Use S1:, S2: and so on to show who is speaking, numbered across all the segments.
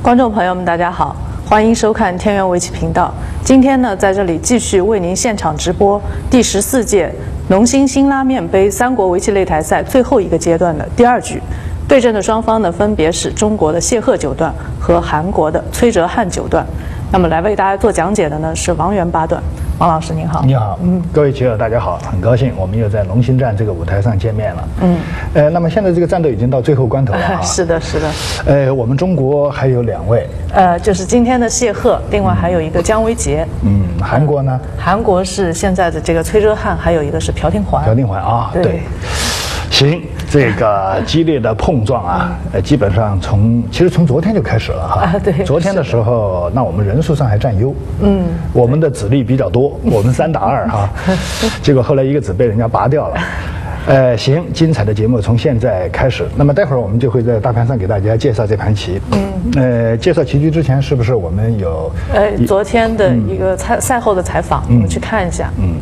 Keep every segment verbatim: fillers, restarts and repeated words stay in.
S1: 观众朋友们，大家好，欢迎收看天元围棋频道。今天呢，在这里继续为您现场直播第十四届农心辛拉面杯三国围棋擂台赛最后一个阶段的第二局。对阵的双方呢，分别是中国的谢赫九段和韩国的崔哲瀚九段。那么来为大家做讲解的呢是王源八段。王老师您好。
S2: 你好，嗯，各位棋友大家好，很高兴我们又在农心战这个舞台上见面了。嗯，呃，那么现在这个战斗已经到最后关头了啊。
S1: 是的，是的。
S2: 呃，我们中国还有两位，
S1: 呃，就是今天的谢赫，另外还有一个姜维杰。
S2: 嗯，韩国呢？
S1: 韩国是现在的这个崔哲瀚，还有一个是朴廷桓。
S2: 朴廷桓啊，对。对行，这个激烈的碰撞啊，呃，基本上从其实从昨天就开始了哈。
S1: 啊，对。
S2: 昨天的时候，那我们人数上还占优。嗯。我们的子力比较多，我们三打二哈，结果后来一个子被人家拔掉了。呃，行，精彩的节目从现在开始。那么待会儿我们就会在大盘上给大家介绍这盘棋。嗯。呃，介绍棋局之前，是不是我们有？
S1: 呃，昨天的一个赛赛后的采访，我们去看一下。嗯。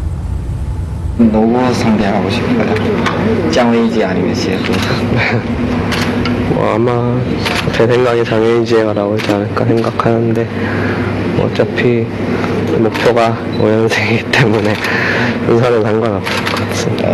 S3: 누구 상대하고 싶어요? 장웨이지 아니면谢赫?
S4: 뭐 아마 제 생각에 장웨이지가 나오지 않을까 생각하는데 뭐 어차피 목표가 오 연승이기 때문에 순서는 상관없을 것 같습니다.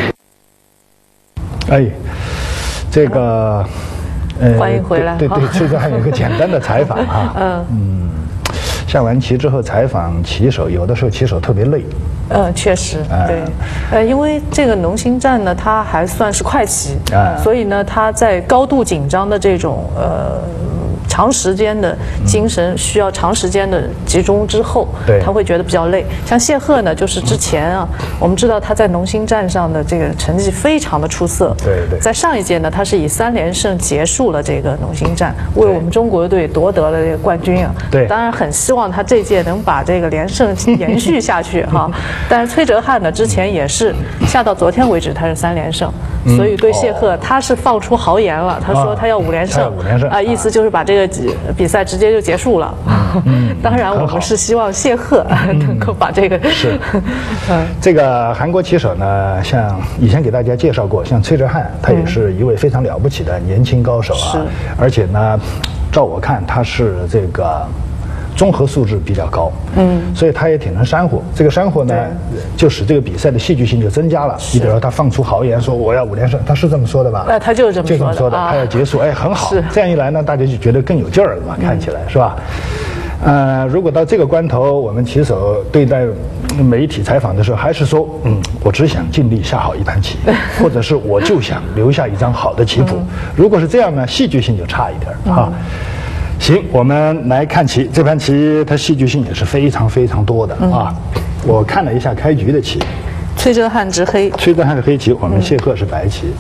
S2: 哎，这个
S1: 呃，欢迎回来。
S2: 对对，崔哲瀚有一个简单的采访哈。嗯嗯，下完棋之后采访棋手，有的时候棋手特别累。
S1: 呃，确实，对，呃，因为这个农心战呢，它还算是快棋，所以呢，它在高度紧张的这种呃长时间的精神需要长时间的集中之后，他会觉得比较累。像谢赫呢，就是之前啊，我们知道他在农心战上的这个成绩非常的出色，
S2: 对对，
S1: 在上一届呢，他是以三连胜结束了这个农心战，为我们中国队夺得了这个冠军啊。
S2: 对，
S1: 当然很希望他这届能把这个连胜延续下去哈。但是崔哲瀚呢，之前也是下到昨天为止他是三连胜，所以对谢赫他是放出豪言了，他说他要五连胜，
S2: 五连胜
S1: 啊，意思就是把这个比赛直接就结束了。当然，我们是希望谢赫能够把这个
S2: 是。这个韩国棋手呢，像以前给大家介绍过，像崔哲瀚，他也是一位非常了不起的年轻高手啊，而且呢，照我看他是这个。 综合素质比较高，嗯，所以他也挺能煽乎。这个煽乎呢，就使这个比赛的戏剧性就增加了。你比如说，他放出豪言说我要五连胜，他是这么说的吧？
S1: 那他就是这么说的，就这么说的，
S2: 他要结束，哎，很好。这样一来呢，大家就觉得更有劲儿了嘛，看起来是吧？呃，如果到这个关头，我们棋手对待媒体采访的时候，还是说，嗯，我只想尽力下好一盘棋，或者是我就想留下一张好的棋谱。如果是这样呢，戏剧性就差一点哈。 行，我们来看棋。这盘棋它戏剧性也是非常非常多的、嗯、啊！我看了一下开局的棋，
S1: 崔哲瀚执黑，
S2: 崔哲瀚是黑棋，我们谢赫是白棋。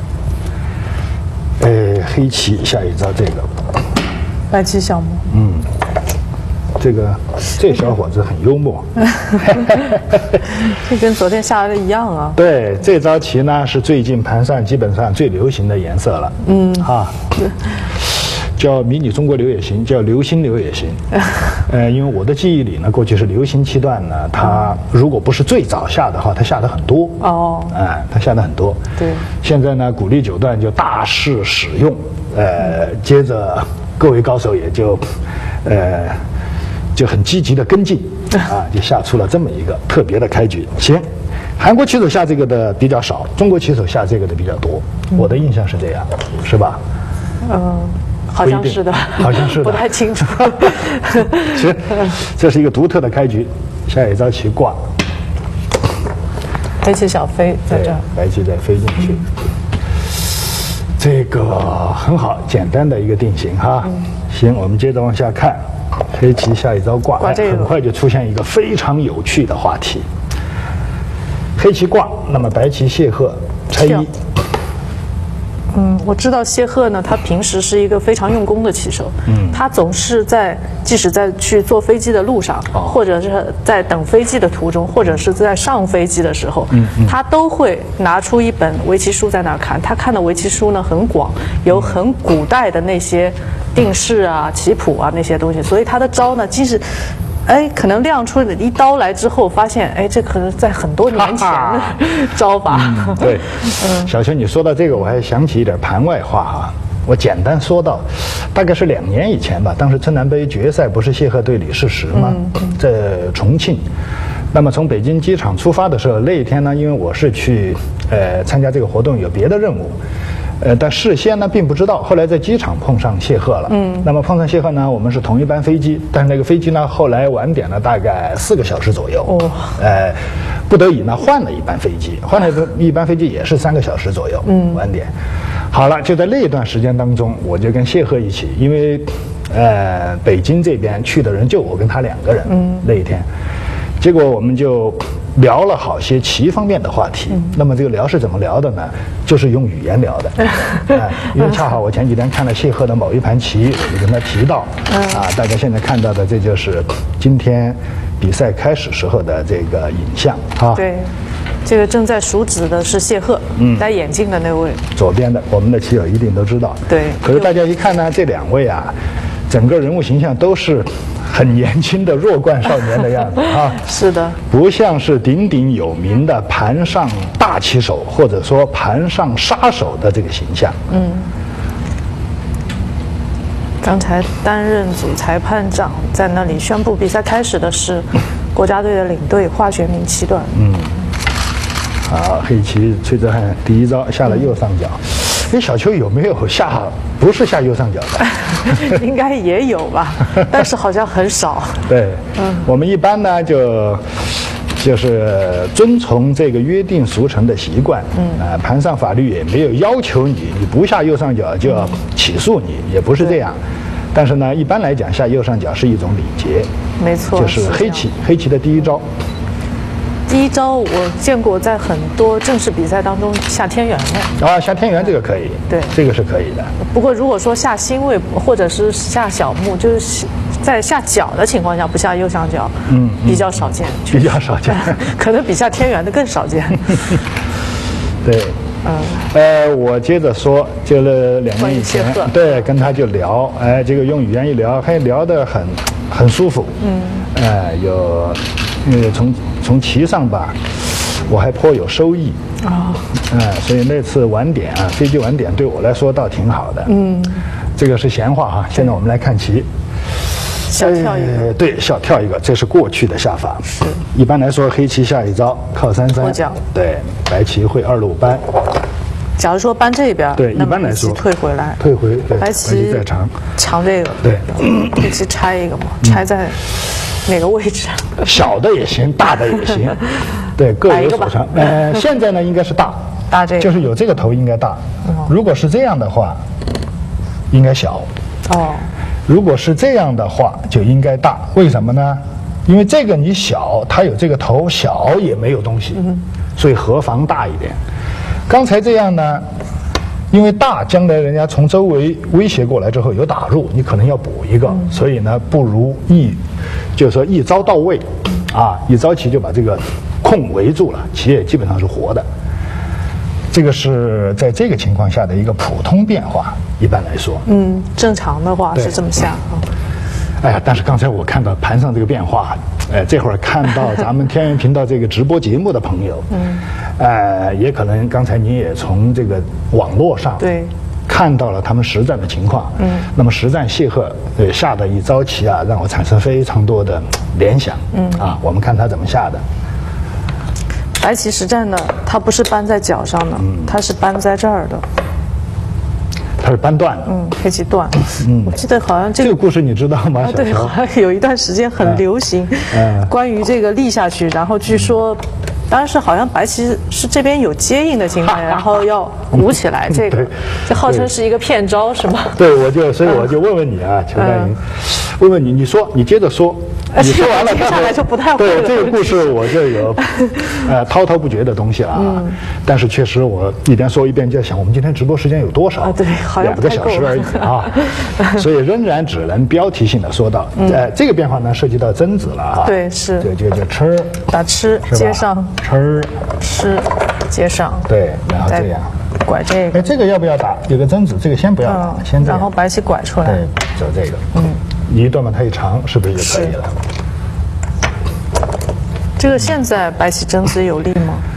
S2: 嗯、呃，黑棋下一招这个，
S1: 白棋小目。
S2: 嗯，这个这小伙子很幽默，
S1: 这跟昨天下来的一样啊。
S2: 对，这招棋呢是最近盘上基本上最流行的颜色了。嗯，啊。叫迷你中国流也行，叫流星流也行。呃，因为我的记忆里呢，过去是流星七段呢，它如果不是最早下的话，它下的很多。哦。哎、呃，它下的很多。对。现在呢，鼓励九段就大肆使用，呃，接着各位高手也就，呃，就很积极的跟进，啊，就下出了这么一个特别的开局。行，韩国棋手下这个的比较少，中国棋手下这个的比较多。嗯、我的印象是这样，是吧？
S1: 嗯。呃 好像是的，
S2: 好像是的，
S1: 不太清楚。
S2: 其实这是一个独特的开局，下一招棋挂，
S1: 黑棋小飞在这儿，
S2: 白棋再飞进去，这个很好，简单的一个定型哈。嗯、行，我们接着往下看，黑棋下一招挂，
S1: 挂这个，
S2: 很快就出现一个非常有趣的话题。黑棋挂，那么白棋谢赫拆一。
S1: 嗯，我知道谢赫呢，他平时是一个非常用功的棋手。嗯，他总是在，即使在去坐飞机的路上，哦、或者是在等飞机的途中，或者是在上飞机的时候，嗯嗯、他都会拿出一本围棋书在那儿看。他看的围棋书呢很广，有很古代的那些定式啊、棋谱啊那些东西，所以他的招呢，即使。 哎，可能亮出一刀来之后，发现哎，这可能在很多年前的招法。
S2: 嗯、对，嗯、小秋，你说到这个，我还想起一点盘外话哈。 我简单说到，大概是两年以前吧，当时春南杯决赛不是谢赫对李世石吗？嗯、在重庆。那么从北京机场出发的时候，那一天呢，因为我是去呃参加这个活动，有别的任务。呃，但事先呢并不知道，后来在机场碰上谢赫了。嗯，那么碰上谢赫呢，我们是同一班飞机，但是那个飞机呢后来晚点了大概四个小时左右。哦，呃，不得已呢换了一班飞机，换了一班飞机也是三个小时左右。嗯，晚点。好了，就在那段时间当中，我就跟谢赫一起，因为呃北京这边去的人就我跟他两个人。嗯，那一天，结果我们就聊了好些棋方面的话题。嗯、那么这个聊是怎么聊的呢？就是用语言聊的。哎，因为恰好我前几天看了谢赫的某一盘棋，我就跟他提到，啊，大家现在看到的这就是今天比赛开始时候的这个影像啊。
S1: 对，这个正在数子的是谢赫，嗯，戴眼镜的那位。
S2: 左边的，我们的棋友一定都知道。
S1: 对。
S2: 可是大家一看呢，这两位啊，整个人物形象都是很年轻的弱冠少年的样子啊。
S1: 是的。不
S2: 像是鼎鼎有名的盘上大棋手，或者说盘上杀手的这个形象。嗯。
S1: 刚才担任主裁判长，在那里宣布比赛开始的是国家队的领队华学明七段。嗯。
S2: 好，黑棋崔泽汉第一招下了右上角。哎，小邱有没有下不是下右上角的？
S1: 应该也有吧，但是好像很少。
S2: 对，嗯，我们一般呢就就是遵从这个约定俗成的习惯。嗯，啊、呃，盘上法律也没有要求你，你不下右上角就要起诉你，嗯、也不是这样。但是呢，一般来讲下右上角是一种礼节。
S1: 没错，
S2: 就是黑棋，黑棋的第一招。
S1: 第一招我见过，在很多正式比赛当中下天元的。
S2: 啊，下天元这个可以，
S1: 对，
S2: 这个是可以的。
S1: 不过如果说下星位或者是下小目，就是在下角的情况下不下右上角，嗯，比较少见，
S2: 比较少见，
S1: 可能比下天元的更少见。
S2: 对，嗯，呃，我接着说，就那两年以前，对，跟他就聊，哎，这个用语言一聊，还聊得很很舒服，嗯，哎，有。因为从从棋上吧，我还颇有收益啊，哎、呃，所以那次晚点啊，飞机晚点对我来说倒挺好的。嗯，这个是闲话哈。现在我们来看棋，
S1: 小跳一个，
S2: 呃、对，小跳一个，这是过去的下法。是，一般来说，黑棋下一招靠三三，对，白棋会二路搬。
S1: 假如说搬这边，
S2: 对，一般来说
S1: 退回来，
S2: 退回，对，
S1: 白棋
S2: 再长，
S1: 长这个，
S2: 对，
S1: 黑棋拆一个嘛，拆在。哪个位置？
S2: 小的也行，大的也行，对，各有所长。呃，现在呢应该是大，
S1: 大这个
S2: 就是有这个头应该大。哦、如果是这样的话，应该小。哦。如果是这样的话，就应该大。为什么呢？因为这个你小，它有这个头，小也没有东西，嗯、所以何妨大一点？刚才这样呢？因为大，将来人家从周围威胁过来之后有打入，你可能要补一个，嗯、所以呢，不如一，就是说一招到位，啊，一招棋就把这个空围住了，棋也基本上是活的。这个是在这个情况下的一个普通变化，一般来说。
S1: 嗯，正常的话是这么下啊。
S2: 哎呀，但是刚才我看到盘上这个变化，呃，这会儿看到咱们天元频道这个直播节目的朋友，嗯，呃，也可能刚才你也从这个网络上
S1: 对
S2: 看到了他们实战的情况，嗯，那么实战谢赫呃下的一招棋啊，让我产生非常多的联想，嗯啊，我们看他怎么下的。
S1: 白棋实战呢，它不是搬在角上的，嗯、它是搬在这儿的。
S2: 它是搬断的，
S1: 嗯，黑棋断。嗯，我记得好像这个
S2: 这个故事你知道吗？
S1: 啊，对，好像有一段时间很流行，嗯，关于这个立下去，然后据说，当然是好像白棋是这边有接应的情况，然后要鼓起来，这个这号称是一个骗招，是吗？
S2: 对，我就所以我就问问你啊，邱丹莹，问问你，你说你接着说。你说完了，
S1: 接下来就不太会
S2: 对这个故事我就有呃滔滔不绝的东西了啊。嗯、但是确实我一边说一边就在想，我们今天直播时间有多少？
S1: 啊、对，好像
S2: 两个小时而已啊。所以仍然只能标题性的说到，嗯、呃，这个变化呢涉及到曾子了啊。
S1: 对，是。
S2: 对，就就吃
S1: 打吃接上
S2: 吃
S1: 吃接上。
S2: 对，然后这样
S1: 拐这个。
S2: 哎，这个要不要打？有个曾子，这个先不要打，嗯、先这样。
S1: 然后白棋拐出来。
S2: 对，走这个。嗯。你一段把它一长，是不是就可以了？
S1: 这个现在白棋争子有利吗？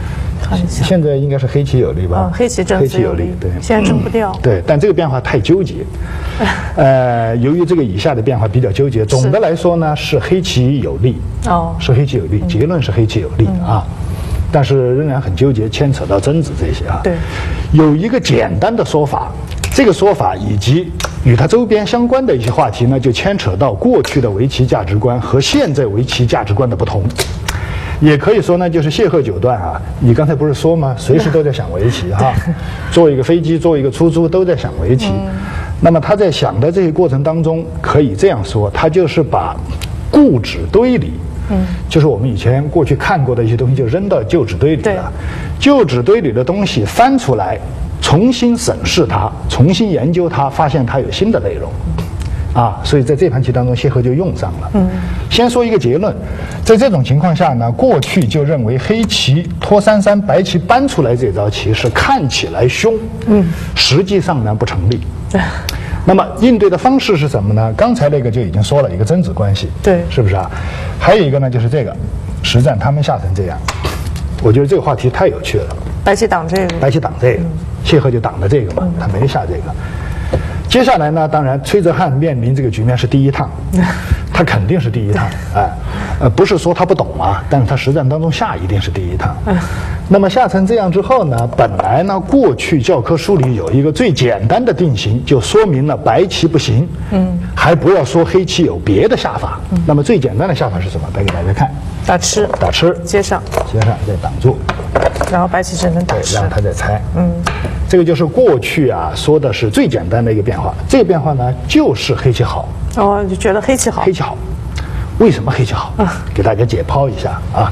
S1: 看一下，
S2: 现在应该是黑棋有利吧？
S1: 嗯，黑棋正子有利，
S2: 对，
S1: 现在争不掉。
S2: 对，但这个变化太纠结。呃，由于这个以下的变化比较纠结，总的来说呢是黑棋有利，
S1: 哦，
S2: 是黑棋有利，结论是黑棋有利啊。但是仍然很纠结，牵扯到争子这些啊。
S1: 对，
S2: 有一个简单的说法，这个说法以及与它周边相关的一些话题呢，就牵扯到过去的围棋价值观和现在围棋价值观的不同。也可以说呢，就是谢赫九段啊，你刚才不是说吗？随时都在想围棋哈，做一个飞机，做一个出租，都在想围棋。嗯、那么他在想的这些过程当中，可以这样说，他就是把固执堆里。嗯，就是我们以前过去看过的一些东西，就扔到旧纸堆里了。旧纸堆里的东西翻出来，重新审视它，重新研究它，发现它有新的内容。啊，所以在这盘棋当中，谢赫就用上了。嗯，先说一个结论，在这种情况下呢，过去就认为黑棋拖三三，白棋搬出来这招棋是看起来凶，嗯，实际上呢不成立。那么应对的方式是什么呢？刚才那个就已经说了一个争子关系，
S1: 对，
S2: 是不是啊？还有一个呢，就是这个实战他们下成这样，我觉得这个话题太有趣了。
S1: 白棋挡这个，
S2: 白棋挡这个，谢赫就挡了这个嘛，他没下这个。接下来呢，当然崔泽汉面临这个局面是第一趟，他肯定是第一趟，哎，呃，不是说他不懂啊，但是他实战当中下一定是第一趟。那么下成这样之后呢，本来呢，过去教科书里有一个最简单的定型，就说明了白棋不行，嗯，还不要说黑棋有别的下法。嗯、那么最简单的下法是什么？摆给大家看，
S1: 打吃，
S2: 打吃，
S1: 接上，
S2: 接上再挡住，
S1: 然后白棋只能打吃，
S2: 让他再猜，嗯。这个就是过去啊说的是最简单的一个变化，这个变化呢就是黑棋好。
S1: 哦，就觉得黑棋好。
S2: 黑棋好，为什么黑棋好？啊、给大家解剖一下啊，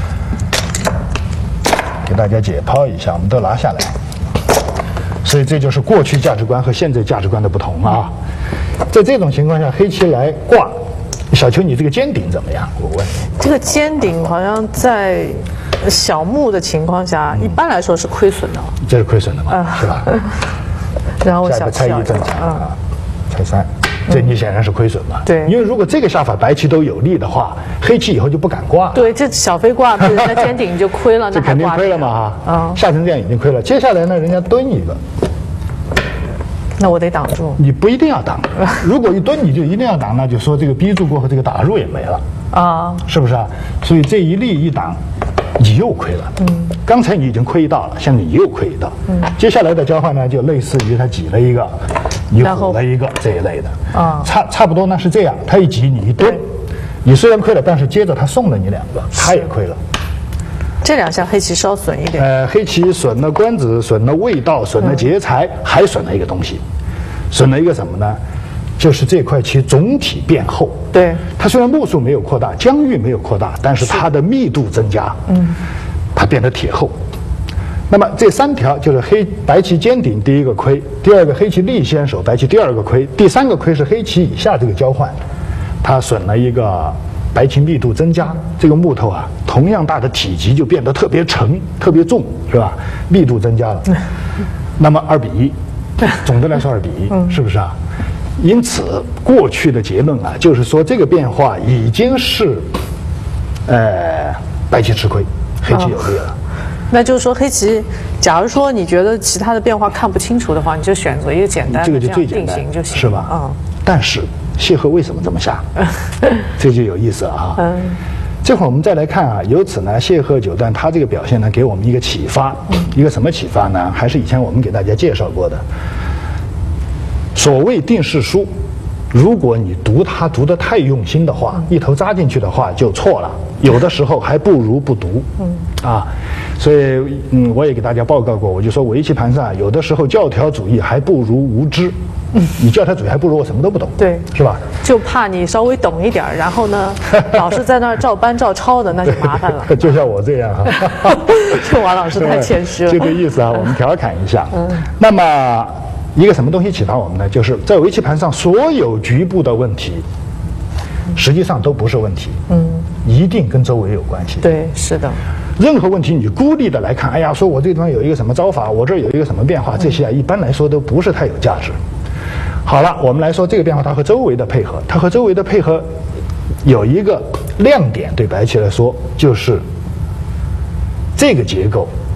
S2: 给大家解剖一下，我们都拿下来。所以这就是过去价值观和现在价值观的不同啊。在这种情况下，黑棋来挂，小邱，你这个尖顶怎么样？我问你。
S1: 这个尖顶好像在小目的情况下，嗯、一般来说是亏损的。
S2: 这是亏损的嘛，呃、是吧？
S1: 然后我
S2: 下一个猜一正常啊，猜三，
S1: 嗯、
S2: 这你显然是亏损嘛。
S1: 对，
S2: 因为如果这个下法白棋都有利的话，黑棋以后就不敢挂。
S1: 对，这小飞挂，人家尖顶就亏了，
S2: 这肯定亏了嘛哈。嗯，下成这样已经亏了。接下来呢，人家蹲一个。
S1: 那我得挡住。
S2: 你不一定要挡，如果一蹲你就一定要挡，那就说这个逼住过后，这个打入也没了啊，是不是啊？所以这一立一挡，你又亏了。嗯，刚才你已经亏一道了，现在你又亏一道。嗯，接下来的交换呢，就类似于他挤了一个，你虎了一个这一类的啊，差差不多呢是这样，他一挤你一蹲，你虽然亏了，但是接着他送了你两个，他也亏了。
S1: 这两下黑棋稍损一点。
S2: 呃，黑棋损了官子，损了味道，损了劫财，嗯、还损了一个东西，损了一个什么呢？就是这块棋总体变厚。
S1: 对，
S2: 它虽然目数没有扩大，疆域没有扩大，但是它的密度增加，嗯，它变得铁厚。那么这三条就是黑白棋尖顶第一个亏，第二个黑棋立先手，白棋第二个亏，第三个亏是黑棋以下这个交换，它损了一个。白棋密度增加，这个木头啊，同样大的体积就变得特别沉、特别重，是吧？密度增加了，那么二比一，总的来说二比一，是不是啊？因此，过去的结论啊，就是说这个变化已经是，呃，白棋吃亏，黑棋有利了。
S1: 那就是说，黑棋，假如说你觉得其他的变化看不清楚的话，你就选择一个简单的
S2: 这个就最简单
S1: 定型就行，
S2: 是吧？嗯。但是谢赫为什么这么下？这就有意思了啊。嗯。这会儿我们再来看啊，由此呢，谢赫九段他这个表现呢，给我们一个启发，嗯、一个什么启发呢？还是以前我们给大家介绍过的，所谓定式书。如果你读它读得太用心的话，一头扎进去的话就错了，有的时候还不如不读。嗯啊，所以嗯，我也给大家报告过，我就说围棋盘上有的时候教条主义还不如无知。嗯，你教条主义还不如我什么都不懂。对，是吧？
S1: 就怕你稍微懂一点，然后呢，老是在那儿照搬照抄的，那就麻烦了。
S2: 就像我这样哈，
S1: 这王老师太谦虚了。
S2: 就这意思啊，我们调侃一下。嗯，那么。一个什么东西启发我们呢？就是在围棋盘上所有局部的问题，实际上都不是问题，嗯，一定跟周围有关系。
S1: 对，是的。
S2: 任何问题你孤立的来看，哎呀，说我这地方有一个什么招法，我这儿有一个什么变化，这些啊，一般来说都不是太有价值。好了，我们来说这个变化，它和周围的配合，它和周围的配合有一个亮点，对白棋来说就是这个结构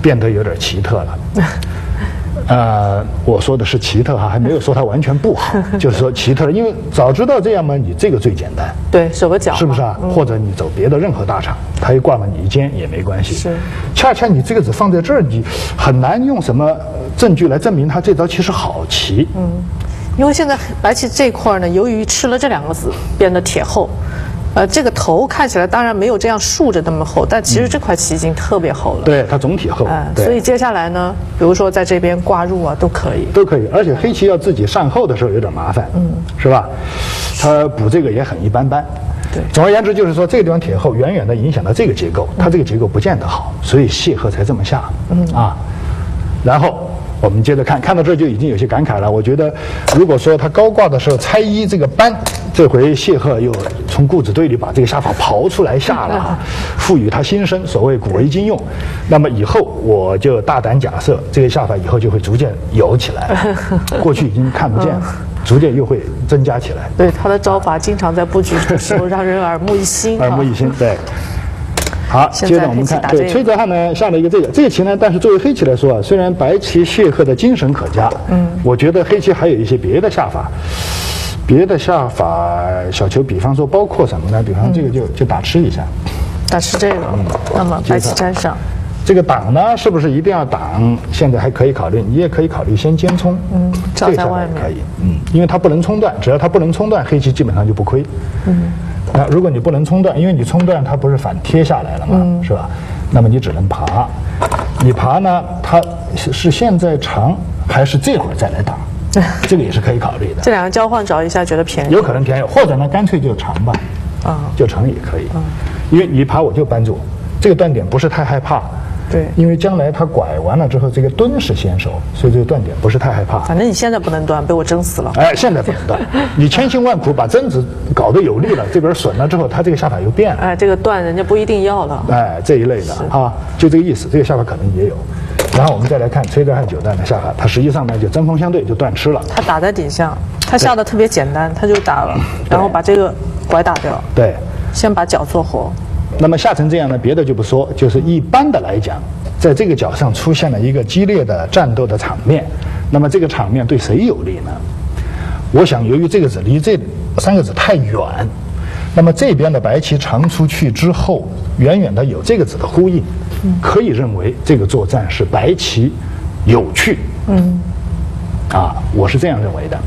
S2: 变得有点奇特了。呃，我说的是奇特哈，还没有说它完全不好，就是说奇特了。因为早知道这样嘛，你这个最简单，
S1: 对，手个脚，
S2: 是不是啊？嗯、或者你走别的任何大厂，它一挂嘛你一肩也没关系。
S1: 是，
S2: 恰恰你这个子放在这儿，你很难用什么证据来证明它这招其实好棋。
S1: 嗯，因为现在白棋这块呢，由于吃了这两个子，变得铁厚。呃，这个头看起来当然没有这样竖着那么厚，但其实这块棋已经特别厚了。
S2: 嗯、对，它总体厚。
S1: 嗯、呃，所以接下来呢，比如说在这边挂入啊，都可以。
S2: 都可以，而且黑棋要自己善后的时候有点麻烦，嗯，是吧？它补这个也很一般般。
S1: 对，
S2: 总而言之就是说，这个地方铁厚远远的影响到这个结构，它这个结构不见得好，所以谢赫才这么下。嗯啊，然后。我们接着看，看到这儿就已经有些感慨了。我觉得，如果说他高挂的时候猜一这个扳，这回谢赫又从固子堆里把这个下法刨出来下了，赋予他新生，所谓古为今用。那么以后我就大胆假设，这个下法以后就会逐渐有起来，过去已经看不见了，逐渐又会增加起来。
S1: 对，他的招法经常在布局的时候让人耳目一新。
S2: 耳目一新，对。好，接着我们看，对，崔泽汉呢下了一个这个这个棋呢，但是作为黑棋来说啊，虽然白棋谢赫的精神可嘉，嗯，我觉得黑棋还有一些别的下法，别的下法，小球，比方说包括什么呢？比方这个就、嗯、就打吃一下，
S1: 打吃这个，嗯，那么白棋粘上，
S2: 这个挡呢是不是一定要挡？现在还可以考虑，你也可以考虑先尖冲，
S1: 嗯，罩在外面
S2: 可以，嗯，因为它不能冲断，只要它不能冲断，黑棋基本上就不亏，嗯。那如果你不能冲断，因为你冲断它不是反贴下来了吗？嗯、是吧？那么你只能爬。你爬呢，它是现在长还是这会儿再来打？这个也是可以考虑的。
S1: 这两个交换找一下，觉得便宜。
S2: 有可能便宜，或者呢，干脆就长吧。啊、嗯，就长也可以。嗯，因为你爬我就扳住，这个断点不是太害怕。
S1: 对，
S2: 因为将来他拐完了之后，这个蹲是先手，所以这个断点不是太害怕。
S1: 反正你现在不能断，被我整死了。
S2: 哎，现在不能断，你千辛万苦把针子搞得有力了，这边损了之后，他这个下法又变了。
S1: 哎，这个断人家不一定要了。
S2: 哎，这一类的啊，就这个意思，这个下法可能也有。然后我们再来看崔泽汉九段的下法，他实际上呢就针锋相对，就断吃了。
S1: 他打在底下，他下的特别简单，他就打了，然后把这个拐打掉。
S2: 对，
S1: 先把角做活。
S2: 那么下成这样呢，别的就不说，就是一般的来讲，在这个角上出现了一个激烈的战斗的场面，那么这个场面对谁有利呢？我想，由于这个子离这三个子太远，那么这边的白棋长出去之后，远远的有这个子的呼应，可以认为这个作战是白棋有趣。嗯，啊，我是这样认为的。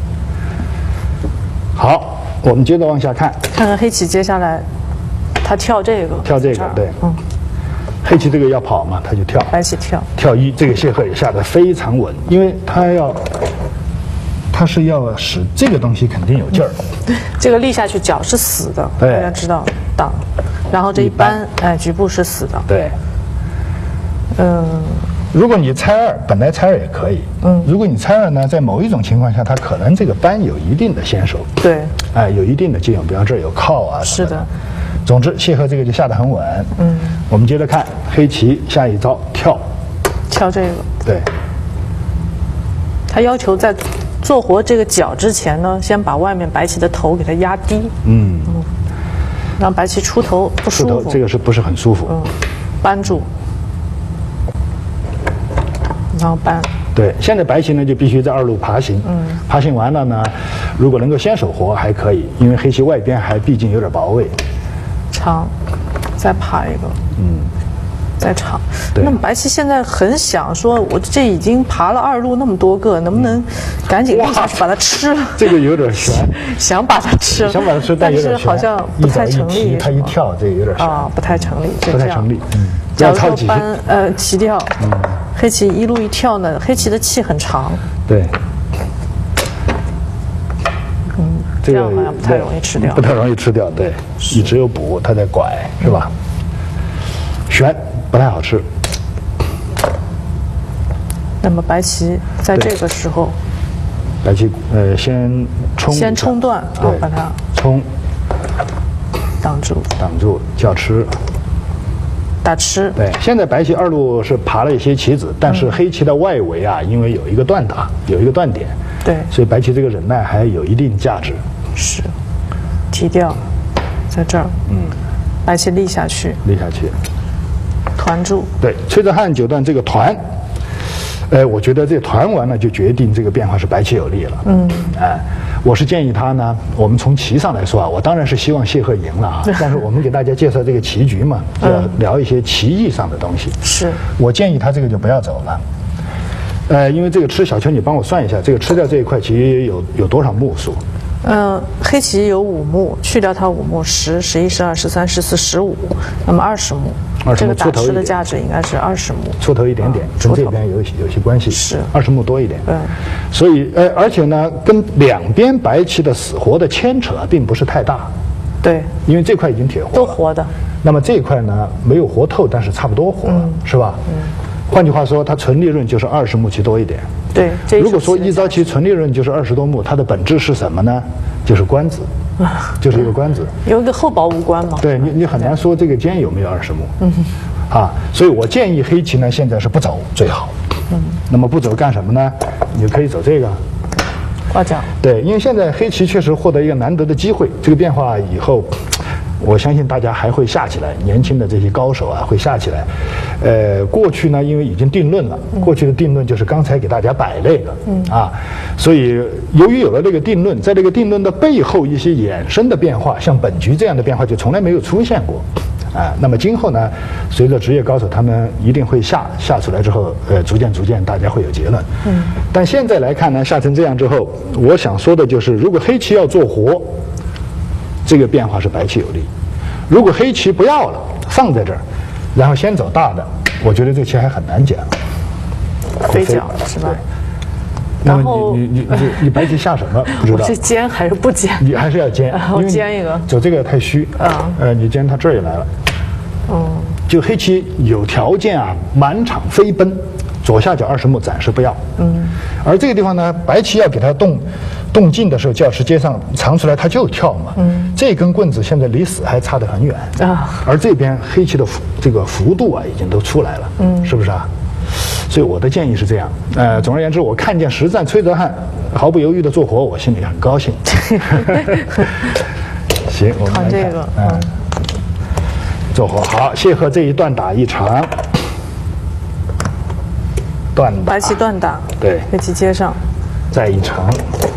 S2: 好，我们接着往下看，
S1: 看看黑棋接下来。他跳这个，
S2: 跳这个，对，嗯，黑棋这个要跑嘛，他就跳，
S1: 白棋跳，
S2: 跳一，这个谢赫也下得非常稳，因为他要，他是要使这个东西肯定有劲儿，
S1: 嗯，这个立下去角是死的，大家知道挡，然后这一扳，哎，局部是死的，
S2: 对，
S1: 嗯，
S2: 如果你猜二，本来猜二也可以，嗯，如果你猜二呢，在某一种情况下，它可能这个扳有一定的先手，
S1: 对，
S2: 哎，有一定的借用，比方这儿有靠啊，
S1: 是的。
S2: 总之，谢赫这个就下得很稳。嗯，我们接着看黑棋下一招跳，
S1: 跳这个。
S2: 对，
S1: 他要求在做活这个角之前呢，先把外面白棋的头给它压低。嗯嗯，让白棋出头不舒服。
S2: 出头这个是不是很舒服？
S1: 嗯，扳住，然后扳。
S2: 对，现在白棋呢就必须在二路爬行。嗯，爬行完了呢，如果能够先手活还可以，因为黑棋外边还毕竟有点薄位。
S1: 长，再爬一个，嗯，再长。那么白棋现在很想说，我这已经爬了二路那么多个，能不能赶紧立下去把它吃了？
S2: 这个有点悬，
S1: 想把它吃了，
S2: 想把它吃，
S1: 但是好像不太成立。
S2: 它一跳，这个有点悬
S1: 啊，不太成立，
S2: 不太成立。嗯，
S1: 假如说扳呃棋跳，嗯，黑棋一路一跳呢，黑棋的气很长。
S2: 对。
S1: 这样好像不太容易吃掉，
S2: 不太容易吃掉，对，你只有补，它在拐，是吧？悬不太好吃。
S1: 那么白棋在这个时候，
S2: 白棋呃先冲，
S1: 先冲断，啊，把它
S2: 冲，
S1: 挡住，
S2: 挡住，叫吃，
S1: 打吃。
S2: 对，现在白棋二路是爬了一些棋子，但是黑棋的外围啊，因为有一个断打，有一个断点，
S1: 对，
S2: 所以白棋这个忍耐还有一定价值。
S1: 是，提掉，在这儿，嗯，白棋立下去，
S2: 立下去，
S1: 团住。
S2: 对，崔泽汉九段这个团，呃，我觉得这团完了就决定这个变化是白棋有利了。嗯，哎，我是建议他呢，我们从棋上来说啊，我当然是希望谢赫赢了啊，但是我们给大家介绍这个棋局嘛，就要聊一些棋艺上的东西。
S1: 是，
S2: 我建议他这个就不要走了。呃，因为这个吃小邱，你帮我算一下，这个吃掉这一块棋有有多少目数？
S1: 嗯，黑棋有五目，去掉它五目，十、十一、十二、十三、十四、十五，那么二十目。这个打吃的价值应该是二十目，
S2: 出头一点点，跟这边有有些关系。
S1: 是
S2: 二十目多一点。
S1: 对，
S2: 所以呃，而且呢，跟两边白棋的死活的牵扯并不是太大。
S1: 对，
S2: 因为这块已经铁活了，
S1: 都活的。
S2: 那么这一块呢，没有活透，但是差不多活了，嗯、是吧？嗯。换句话说，它纯利润就是二十目棋多一点。
S1: 对，
S2: 如果说一招棋纯利润就是二十多目，它的本质是什么呢？就是官子，就是一个官子。
S1: 有一个厚薄无关嘛。
S2: 对你，你很难说这个尖有没有二十目。嗯。啊，所以我建议黑棋呢，现在是不走最好。嗯。那么不走干什么呢？你可以走这个。
S1: 挂角。对，
S2: 因为现在黑棋确实获得一个难得的机会，这个变化以后。我相信大家还会下起来，年轻的这些高手啊会下起来。呃，过去呢，因为已经定论了，过去的定论就是刚才给大家摆那个，嗯啊，所以由于有了这个定论，在这个定论的背后一些衍生的变化，像本局这样的变化就从来没有出现过，啊，那么今后呢，随着职业高手他们一定会下下出来之后，呃，逐渐逐渐大家会有结论。嗯，但现在来看呢，下成这样之后，我想说的就是，如果黑棋要做活。这个变化是白棋有利，如果黑棋不要了，放在这儿，然后先走大的，我觉得这棋还很难捡了，
S1: 飞角是吧？
S2: 那么你你你你白棋下什么不知道？
S1: 我是尖还是不尖？
S2: 你还是要尖，
S1: 我尖一个。
S2: 走这个太虚啊，呃，你尖它这儿也来了，嗯，就黑棋有条件啊，满场飞奔，左下角二十目暂时不要，嗯，而这个地方呢，白棋要给它动。动静的时候，教师街上藏出来，他就跳嘛。嗯，这根棍子现在离死还差得很远啊。而这边黑棋的这个幅度啊，已经都出来了，嗯，是不是啊？所以我的建议是这样。呃，总而言之，我看见实战崔泽汉毫不犹豫的做活，我心里很高兴。行，我们
S1: 看这个，嗯，
S2: 做活好。谢赫这一段打一长，断打，
S1: 白棋断打，
S2: 对，
S1: 黑棋接上。
S2: 再一长，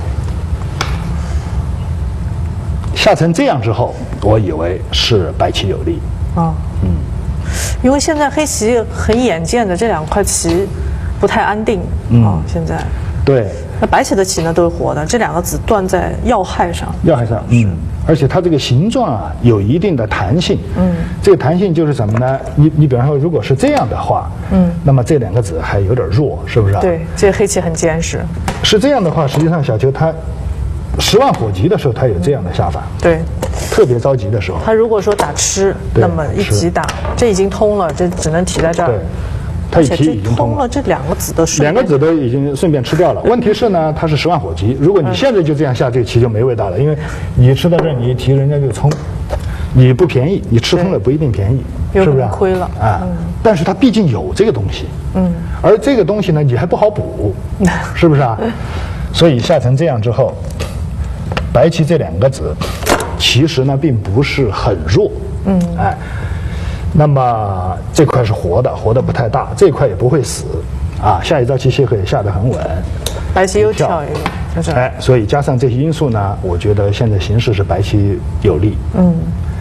S2: 下成这样之后，我以为是白棋有利。啊，嗯，
S1: 因为现在黑棋很眼见的这两块棋不太安定啊，现在。
S2: 对。
S1: 那白棋的棋呢都是活的，这两个子断在要害上。
S2: 要害上，嗯，而且它这个形状啊有一定的弹性。嗯，这个弹性就是什么呢？你你比方说，如果是这样的话，嗯，那么这两个子还有点弱，是不是啊？
S1: 对，这黑棋很坚实。
S2: 是这样的话，实际上小邱他十万火急的时候，他有这样的下法。
S1: 对，
S2: 特别着急的时候。
S1: 他如果说打吃，那么一急打，这已经通了，这只能提在这儿。
S2: 对。它一提已经通
S1: 了，这两个子都
S2: 两个子都已经顺便吃掉了。问题是呢，它是十万火急，如果你现在就这样下，这个棋就没味道了，因为你吃到这儿，你一提人家就冲，你不便宜，你吃通了不一定便宜，是不是？
S1: 亏了
S2: 啊！但是它毕竟有这个东西，嗯，而这个东西呢，你还不好补，是不是啊？所以下成这样之后，白棋这两个子其实呢并不是很弱，嗯，哎。那么这块是活的，活的不太大，这块也不会死，啊，下一招棋谢赫也下得很稳，
S1: 白棋又跳一个，就是，
S2: 哎，所以加上这些因素呢，我觉得现在形势是白棋有利。嗯，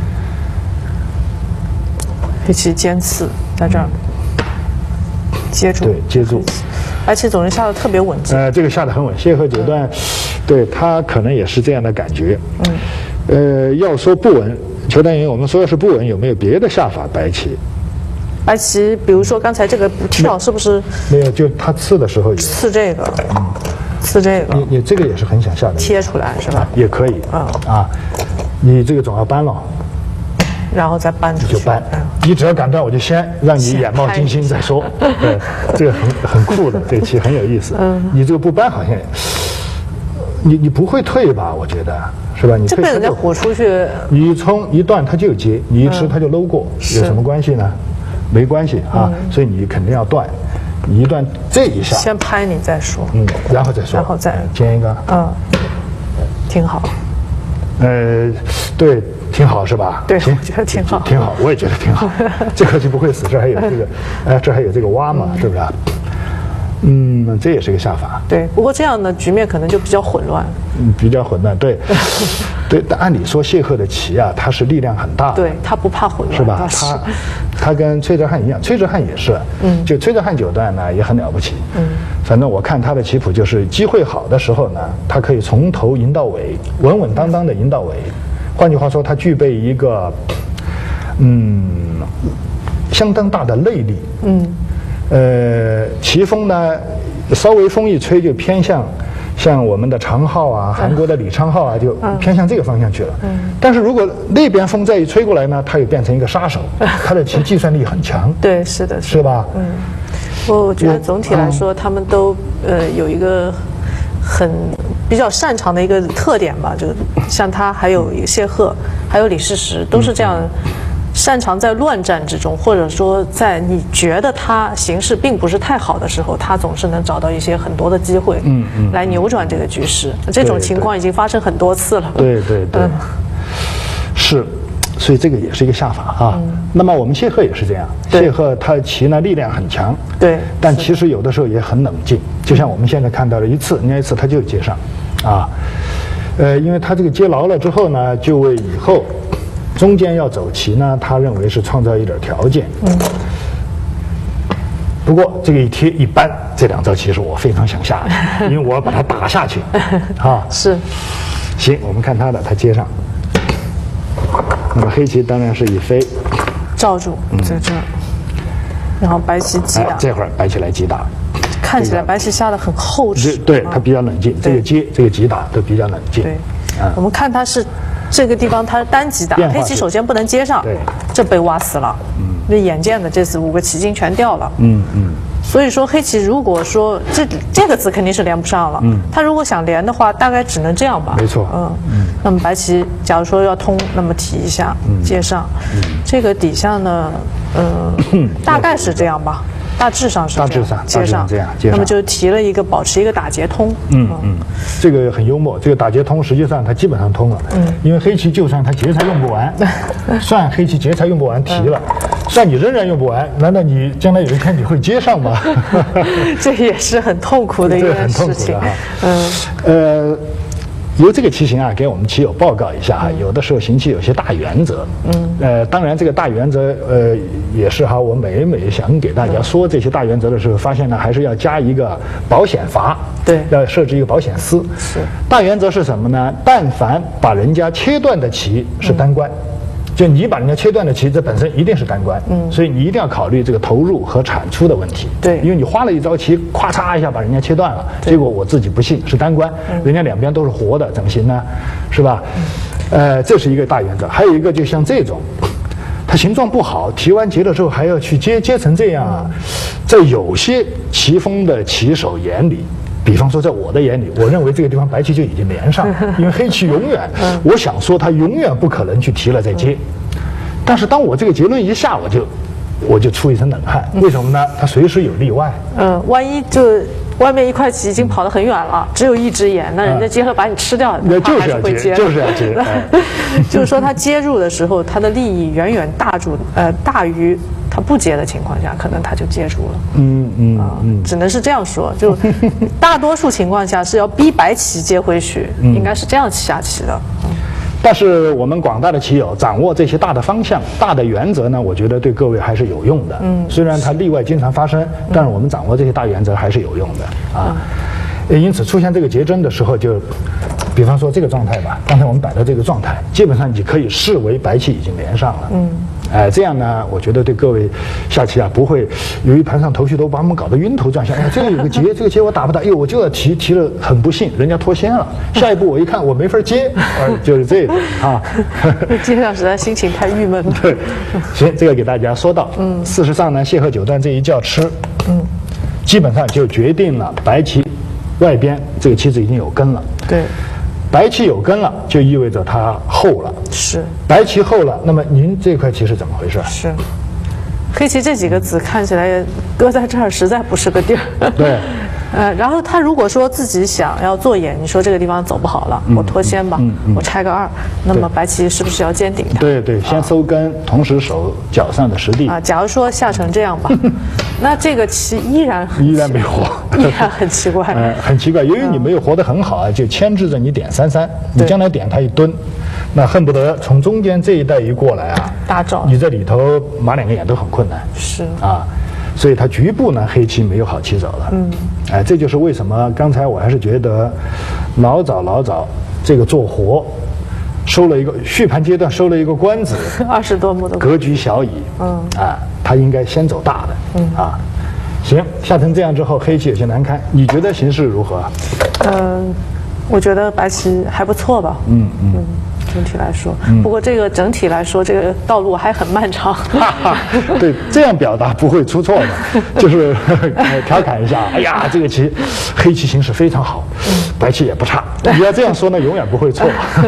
S1: 黑棋尖刺在这儿，接住，
S2: 对，接住，
S1: 白棋总是下的特别稳健。
S2: 呃，这个下得很稳，谢赫九段，对他可能也是这样的感觉。嗯，呃，要说不稳。邱丹云，我们说要是不稳，有没有别的下法？白棋，
S1: 白棋，比如说刚才这个不跳，是不是？
S2: 没有，就他刺的时候
S1: 刺这个，嗯，刺这个。
S2: 你你这个也是很想下的，
S1: 贴出来是吧？
S2: 也可以，啊啊，你这个总要搬了，
S1: 然后再搬出去。
S2: 就搬，你只要敢搬，我就先让你眼冒金星再说。对，这个很很酷的，这个棋很有意思。嗯，你这个不搬好像，你你不会退吧？我觉得。是吧？你
S1: 这被人家火出去，
S2: 你一冲一断它就接，你一吃它就搂过，有什么关系呢？没关系啊，所以你肯定要断。你一断这一下，
S1: 先拍你再说，
S2: 嗯，然后再说，
S1: 然后再
S2: 尖一个，
S1: 嗯，挺好。
S2: 呃，对，挺好是吧？
S1: 对，我觉得挺好，
S2: 挺好，我也觉得挺好。这颗就不会死，这还有这个，哎，这还有这个蛙嘛，是不是？嗯，这也是一个下法。
S1: 对，不过这样的局面可能就比较混乱。
S2: 嗯，比较混乱，对，对。但按理说谢赫的棋啊，他是力量很大的，
S1: 对他不怕混乱，
S2: 是吧？他他跟崔泽汉一样，崔泽汉也是，嗯，就崔泽汉九段呢也很了不起，嗯，反正我看他的棋谱就是机会好的时候呢，他可以从头赢到尾，稳稳当当的赢到尾。换句话说，他具备一个嗯相当大的内力，嗯。呃，棋风呢，稍微风一吹就偏向，像我们的常浩啊，韩国的李昌镐啊，就偏向这个方向去了。嗯。但是如果那边风再一吹过来呢，他又变成一个杀手，他的棋计算力很强。
S1: 对，是的，
S2: 是吧？
S1: 嗯。我觉得总体来说，他们都呃有一个很比较擅长的一个特点吧，就像他还有一个谢赫，还有李世石，都是这样。擅长在乱战之中，或者说在你觉得他形势并不是太好的时候，他总是能找到一些很多的机会，嗯嗯，来扭转这个局势。这种情况已经发生很多次了。
S2: 对对对，嗯、是，所以这个也是一个下法啊。嗯、那么我们谢赫也是这样，谢赫他棋呢力量很强，
S1: 对，
S2: 但其实有的时候也很冷静。就像我们现在看到的一次，那一次他就接上，啊，呃，因为他这个接牢了之后呢，就为以后。中间要走棋呢，他认为是创造一点条件。嗯。不过这个一贴一般，这两招棋是我非常想下的，因为我要把它打下去。啊，
S1: 是。
S2: 行，我们看他的，他接上。那么黑棋当然是以飞
S1: 罩住在这儿，然后白棋击打。
S2: 哎、这会儿白棋来击打。
S1: 看起来白棋下的很厚实。
S2: 对，他比较冷静，这个接这个击打都比较冷静。
S1: 对，嗯、我们看他是。这个地方它是单击打，黑棋首先不能接上，这被挖死了。嗯，那眼见的这次五个棋筋全掉了。嗯嗯。所以说黑棋如果说这这个子肯定是连不上了。嗯。他如果想连的话，大概只能这样吧。
S2: 没错。
S1: 嗯嗯。那么白棋假如说要通，那么提一下，接上。嗯。这个底下呢，嗯，大概是这样吧。大致上是这样，
S2: 大致上
S1: 接上
S2: 这样，
S1: 那么就提了一个保持一个打劫通。
S2: 嗯嗯，这个很幽默，这个打劫通实际上它基本上通了。嗯，因为黑棋就算它劫材用不完，算黑棋劫材用不完提了，算你仍然用不完，难道你将来有一天你会接上吗？
S1: 这也是很痛苦的一件事情。
S2: 嗯呃。由这个棋形啊，给我们棋友报告一下啊，有的时候行棋有些大原则，嗯，呃，当然这个大原则，呃，也是哈，我每每想给大家说这些大原则的时候，发现呢，还是要加一个保险阀，
S1: 对，
S2: 要设置一个保险丝。
S1: 是，
S2: 大原则是什么呢？但凡把人家切断的棋是单关。嗯，就你把人家切断的棋，这本身一定是单关，嗯，所以你一定要考虑这个投入和产出的问题，
S1: 对，
S2: 因为你花了一招棋，咵嚓一下把人家切断了，结果我自己不信是单关，嗯、人家两边都是活的，怎么行呢？是吧？嗯、呃，这是一个大原则，还有一个就像这种，它形状不好，提完结了之后还要去接，接成这样啊，在有些棋风的棋手眼里。比方说，在我的眼里，我认为这个地方白棋就已经连上了，因为黑棋永远，我想说它永远不可能去提了再接。但是当我这个结论一下，我就我就出一身冷汗，为什么呢？它随时有例外。
S1: 嗯，万一就外面一块棋已经跑得很远了，只有一只眼，那人家接了把你吃掉，
S2: 那就是要接，就是要接。
S1: 就是说，他接入的时候，他的利益远远大住呃大于。他不接的情况下，可能他就接住了。嗯嗯啊，只能是这样说。就大多数情况下是要逼白棋接回去，嗯、应该是这样下棋的。嗯、
S2: 但是我们广大的棋友掌握这些大的方向、大的原则呢，我觉得对各位还是有用的。嗯，虽然它例外经常发生，但是我们掌握这些大原则还是有用的啊。嗯、因此出现这个结针的时候就，比方说这个状态吧，刚才我们摆的这个状态，基本上你可以视为白棋已经连上了。嗯。哎、呃，这样呢，我觉得对各位下棋啊，不会由于盘上头绪都把我们搞得晕头转向。哎，这个有个劫，这个劫我打不打？哎呦，我就要提，提了很不幸，人家脱先了。下一步我一看，我没法接，呃，就是这个啊。
S1: 接上实在心情太郁闷了。
S2: 对，行，这个给大家说到。嗯，事实上呢，谢赫九段这一觉吃，嗯，基本上就决定了白棋外边这个棋子已经有根了。
S1: 对。
S2: 白棋有根了，就意味着它厚了。
S1: 是，
S2: 白棋厚了，那么您这块棋是怎么回事？
S1: 是，黑棋这几个子看起来搁在这儿实在不是个地儿。
S2: 对，
S1: 呃，然后他如果说自己想要做眼，你说这个地方走不好了，嗯、我脱先吧，嗯嗯、我拆个二，那么白棋是不是要尖顶它？
S2: 对对，先收根，啊、同时守脚上的实地。
S1: 啊，假如说下成这样吧，那这个棋依然很
S2: 依然没活，
S1: 依然很奇怪。
S2: 呃，很奇怪，由于你没有活得很好啊，就牵制着你点三三，你将来点它一蹲，那恨不得从中间这一带一过来啊，
S1: 大招，
S2: 你这里头马两个眼都很困难。
S1: 是
S2: 啊。所以它局部呢，黑棋没有好棋走了。嗯，哎，这就是为什么刚才我还是觉得老早老早这个做活收了一个续盘阶段收了一个官子，
S1: 二十多目的
S2: 格局小矣。嗯，啊，他应该先走大的。嗯啊，行，下成这样之后，黑棋有些难堪。你觉得形势如何？
S1: 嗯，我觉得白棋还不错吧。嗯嗯。嗯整体来说，嗯、不过这个整体来说，这个道路还很漫长。
S2: 对，这样表达不会出错的，就是调侃一下。哎呀，这个棋，黑棋形势非常好，嗯、白棋也不差。你要这样说呢，永远不会错。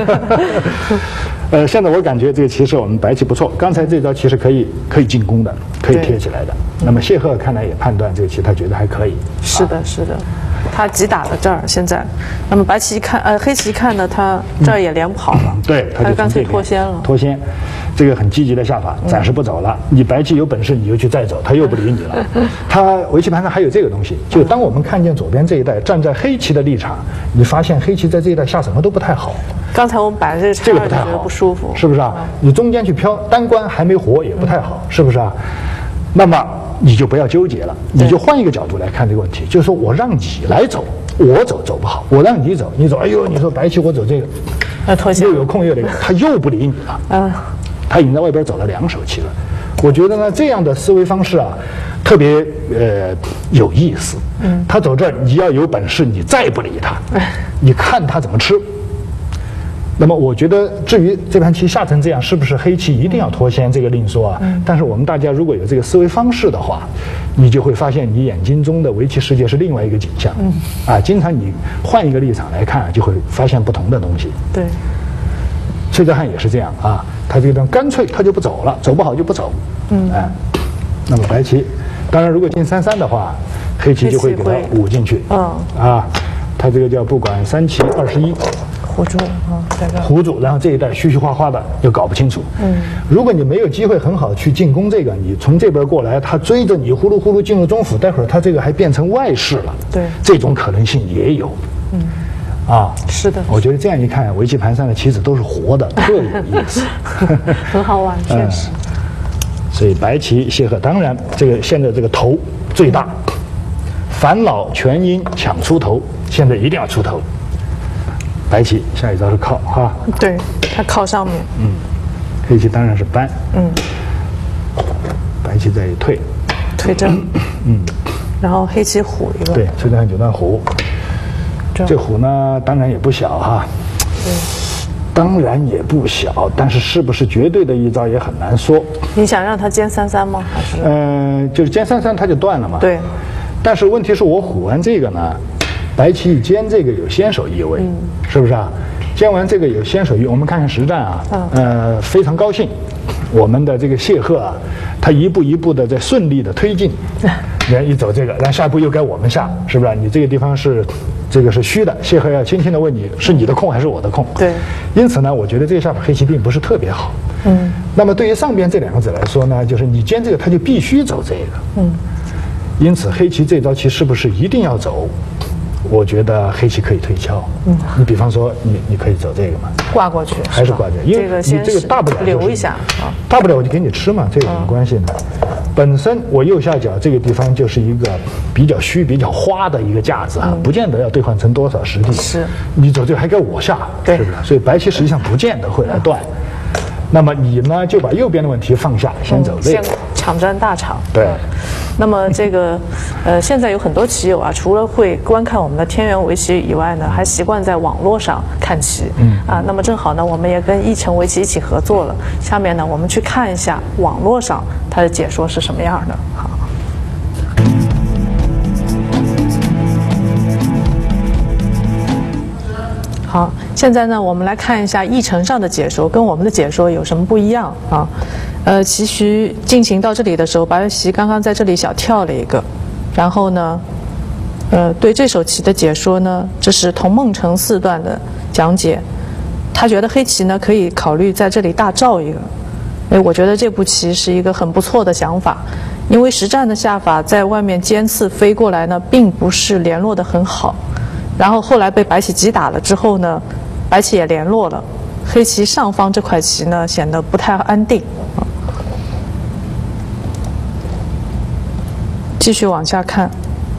S2: 呃，现在我感觉这个棋是我们白棋不错。刚才这招棋是可以可以进攻的，可以贴起来的。那么谢赫看来也判断这个棋，他觉得还可以。
S1: 是的，是的。他急打了这儿，现在，那么白棋一看，呃，黑棋看呢，他这儿也连不好了，
S2: 嗯、对，
S1: 他就干脆脱先了。
S2: 脱先，这个很积极的下法，暂时不走了。嗯、你白棋有本事你就去再走，他又不理你了。他围棋盘上还有这个东西，就当我们看见左边这一带，站在黑棋的立场，你发现黑棋在这一带下什么都不太好。
S1: 刚才我们摆这个
S2: 这个不太好，
S1: 不舒服，
S2: 是不是啊？嗯、你中间去飘单关还没活也不太好，嗯、是不是啊？那么你就不要纠结了，你就换一个角度来看这个问题，就是说我让你来走。我走走不好，我让你走，你走，哎呦，你说白棋我走这个，
S1: 呃，脱线
S2: 又有空又那个，他又不理你了，嗯，他已经在外边走了两手棋了。我觉得呢，这样的思维方式啊，特别呃有意思。嗯，他走这儿，你要有本事，你再不理他，你看他怎么吃。那么我觉得，至于这盘棋下成这样，是不是黑棋一定要脱先，这个另说啊。嗯、但是我们大家如果有这个思维方式的话，你就会发现你眼睛中的围棋世界是另外一个景象。嗯、啊，经常你换一个立场来看，就会发现不同的东西。
S1: 对，
S2: 崔泽汉也是这样啊，他这个地方干脆他就不走了，走不好就不走。嗯，哎，那么白棋，当然如果进三三的话，黑棋就会给他捂进去。嗯，啊，他这个叫不管三棋二十一。
S1: 糊住啊，在这
S2: 糊住，然后这一带虚虚花花的又搞不清楚。嗯，如果你没有机会很好去进攻这个，你从这边过来，他追着你呼噜呼噜进入中府，待会儿他这个还变成外势了。
S1: 对，
S2: 这种可能性也有。嗯，啊，
S1: 是的，
S2: 我觉得这样一看，围棋盘上的棋子都是活的，特有意思，
S1: 很好玩，确实。嗯、
S2: 所以白棋谢赫，当然这个现在这个头最大，嗯、烦恼全因抢出头，现在一定要出头。白棋下一招是靠哈，
S1: 对，它靠上面。
S2: 嗯，黑棋当然是搬。嗯，白棋再一退，
S1: 退正。嗯，然后黑棋虎一个。
S2: 对，崔泽汉九段虎。这虎呢，当然也不小哈。对，当然也不小，但是是不是绝对的一招也很难说。
S1: 你想让他尖三三吗？还是？
S2: 嗯、呃，就是尖三三它就断了嘛。
S1: 对。但
S2: 是问题是我虎完这个呢？白棋一尖这个有先手意味，嗯、是不是啊？尖完这个有先手意味，我们看看实战啊，嗯、呃，非常高兴，我们的这个谢赫啊，他一步一步的在顺利的推进，人一走这个，然后下一步又该我们下，是不是？你这个地方是这个是虚的，谢赫要轻轻的问你是你的空还是我的空？
S1: 对。
S2: 因此呢，我觉得这个下法黑棋并不是特别好。嗯。那么对于上边这两个子来说呢，就是你尖这个，他就必须走这个。嗯。因此黑棋这招棋是不是一定要走？我觉得黑棋可以推敲，嗯，你比方说你你可以走这个嘛，
S1: 挂过去，
S2: 还是挂这个，因为你这个大不了
S1: 留一下啊，
S2: 大不了我就给你吃嘛，这有什么关系呢？本身我右下角这个地方就是一个比较虚、比较花的一个架子啊，不见得要兑换成多少实地，
S1: 是，
S2: 你走这个还该我下，是不是？所以白棋实际上不见得会来断。那么你呢，就把右边的问题放下，先走这个，
S1: 先抢占大场。
S2: 对。
S1: 那么这个，呃，现在有很多棋友啊，除了会观看我们的天元围棋以外呢，还习惯在网络上看棋。嗯。啊，那么正好呢，我们也跟一城围棋一起合作了。下面呢，我们去看一下网络上它的解说是什么样的。好。好，现在呢，我们来看一下议程上的解说，跟我们的解说有什么不一样啊？呃，棋局进行到这里的时候，白棋刚刚在这里小跳了一个，然后呢， 呃，对这手棋的解说呢，这是童梦成四段的讲解。他觉得黑棋呢可以考虑在这里大照一个。哎，我觉得这步棋是一个很不错的想法，因为实战的下法在外面尖刺飞过来呢，并不是联络得很好。然后后来被白棋击打了之后呢，白棋也联络了，黑棋上方这块棋呢显得不太安定。继续往下看。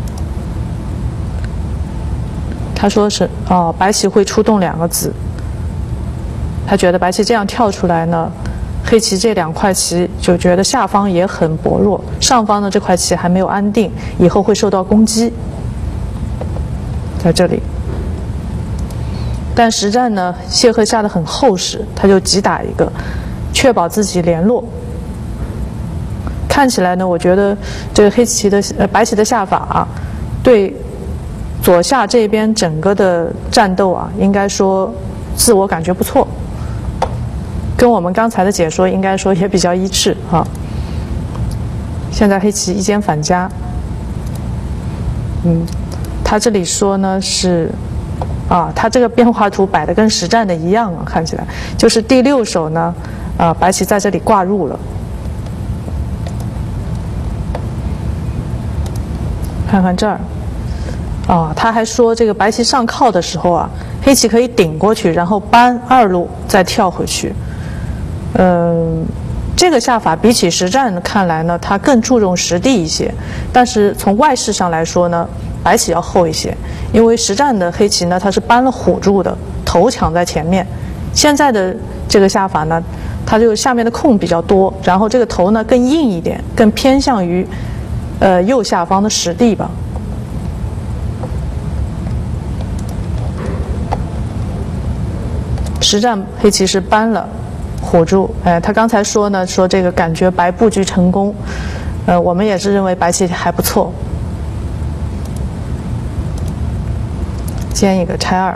S1: 他说是哦，白棋会出动两个子。他觉得白棋这样跳出来呢，黑棋这两块棋就觉得下方也很薄弱，上方的这块棋还没有安定，以后会受到攻击。在这里，但实战呢，谢赫下得很厚实，他就急打一个，确保自己联络。看起来呢，我觉得这个黑棋的呃白棋的下法啊，对左下这边整个的战斗啊，应该说自我感觉不错，跟我们刚才的解说应该说也比较一致啊。现在黑棋一间反夹，嗯，他这里说呢是啊，他这个变化图摆的跟实战的一样啊，看起来就是第六手呢，啊，白棋在这里挂入了。看看这儿。啊，他还说这个白棋上靠的时候啊，黑棋可以顶过去，然后搬二路再跳回去。嗯，这个下法比起实战看来呢，它更注重实地一些。但是从外势上来说呢，白棋要厚一些，因为实战的黑棋呢，它是搬了虎住的，头抢在前面。现在的这个下法呢，它就下面的空比较多，然后这个头呢更硬一点，更偏向于呃右下方的实地吧。实战黑棋是搬了虎住，哎，他刚才说呢，说这个感觉白布局成功，呃，我们也是认为白棋还不错。尖一个拆二，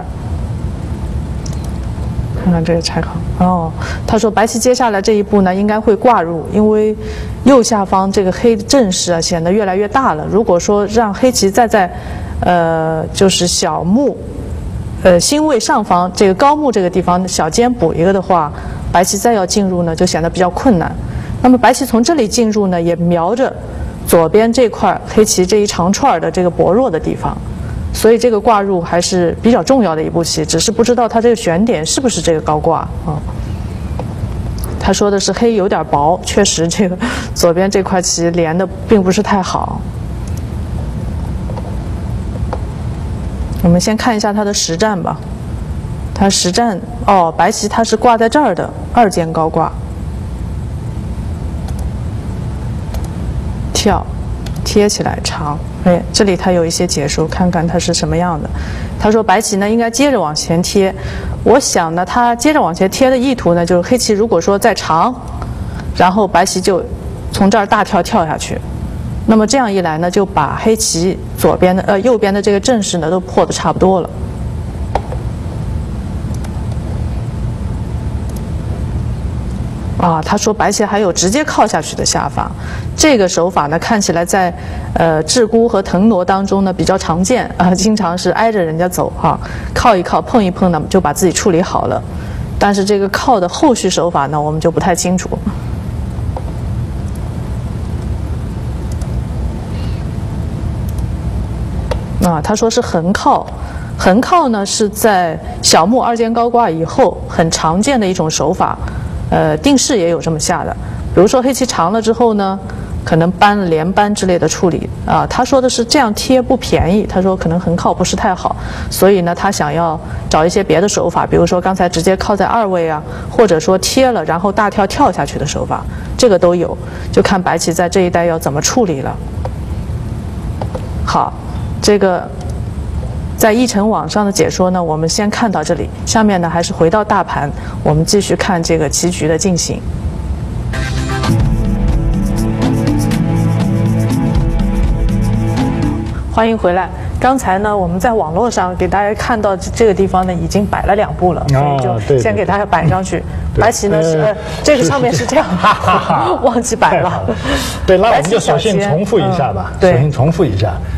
S1: 看看这个拆好哦。他说白棋接下来这一步呢，应该会挂入，因为右下方这个黑的阵势啊显得越来越大了。如果说让黑棋再在呃就是小目。呃，星位上方这个高目这个地方小尖补一个的话，白棋再要进入呢，就显得比较困难。那么白棋从这里进入呢，也瞄着左边这块黑棋这一长串的这个薄弱的地方，所以这个挂入还是比较重要的一步棋，只是不知道它这个选点是不是这个高挂啊。他说的是黑有点薄，确实这个左边这块棋连的并不是太好。我们先看一下它的实战吧。它实战哦，白棋它是挂在这儿的二间高挂，跳贴起来长。哎，这里它有一些解说，看看它是什么样的。他说白棋呢应该接着往前贴，我想呢它接着往前贴的意图呢，就是黑棋如果说再长，然后白棋就从这儿大跳跳下去。那么这样一来呢，就把黑棋左边的呃右边的这个阵势呢都破得差不多了。啊，他说白棋还有直接靠下去的下法，这个手法呢看起来在呃鹧鸪和腾挪当中呢比较常见啊，经常是挨着人家走哈、啊，靠一靠碰一碰呢就把自己处理好了。但是这个靠的后续手法呢，我们就不太清楚。啊，他说是横靠，横靠呢是在小目二间高挂以后很常见的一种手法，呃，定式也有这么下的。比如说黑棋长了之后呢，可能搬连搬之类的处理啊。他说的是这样贴不便宜，他说可能横靠不是太好，所以呢他想要找一些别的手法，比如说刚才直接靠在二位啊，或者说贴了然后大跳跳下去的手法，这个都有，就看白棋在这一带要怎么处理了。好。这个在议程网上的解说呢，我们先看到这里。下面呢，还是回到大盘，我们继续看这个棋局的进行。欢迎回来。刚才呢，我们在网络上给大家看到这个地方呢，已经摆了两步了，所以就先给大家摆上去。白棋呢是、呃、这个上面是这样，忘记摆了。
S2: 对，那我们就索性重复一下吧。
S1: 嗯、
S2: 索性重复一下。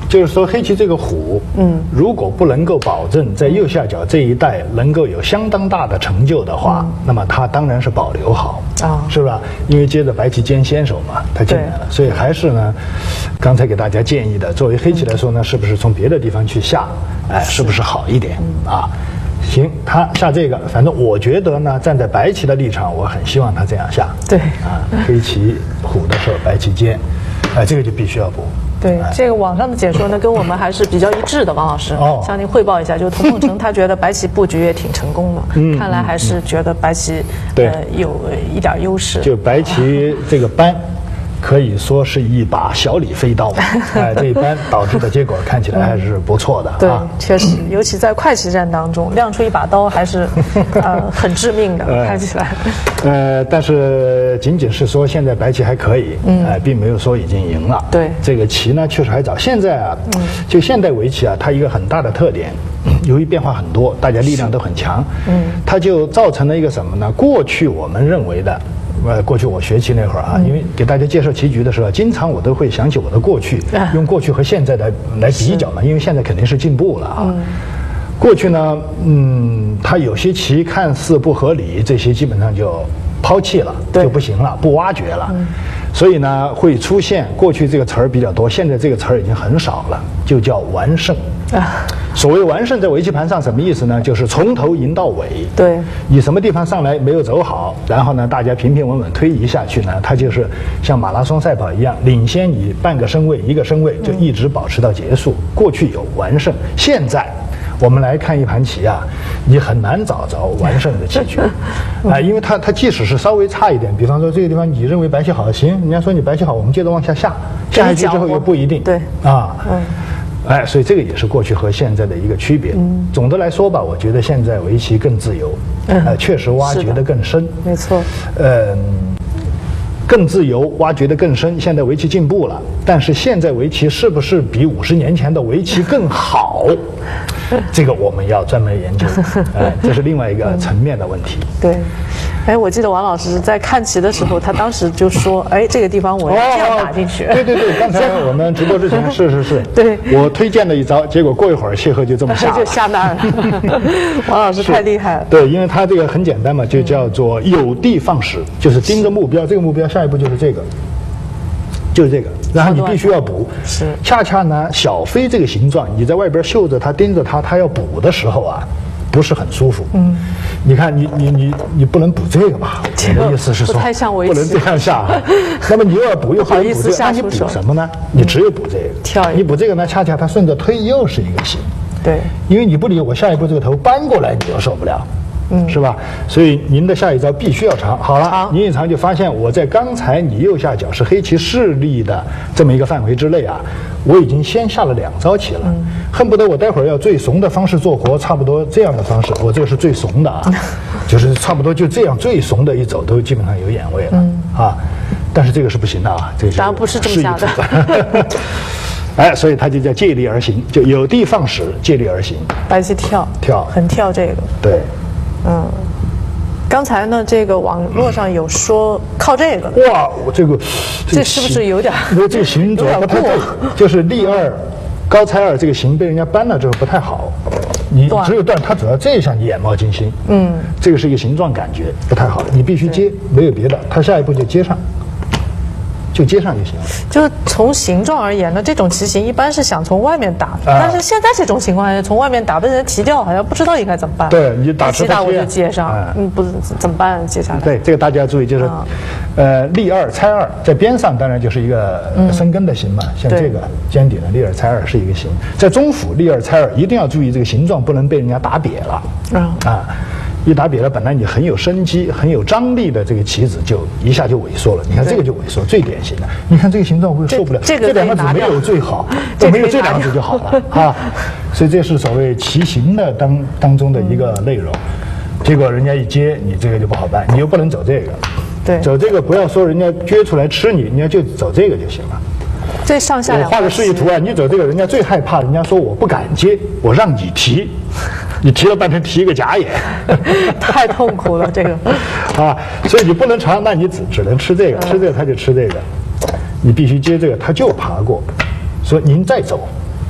S2: 就是说黑棋这个虎，嗯，如果不能够保证在右下角这一带能够有相当大的成就的话，嗯、那么它当然是保留好啊，是吧？因为接着白棋兼先手嘛，它进来了，所以还是呢，刚才给大家建议的，作为黑棋来说呢，是不是从别的地方去下，哎，是不是好一点啊？行，他下这个，反正我觉得呢，站在白棋的立场，我很希望他这样下。
S1: 对
S2: 啊，黑棋虎的时候，白棋尖，哎、呃，这个就必须要补。
S1: 对，这个网上的解说呢，跟我们还是比较一致的，王老师。哦，向您汇报一下，就是童梦成他觉得白棋布局也挺成功的，嗯、看来还是觉得白棋
S2: 对、
S1: 呃、有一点优势。
S2: 就白棋这个扳。可以说是一把小李飞刀，哎，这一般导致的结果看起来还是不错的。
S1: 对，确实，尤其在快棋战当中，亮出一把刀还是呃很致命的，看起来。
S2: 呃，但是仅仅是说现在白棋还可以，嗯，哎，并没有说已经赢了。
S1: 对，
S2: 这个棋呢确实还早。现在啊，就现代围棋啊，它一个很大的特点，由于变化很多，大家力量都很强，嗯，它就造成了一个什么呢？过去我们认为的。呃，过去我学棋那会儿啊，因为给大家介绍棋局的时候，经常我都会想起我的过去，用过去和现在的来比较嘛，因为现在肯定是进步了啊。过去呢，嗯，它有些棋看似不合理，这些基本上就抛弃了，就不行了，不挖掘了。所以呢，会出现过去这个词儿比较多，现在这个词儿已经很少了，就叫完胜。所谓完胜，在围棋盘上什么意思呢？就是从头赢到尾。
S1: 对，
S2: 你什么地方上来没有走好，然后呢，大家平平稳稳推移下去呢，它就是像马拉松赛跑一样，领先你半个身位、一个身位，就一直保持到结束。嗯、过去有完胜，现在我们来看一盘棋啊，你很难找着完胜的棋局，啊、呃，因为它它即使是稍微差一点，比方说这个地方你认为白棋好，行，人家说你白棋好，我们接着往下下，下下去之后又不一定，
S1: 对，
S2: 啊，嗯。哎，所以这个也是过去和现在的一个区别。嗯，总的来说吧，我觉得现在围棋更自由，嗯、呃，确实挖掘得更深。
S1: 没错。
S2: 嗯、呃，更自由，挖掘得更深。现在围棋进步了，但是现在围棋是不是比五十年前的围棋更好？这个我们要专门研究。哎，这是另外一个层面的问题。
S1: 嗯、对。哎，我记得王老师在看棋的时候，他当时就说：“哎，这个地方我要这样打进去。哦”
S2: 对对对，刚才我们直播之前是是是，
S1: 对，
S2: 我推荐了一招，结果过一会儿谢赫就这么下了，
S1: 就下那儿了。王老师太厉害了。
S2: 对，因为他这个很简单嘛，就叫做有的放矢，就是盯着目标，这个目标下一步就是这个。就是这个，然后你必须要补。
S1: 是，
S2: 恰恰呢，小飞这个形状，你在外边嗅着它、盯着它，它要补的时候啊，不是很舒服。嗯，你看，你你你你不能补这个吧？我的意思是说，不能这样下。那么你又要补，又不能补这个，那你补什么呢？你只有补这个。
S1: 跳。
S2: 你补这个呢，恰恰它顺着推又是一个形。
S1: 对。
S2: 因为你不理我，下一步这个头扳过来，你又受不了。嗯，是吧？所以您的下一招必须要长。好了，您一长就发现我在刚才你右下角是黑棋势力的这么一个范围之内啊，我已经先下了两招棋了，嗯、恨不得我待会儿要最怂的方式做活，差不多这样的方式，我这个是最怂的啊，就是差不多就这样最怂的一走都基本上有眼位了、嗯、啊，但是这个是不行的啊，这个
S1: 当然不是这么下的。
S2: 哎，所以它就叫借力而行，就有的放矢，借力而行。
S1: 白棋跳
S2: 跳，
S1: 很跳这个。
S2: 对。
S1: 嗯，刚才呢，这个网络上有说靠这个。
S2: 哇，我这个，
S1: 这是不是有点？
S2: 因为这个形主要不太对，就是立二，高猜二这个形被人家扳了之后不太好。你只有断，它主要这一下你眼冒金星。嗯，这个是一个形状感觉不太好，你必须接，没有别的，它下一步就接上。就接上就行了。
S1: 就是从形状而言呢，这种棋形一般是想从外面打，啊、但是现在这种情况下，从外面打被人提掉，好像不知道应该怎么办。
S2: 对，你打吃
S1: 打我就接上，啊、嗯，不怎么办？接下来。
S2: 对，这个大家要注意，就是，啊、呃，立二猜二，在边上当然就是一个生根的形嘛，嗯、像这个尖底的立二猜二是一个形，在中府立二猜二一定要注意这个形状不能被人家打瘪了。啊啊。一打瘪了，本来你很有生机、很有张力的这个棋子，就一下就萎缩了。你看这个就萎缩，最典型的。你看这个形状会受不了，
S1: 这, 这,
S2: 这两个子没有最好，都没有这两个子就好了啊。所以这是所谓棋形的当当中的一个内容。结果人家一接，你这个就不好办，你又不能走这个。
S1: 对，
S2: 走这个不要说人家撅出来吃你，人家就走这个就行了。
S1: 这上下
S2: 我画个示意图啊，你走这个，人家最害怕，人家说我不敢接，我让你提。你提了半天，提一个假眼，
S1: 太痛苦了这个
S2: 啊！所以你不能长，那你只只能吃这个，吃这个他就吃这个，你必须接这个，他就爬过。说您再走，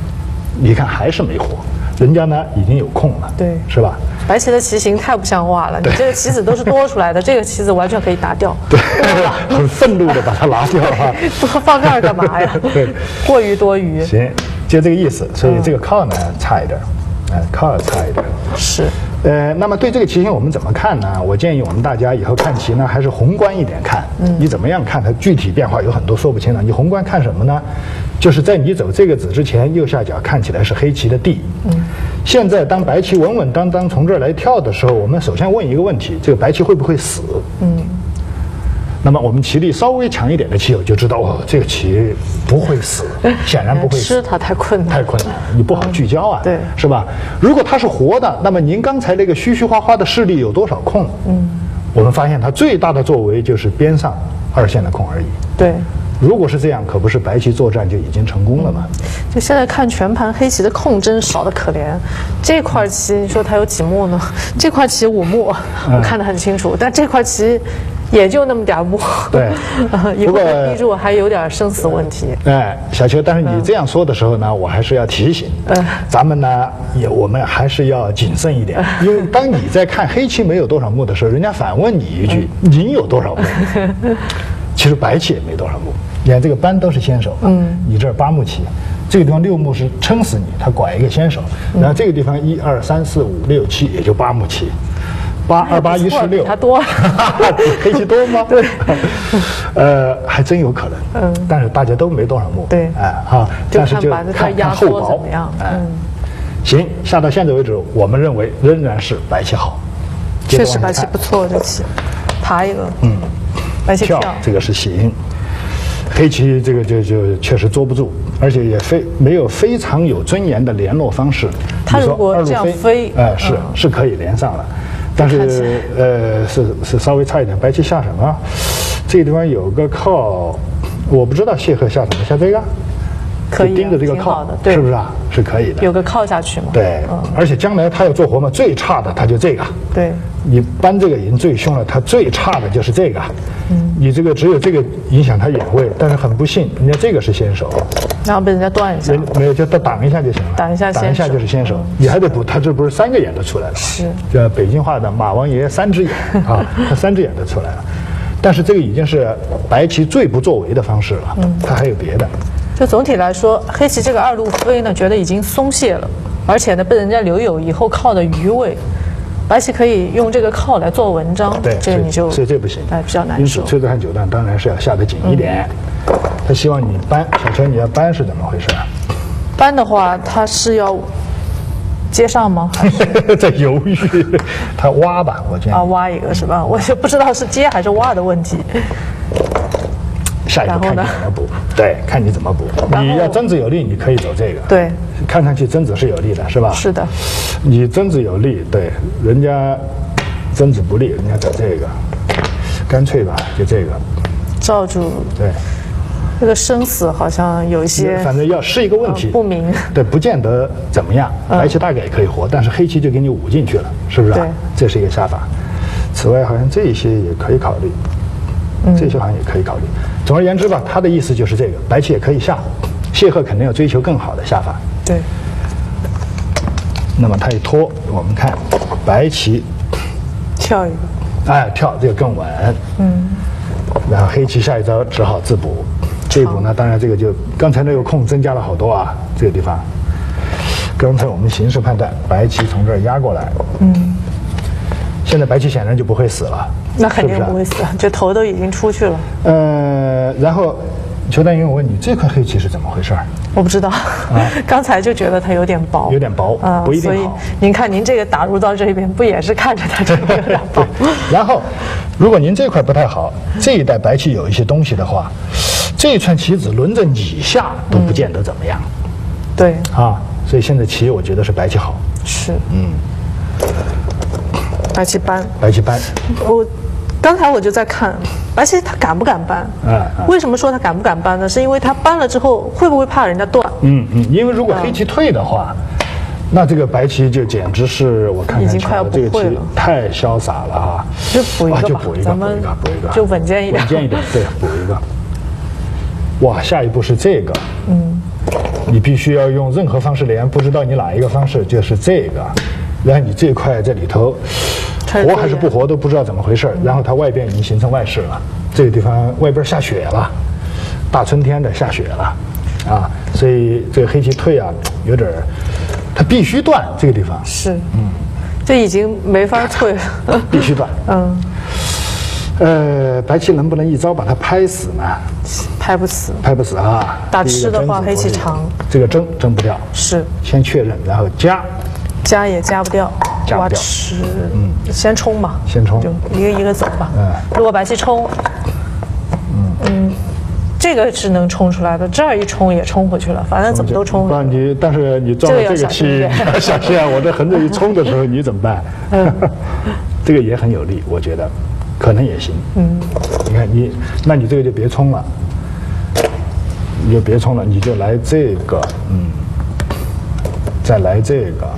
S2: 你看还是没活，人家呢已经有空了，
S1: 对，
S2: 是吧？
S1: 白棋的棋形太不像话了，你这个棋子都是多出来的，这个棋子完全可以拿掉。
S2: 对，很愤怒的把它拿掉啊！
S1: 多放这儿干嘛呀？
S2: 对，
S1: 过于多余。
S2: 行，就这个意思。所以这个靠呢差一点，哎，靠差一点。
S1: 是。
S2: 呃，那么对这个棋形我们怎么看呢？我建议我们大家以后看棋呢，还是宏观一点看。嗯。你怎么样看它具体变化有很多说不清的。你宏观看什么呢？就是在你走这个子之前，右下角看起来是黑棋的地。嗯。现在当白棋稳稳当当从这儿来跳的时候，我们首先问一个问题：这个白棋会不会死？嗯。那么我们棋力稍微强一点的棋友就知道，哦，这个棋不会死，显然不会死。
S1: 吃它太困难，
S2: 太困难，你不好聚焦啊，
S1: 对，
S2: 是吧？如果它是活的，那么您刚才那个虚虚花花的势力有多少空？嗯，我们发现它最大的作为就是边上二线的空而已。
S1: 对。
S2: 如果是这样，可不是白棋作战就已经成功了吗？
S1: 就现在看全盘黑棋的空真少得可怜，这块棋你说它有几目呢？这块棋五目，我看得很清楚，嗯、但这块棋也就那么点目。
S2: 对，
S1: 以后逼住还有点生死问题。
S2: 哎，小邱，但是你这样说的时候呢，我还是要提醒，嗯、咱们呢也我们还是要谨慎一点，因为当你在看黑棋没有多少目的时候，人家反问你一句：“嗯、您有多少目？”其实白棋也没多少目。你看这个班都是先手，嗯，你这儿八目棋，这个地方六目是撑死你，他拐一个先手，然后这个地方一二三四五六七也就八目棋，八二八一十六，
S1: 它多，
S2: 黑棋多吗？
S1: 对，
S2: 呃，还真有可能，嗯，但是大家都没多少目，
S1: 对，
S2: 哎哈，但是就看看厚薄
S1: 怎么样，嗯，
S2: 行，下到现在为止，我们认为仍然是白棋好，
S1: 确实白棋不错，这棋，爬一个，嗯，白棋跳，
S2: 这个是行。黑棋这个就就确实坐不住，而且也非没有非常有尊严的联络方式。
S1: 他如果这样飞，
S2: 哎、呃，是、嗯、是可以连上了，但是呃是是稍微差一点。白棋下什么？这个地方有个靠，我不知道谢赫下什么，下这个。
S1: 可以、啊、
S2: 盯着这个靠，
S1: 对
S2: 是不是啊？是可以的，
S1: 有个靠下去嘛。
S2: 对，嗯、而且将来他要做活嘛，最差的他就这个。
S1: 对，
S2: 你搬这个已经最凶了，他最差的就是这个。嗯，你这个只有这个影响他眼位，但是很不幸，人家这个是先手，
S1: 然后被人家断一下，
S2: 没有就挡一下就行了，
S1: 挡一下，
S2: 挡一下就是先手，嗯、你还得补，他这不是三个眼都出来了，
S1: 是，
S2: 叫北京话的马王爷三只眼啊，他三只眼都出来了，但是这个已经是白棋最不作为的方式了，嗯，他还有别的。
S1: 就总体来说，黑棋这个二路飞呢，觉得已经松懈了，而且呢，被人家留有以后靠的余位。白棋可以用这个靠来做文章，
S2: 对，
S1: 这个你就
S2: 所以这不行，
S1: 哎，比较难受。
S2: 因此，崔子汉九段当然是要下得紧一点。嗯、他希望你搬，小陈你要搬是怎么回事啊？
S1: 搬的话，他是要接上吗？
S2: 在犹豫，他挖吧，我建议。
S1: 啊，挖一个是吧？我就不知道是接还是挖的问题。
S2: 下一步看你怎么补，对，看你怎么补。你要争子有力，你可以走这个。
S1: 对，
S2: 看上去争子是有利的，是吧？
S1: 是的。
S2: 你争子有利，对，人家争子不利，人家走这个，干脆吧，就这个。
S1: 罩住。
S2: 对。
S1: 这个生死好像有一些，
S2: 反正要是一个问题，
S1: 呃、不明。
S2: 对，不见得怎么样。白棋大概也可以活，但是黑棋就给你捂进去了，是不是啊？
S1: 对，
S2: 这是一个下法。此外，好像这些也可以考虑。这些好像也可以考虑。总而言之吧，他的意思就是这个，白棋也可以下，谢赫肯定要追求更好的下法。
S1: 对。
S2: 那么他一拖，我们看白棋
S1: 跳一个，
S2: 哎，跳这个更稳。嗯。然后黑棋下一招只好自补，这一补呢，当然这个就刚才那个空增加了好多啊，这个地方。刚才我们形势判断，白棋从这儿压过来。嗯。现在白棋显然就不会死了。
S1: 那肯定不会死，是是啊、这头都已经出去了。
S2: 呃，然后，邱丹云，我问你，这块黑棋是怎么回事？
S1: 我不知道，啊、刚才就觉得它有点薄，
S2: 有点薄，啊、不一定好。
S1: 所以您看，您这个打入到这边，不也是看着它这个有点薄？
S2: 然后，如果您这块不太好，这一带白棋有一些东西的话，这一串棋子轮着你下都不见得怎么样。
S1: 嗯、对。
S2: 啊，所以现在棋我觉得是白棋好。
S1: 是。嗯。白棋搬，
S2: 白棋搬。
S1: 我刚才我就在看白棋他敢不敢搬？啊、嗯，为什么说他敢不敢搬呢？是因为他搬了之后会不会怕人家断？
S2: 嗯嗯，因为如果黑棋退的话，嗯、那这个白棋就简直是我看看
S1: 已经快要不会了，
S2: 太潇洒了啊！
S1: 就补一个吧，
S2: 啊、就补一个，补一个，补一个，
S1: 就稳健一点，
S2: 稳健一点，对，补一个。哇，下一步是这个，嗯， 你必须要用任何方式连，不知道你哪一个方式，就是这个，然后你这块在里头活还是不活都不知道怎么回事，然后它外边已经形成外势了，这个地方外边下雪了，大春天的下雪了，啊，所以这个黑棋退啊，有点它必须断这个地方，
S1: 是，嗯，这已经没法退了，
S2: 必须断，嗯。呃，白棋能不能一招把它拍死呢？
S1: 拍不死，
S2: 拍不死啊！
S1: 打吃的话，黑棋长，
S2: 这个争争不掉。
S1: 是，
S2: 先确认，然后加，
S1: 加也加不掉，
S2: 加不掉。
S1: 吃，嗯，先冲吧，
S2: 先冲，
S1: 就一个一个走吧。嗯，如果白棋冲，嗯嗯，这个是能冲出来的，这儿一冲也冲回去了，反正怎么都冲。
S2: 不，你但是你撞了这个棋，你要小心啊！我这横着一冲的时候，你怎么办？嗯，这个也很有利，我觉得。可能也行，嗯，你看你，那你这个就别冲了，你就别冲了，你就来这个，嗯，再来这个，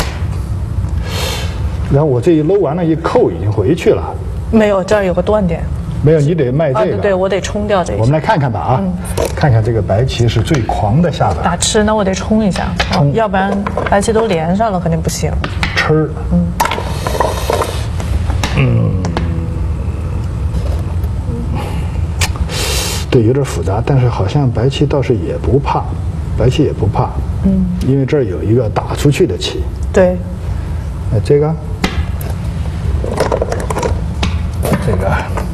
S2: 然后我这一搂完了，一扣已经回去了，
S1: 没有，这儿有个断点，
S2: 没有，你得卖这个，啊、
S1: 对, 对我得冲掉这个。
S2: 我们来看看吧啊，嗯、看看这个白棋是最狂的下法，
S1: 打吃，那我得冲一下，冲、哦，要不然白棋都连上了，肯定不行。
S2: 吃，嗯，嗯。对，有点复杂，但是好像白棋倒是也不怕，白棋也不怕，嗯，因为这儿有一个打出去的棋。
S1: 对。
S2: 那这个，这个，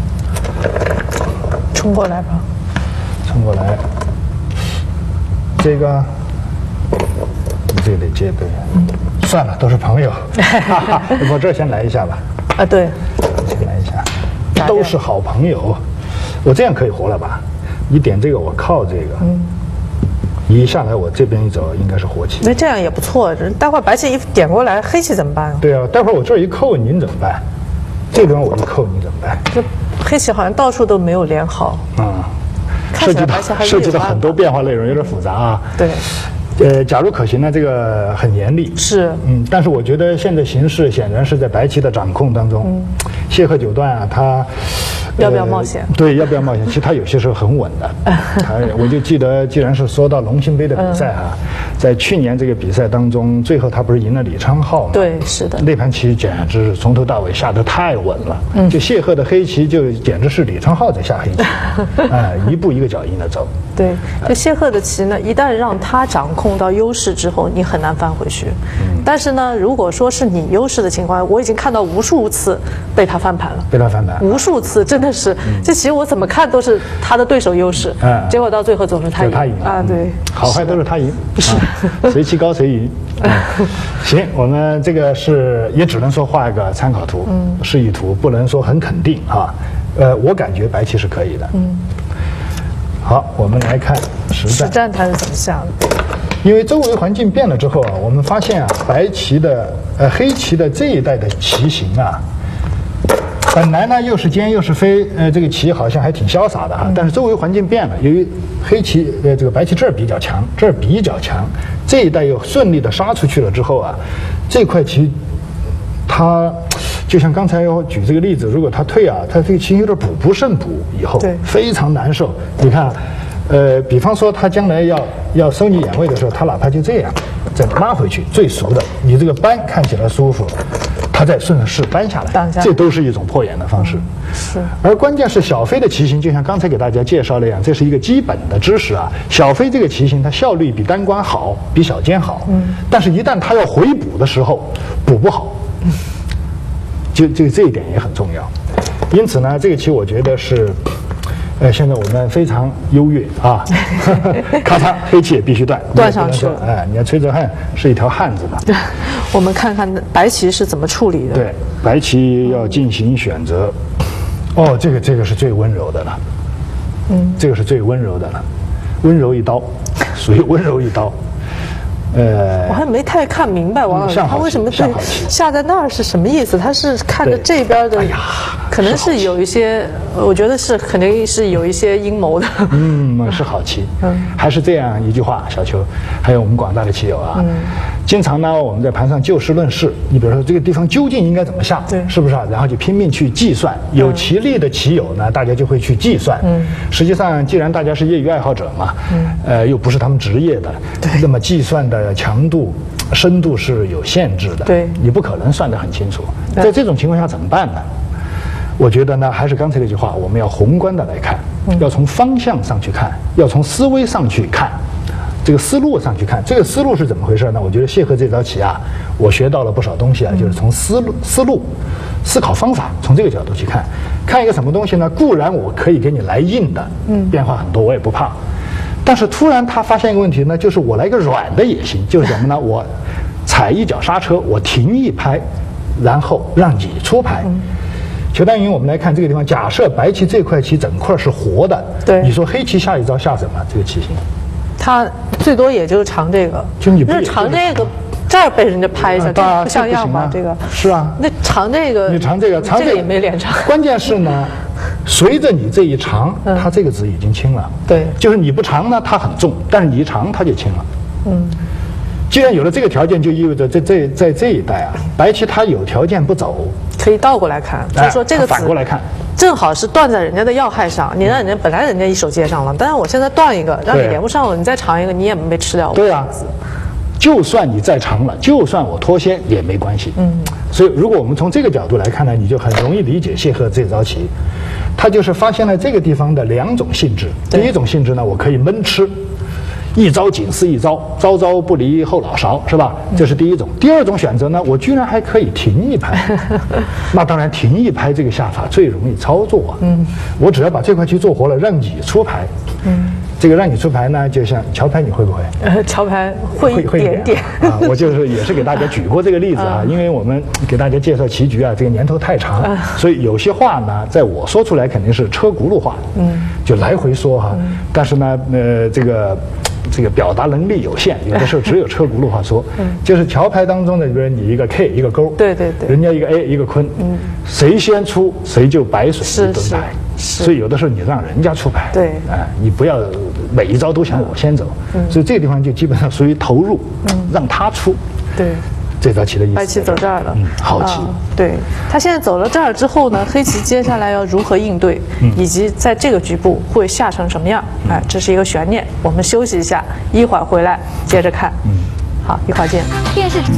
S1: 冲过来吧。
S2: 冲过来。这个，你这个得接对。嗯。算了，都是朋友。我这儿先来一下吧。
S1: 啊，对。
S2: 先来一下，都是好朋友。我这样可以活了吧？你点这个，我靠这个，嗯，你一下来，我这边一走，应该是活棋。
S1: 那这样也不错。待会儿白棋一点过来，黑棋怎么办啊？
S2: 对啊，待会儿我这儿一扣，您怎么办？这边我一扣，你怎么办？
S1: 这黑棋好像到处都没有连好。
S2: 嗯，涉及到涉及到很多变化内容，有点复杂啊。
S1: 对。
S2: 呃，假如可行呢，这个很严厉。
S1: 是。
S2: 嗯，但是我觉得现在形势显然是在白棋的掌控当中。嗯。谢赫九段啊，他。
S1: 要不要冒险？
S2: 呃、对，要不要冒险？其实他有些时候很稳的。我就记得，既然是说到龙兴杯的比赛哈、啊，嗯、在去年这个比赛当中，最后他不是赢了李昌镐吗？
S1: 对，是的。
S2: 那盘棋简直是从头到尾下得太稳了。嗯。就谢赫的黑棋就简直是李昌镐在下黑棋，哎、呃，一步一个脚印的走。
S1: 对，就谢赫的棋呢，一旦让他掌控到优势之后，你很难翻回去。嗯。但是呢，如果说是你优势的情况，我已经看到无数次被他翻盘了。
S2: 被他翻盘。
S1: 无数次，真的。但是、嗯、这棋我怎么看都是他的对手优势，嗯，结果到最后总是他赢，
S2: 他赢
S1: 啊，对，
S2: 好坏都是他赢，
S1: 是，
S2: 啊、谁棋高谁赢。嗯、行，我们这个是也只能说画一个参考图，嗯，示意图，不能说很肯定啊。呃，我感觉白棋是可以的，嗯。好，我们来看实战，
S1: 实战他是怎么下的？
S2: 因为周围环境变了之后啊，我们发现啊，白棋的呃黑棋的这一代的棋形啊。本来呢又是尖又是飞，呃，这个棋好像还挺潇洒的哈。但是周围环境变了，由于黑棋呃这个白棋这儿比较强，这儿比较强，这一带又顺利的杀出去了之后啊，这块棋它就像刚才我举这个例子，如果它退啊，它这个棋有点补不胜补，以后非常难受。你看，呃，比方说他将来要要收你眼位的时候，他哪怕就这样再拉回去，最熟的，你这个扳看起来舒服。他再顺势扳下来，这都是一种破眼的方式。
S1: 是。
S2: 而关键是小飞的棋形，就像刚才给大家介绍那样，这是一个基本的知识啊。小飞这个棋形，它效率比单关好，比小尖好。嗯。但是，一旦它要回补的时候，补不好。嗯。就就这一点也很重要。因此呢，这个棋我觉得是。呃，现在我们非常优越啊，咔嚓，黑棋也必须断，
S1: 断上去了。
S2: 哎，你看崔泽汉是一条汉子嘛。
S1: 对，我们看看白棋是怎么处理的。
S2: 对，白棋要进行选择。哦，这个这个是最温柔的了。嗯，这个是最温柔的了，温柔一刀，属于温柔一刀。呃，
S1: 我还没太看明白王老师他为什么对下在那儿是什么意思？他是看着这边的可能是有一些，我觉得是肯定是有一些阴谋的。
S2: 嗯，是好棋。嗯，还是这样一句话，小邱，还有我们广大的棋友啊，嗯，经常呢我们在盘上就事论事，你比如说这个地方究竟应该怎么下，
S1: 对，
S2: 是不是啊？然后就拼命去计算，有棋力的棋友呢，大家就会去计算。嗯，实际上既然大家是业余爱好者嘛，嗯，呃，又不是他们职业的，对，那么计算的强度、深度是有限制的，
S1: 对，
S2: 你不可能算得很清楚。在这种情况下怎么办呢？我觉得呢，还是刚才那句话，我们要宏观的来看，嗯、要从方向上去看，要从思维上去看，这个思路上去看。这个思路是怎么回事呢？我觉得谢赫这招棋啊，我学到了不少东西啊，嗯、就是从思路、思路、思考方法，从这个角度去看，看一个什么东西呢？固然我可以给你来硬的，嗯，变化很多，我也不怕。但是突然他发现一个问题呢，就是我来个软的也行，就是什么呢？我踩一脚刹车，我停一拍，然后让你出牌。嗯，球单云，我们来看这个地方，假设白棋这块棋整块是活的，
S1: 对，
S2: 你说黑棋下一招下什么？这个棋形，
S1: 它最多也就是长这个，
S2: 就你不
S1: 那长这个，这儿被人家拍一下，这不像样吧？这个
S2: 是啊，
S1: 那长这个，
S2: 你长这个，长
S1: 这个也没连长。
S2: 关键是呢，随着你这一长，它这个子已经轻了。
S1: 对，
S2: 就是你不长呢，它很重，但是你一长，它就轻了。嗯。既然有了这个条件，就意味着在这在这一带啊，白棋它有条件不走，
S1: 可以倒过来看，就是说这个
S2: 反过来看，
S1: 正好是断在人家的要害上。你让人家本来人家一手接上了，但是我现在断一个，让你连不上了，你再长一个，你也没吃掉我。
S2: 对啊，就算你再长了，就算我脱先也没关系。嗯，所以如果我们从这个角度来看呢，你就很容易理解谢赫这招棋，他就是发现了这个地方的两种性质。第一种性质呢，我可以闷吃。一招紧似一招，招招不离后脑勺，是吧？这是第一种。第二种选择呢，我居然还可以停一拍。那当然，停一拍这个下法最容易操作啊。嗯，我只要把这块棋做活了，让你出牌。嗯，这个让你出牌呢，就像桥牌，你会不会？
S1: 呃，桥牌会一点点
S2: 啊。我就是也是给大家举过这个例子啊，因为我们给大家介绍棋局啊，这个年头太长，所以有些话呢，在我说出来肯定是车轱辘话，嗯，就来回说哈。但是呢，呃，这个。这个表达能力有限，有的时候只有车轱辘话说。嗯，就是桥牌当中的，比如你一个 K 一个勾，
S1: 对对对，
S2: 人家一个 A 一个坤，嗯，谁先出谁就白水一顿牌。所以有的时候你让人家出牌，
S1: 对，
S2: 哎、呃，你不要每一招都想我先走。嗯，所以这个地方就基本上属于投入，嗯，让他出。
S1: 对。
S2: 这招棋的意思，
S1: 白棋走这儿了，
S2: 嗯，好棋、
S1: 啊。对，他现在走了这儿之后呢，黑棋接下来要如何应对，嗯、以及在这个局部会下成什么样？嗯、哎，这是一个悬念。我们休息一下，一会儿回来接着看。嗯，好，一会儿见。电视。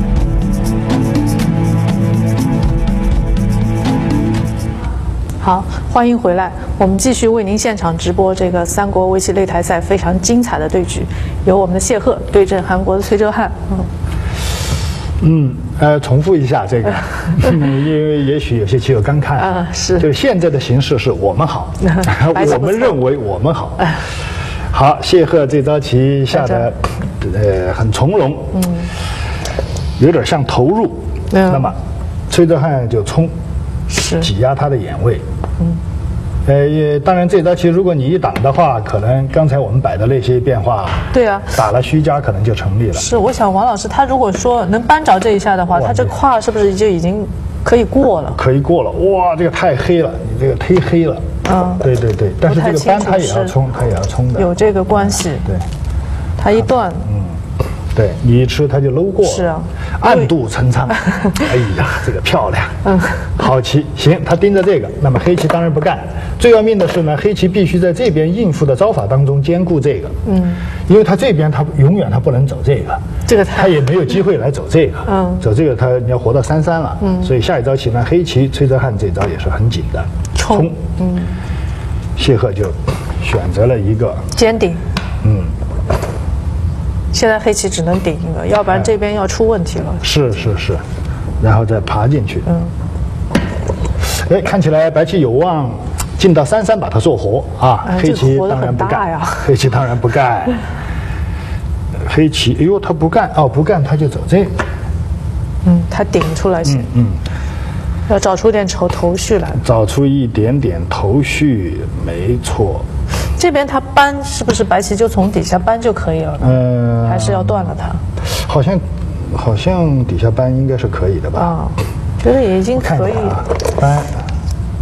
S1: 好，欢迎回来。我们继续为您现场直播这个三国围棋擂台赛非常精彩的对局，由我们的谢赫对阵韩国的崔哲瀚。嗯。
S2: 嗯，呃，重复一下这个，因为也许有些棋友刚看
S1: 啊，是，
S2: 就现在的形势是我们好，我们认为我们好。好，谢赫这招棋下的呃很从容，嗯，有点像投入，那么崔哲瀚就冲，
S1: 是
S2: 挤压他的眼位，嗯。呃，当然，这招棋如果你一挡的话，可能刚才我们摆的那些变化，
S1: 对啊，
S2: 打了虚家可能就成立了。
S1: 是，我想王老师他如果说能扳着这一下的话，他这胯是不是就已经可以过了？
S2: 可以过了，哇，这个太黑了，你这个忒黑了。嗯，对对对，但是这个扳他也要冲，他也要冲的，
S1: 有这个关系。
S2: 对，
S1: 他一断，
S2: 嗯。对你一吃它就搂过，
S1: 是啊，
S2: 暗度陈仓。哎呀，这个漂亮，嗯，好棋。行，他盯着这个，那么黑棋当然不干。最要命的是呢，黑棋必须在这边应付的招法当中兼顾这个，嗯，因为他这边他永远他不能走这个，
S1: 这个
S2: 他也没有机会来走这个，嗯，走这个他你要活到三三了，嗯，所以下一招棋呢，黑棋崔哲瀚这招也是很紧的，冲，嗯，谢赫就选择了一个
S1: 尖顶，嗯。现在黑棋只能顶一个，要不然这边要出问题了。
S2: 是是是，然后再爬进去。嗯。哎，看起来白棋有望进到三三把它做活啊！
S1: 哎、
S2: 黑棋当然不干
S1: 呀。
S2: 黑棋当然不干。黑棋，哎呦，他不干哦，不干他就走这个。
S1: 嗯，他顶出来先。嗯嗯。要找出点头头绪来。
S2: 找出一点点头绪，没错。
S1: 这边他扳是不是白棋就从底下扳就可以了呢？嗯、呃，还是要断了它？
S2: 好像，好像底下扳应该是可以的吧？啊，
S1: 觉得也已经可以。
S2: 啊、扳，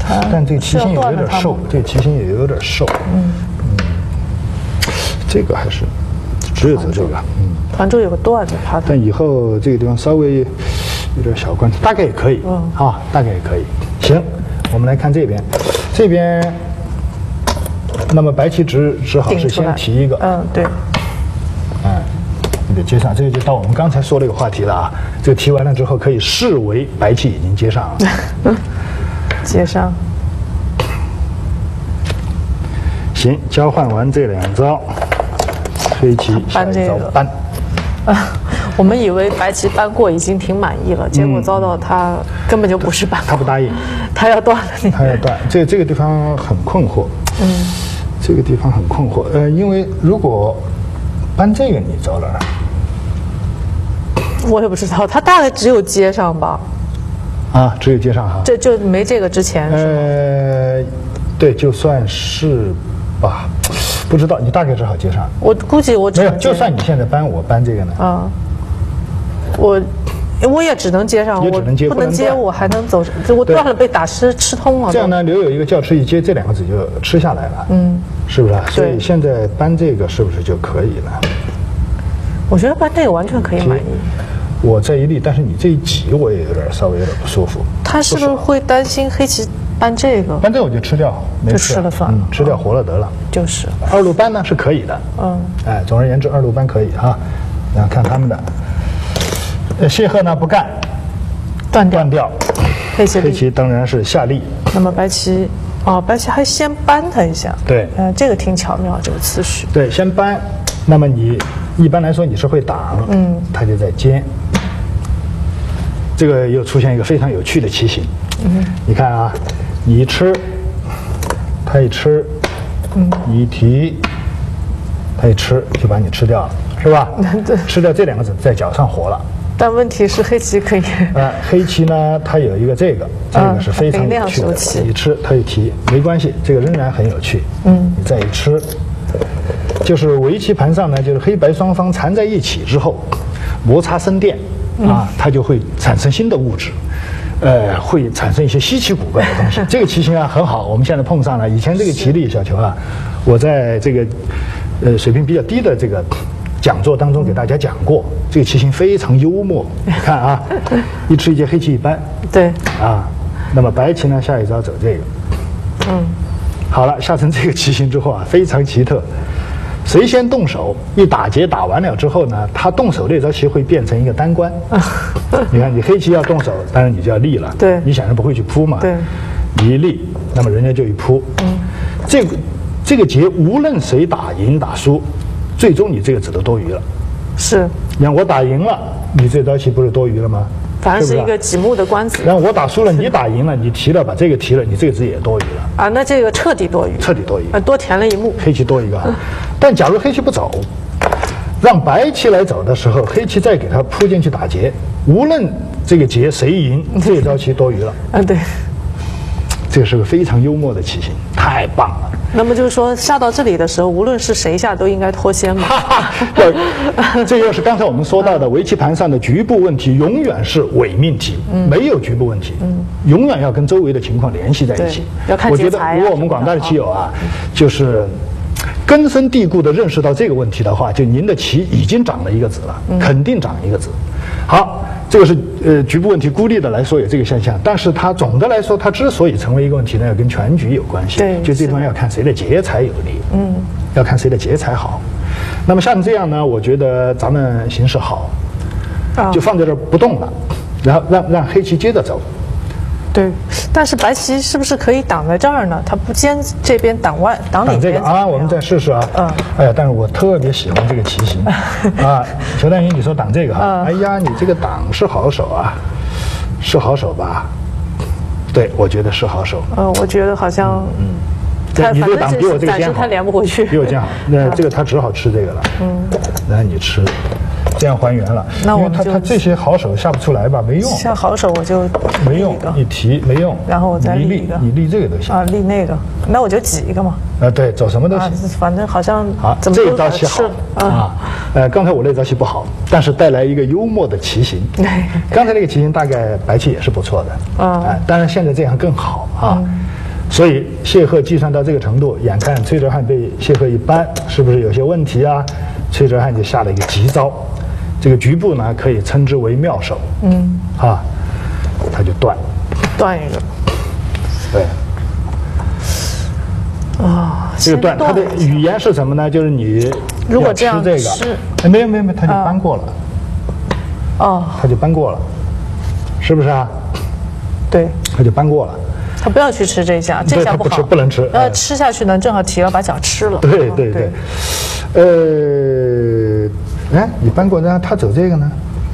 S2: 但这个旗形也有点瘦，这个旗形也有点瘦。嗯嗯，这个还是只有这这个。嗯，
S1: 团珠有个段子，怕它。
S2: 但以后这个地方稍微有点小关系，大概也可以。嗯，啊，大概也可以。行，我们来看这边，这边，那么白棋只只好是先提一个。
S1: 嗯，对。
S2: 嗯，你得接上，这个就到我们刚才说这个话题了啊。这个提完了之后，可以视为白棋已经接上了。
S1: 接上。
S2: 行，交换完这两招，黑棋下一招搬。
S1: 啊，我们以为白棋搬过已经挺满意了，结果遭到他根本就不是搬过，
S2: 他不答应，
S1: 他要断了。
S2: 他要断，这这个地方很困惑。嗯，这个地方很困惑。呃，因为如果搬这个，你招哪儿？
S1: 我也不知道，他大概只有接上吧。
S2: 啊，只有接上哈。
S1: 这就没这个之前是吗？
S2: 呃，对，就算是吧，不知道，你大概只好接上。
S1: 我估计我只
S2: 没有，就算你现在搬我搬这个呢。
S1: 啊，我我也只能接上，
S2: 也只能接，
S1: 不能接我还能走，我断了被打吃吃通了。
S2: 这样呢，留有一个叫吃一接，这两个字就吃下来了。嗯，是不是？所以现在搬这个是不是就可以了？
S1: 我觉得搬这个完全可以满意。
S2: 我这一立，但是你这一挤，我也有点稍微有点不舒服。
S1: 他是不是会担心黑棋搬这个？
S2: 搬这个我就吃掉，没
S1: 就吃了算了，
S2: 嗯，吃掉活了得了。
S1: 就是。
S2: 二路搬呢是可以的。嗯。哎，总而言之，二路搬可以哈。然后看他们的。呃，谢赫呢不干，
S1: 断掉。
S2: 断掉。
S1: 黑棋。
S2: 黑棋当然是下立。
S1: 那么白棋，哦，白棋还先搬他一下。
S2: 对。
S1: 呃，这个挺巧妙，这个次序。
S2: 对，先搬。那么你一般来说你是会挡，嗯，他就在尖。这个又出现一个非常有趣的棋形，嗯，你看啊，你一吃，他一吃，嗯，你一提，他一吃就把你吃掉了，是吧？
S1: 对，
S2: 吃掉这两个子在脚上活了。
S1: 但问题是黑棋可以。
S2: 呃，黑棋呢，它有一个这个，这个是非常有趣的。你吃，它一提，没关系，这个仍然很有趣。嗯，你再一吃，就是围棋盘上呢，就是黑白双方缠在一起之后，摩擦生电。啊，它就会产生新的物质，呃，会产生一些稀奇古怪的东西。这个棋形啊很好，我们现在碰上了。以前这个棋力小球啊，我在这个呃水平比较低的这个讲座当中给大家讲过，这个棋形非常幽默。你看啊，一吃一接黑棋一搬，
S1: 对，
S2: 啊，那么白棋呢下一招走这个，嗯，好了，下成这个棋形之后啊，非常奇特。谁先动手？一打劫打完了之后呢，他动手那招棋会变成一个单关。你看，你黑棋要动手，当然你就要立了。
S1: 对，
S2: 你显然不会去扑嘛。
S1: 对，
S2: 你一立，那么人家就一扑。嗯，这个这个劫无论谁打赢打输，最终你这个子都多余了。
S1: 是。
S2: 你看我打赢了，你这招棋不是多余了吗？
S1: 反而是一个几目的官子。
S2: 然后我打输了，你打赢了，你提了把这个提了，你这个子也多余了。
S1: 啊，那这个彻底多余。
S2: 彻底多余。
S1: 啊，多填了一目。
S2: 黑棋多一个。嗯，但假如黑棋不走，让白棋来走的时候，黑棋再给他扑进去打劫，无论这个劫谁赢，这招棋多余了。
S1: 啊，对。
S2: 这是个非常幽默的棋形，太棒了。
S1: 那么就是说，下到这里的时候，无论是谁下，都应该脱先嘛。
S2: 这又是刚才我们说到的围棋盘上的局部问题，永远是伪命题，嗯、没有局部问题，嗯、永远要跟周围的情况联系在一起。
S1: 要看劫财啊。
S2: 我觉得，如果我们广大的棋友啊，就是根深蒂固地认识到这个问题的话，就您的棋已经长了一个子了，嗯、肯定长一个子。好。这个是呃局部问题，孤立的来说有这个现象，但是它总的来说，它之所以成为一个问题呢，要跟全局有关系。
S1: 对，
S2: 就这地方要看谁的劫财有利，嗯，要看谁的劫财好。那么像这样呢，我觉得咱们形势好，啊，就放在这儿不动了，然后让让黑棋接着走。
S1: 对，但是白棋是不是可以挡在这儿呢？它不尖这边挡外挡里边。挡
S2: 这个啊，我们再试试啊。嗯。哎呀，但是我特别喜欢这个棋形啊。裘丹云，你说挡这个哈？嗯、哎呀，你这个挡是好手啊，是好手吧？对，我觉得是好手。
S1: 嗯，我觉得好像嗯。
S2: 对，你这个挡比我这个尖好。
S1: 他连不回去。
S2: 比我尖好，那这个他只好吃这个了。嗯。那你吃。这样还原了，
S1: 那我
S2: 因为他他这些好手下不出来吧，没用。
S1: 下好手我就
S2: 没用，你提没用，
S1: 然后我再立一个，
S2: 你立这个都行
S1: 啊，立那个，那我就挤一个嘛。
S2: 啊，对，走什么都行，
S1: 反正好像
S2: 好，这一招棋好啊。呃，刚才我那招棋不好，但是带来一个幽默的棋形。刚才那个棋形大概白棋也是不错的啊，当然现在这样更好啊。 所以谢赫计算到这个程度，眼看崔哲汉被谢赫一扳，是不是有些问题啊？崔哲汉就下了一个急招，这个局部呢可以称之为妙手，嗯，啊，他就断，
S1: 断一个，
S2: 对。
S1: 啊，
S2: 这个断，它的语言是什么呢？就是你
S1: 如果这样
S2: 吃这个，哎，没有没有没有，他就搬过了，
S1: 哦，
S2: 他就搬过了，是不是啊？
S1: 对，
S2: 他就搬过了。
S1: 他不要去吃这一下，这下
S2: 不好，不吃，不能吃。
S1: 呃，吃下去呢，正好提了，把脚吃了。
S2: 对对对，呃，哎，你搬过，让他走这个呢？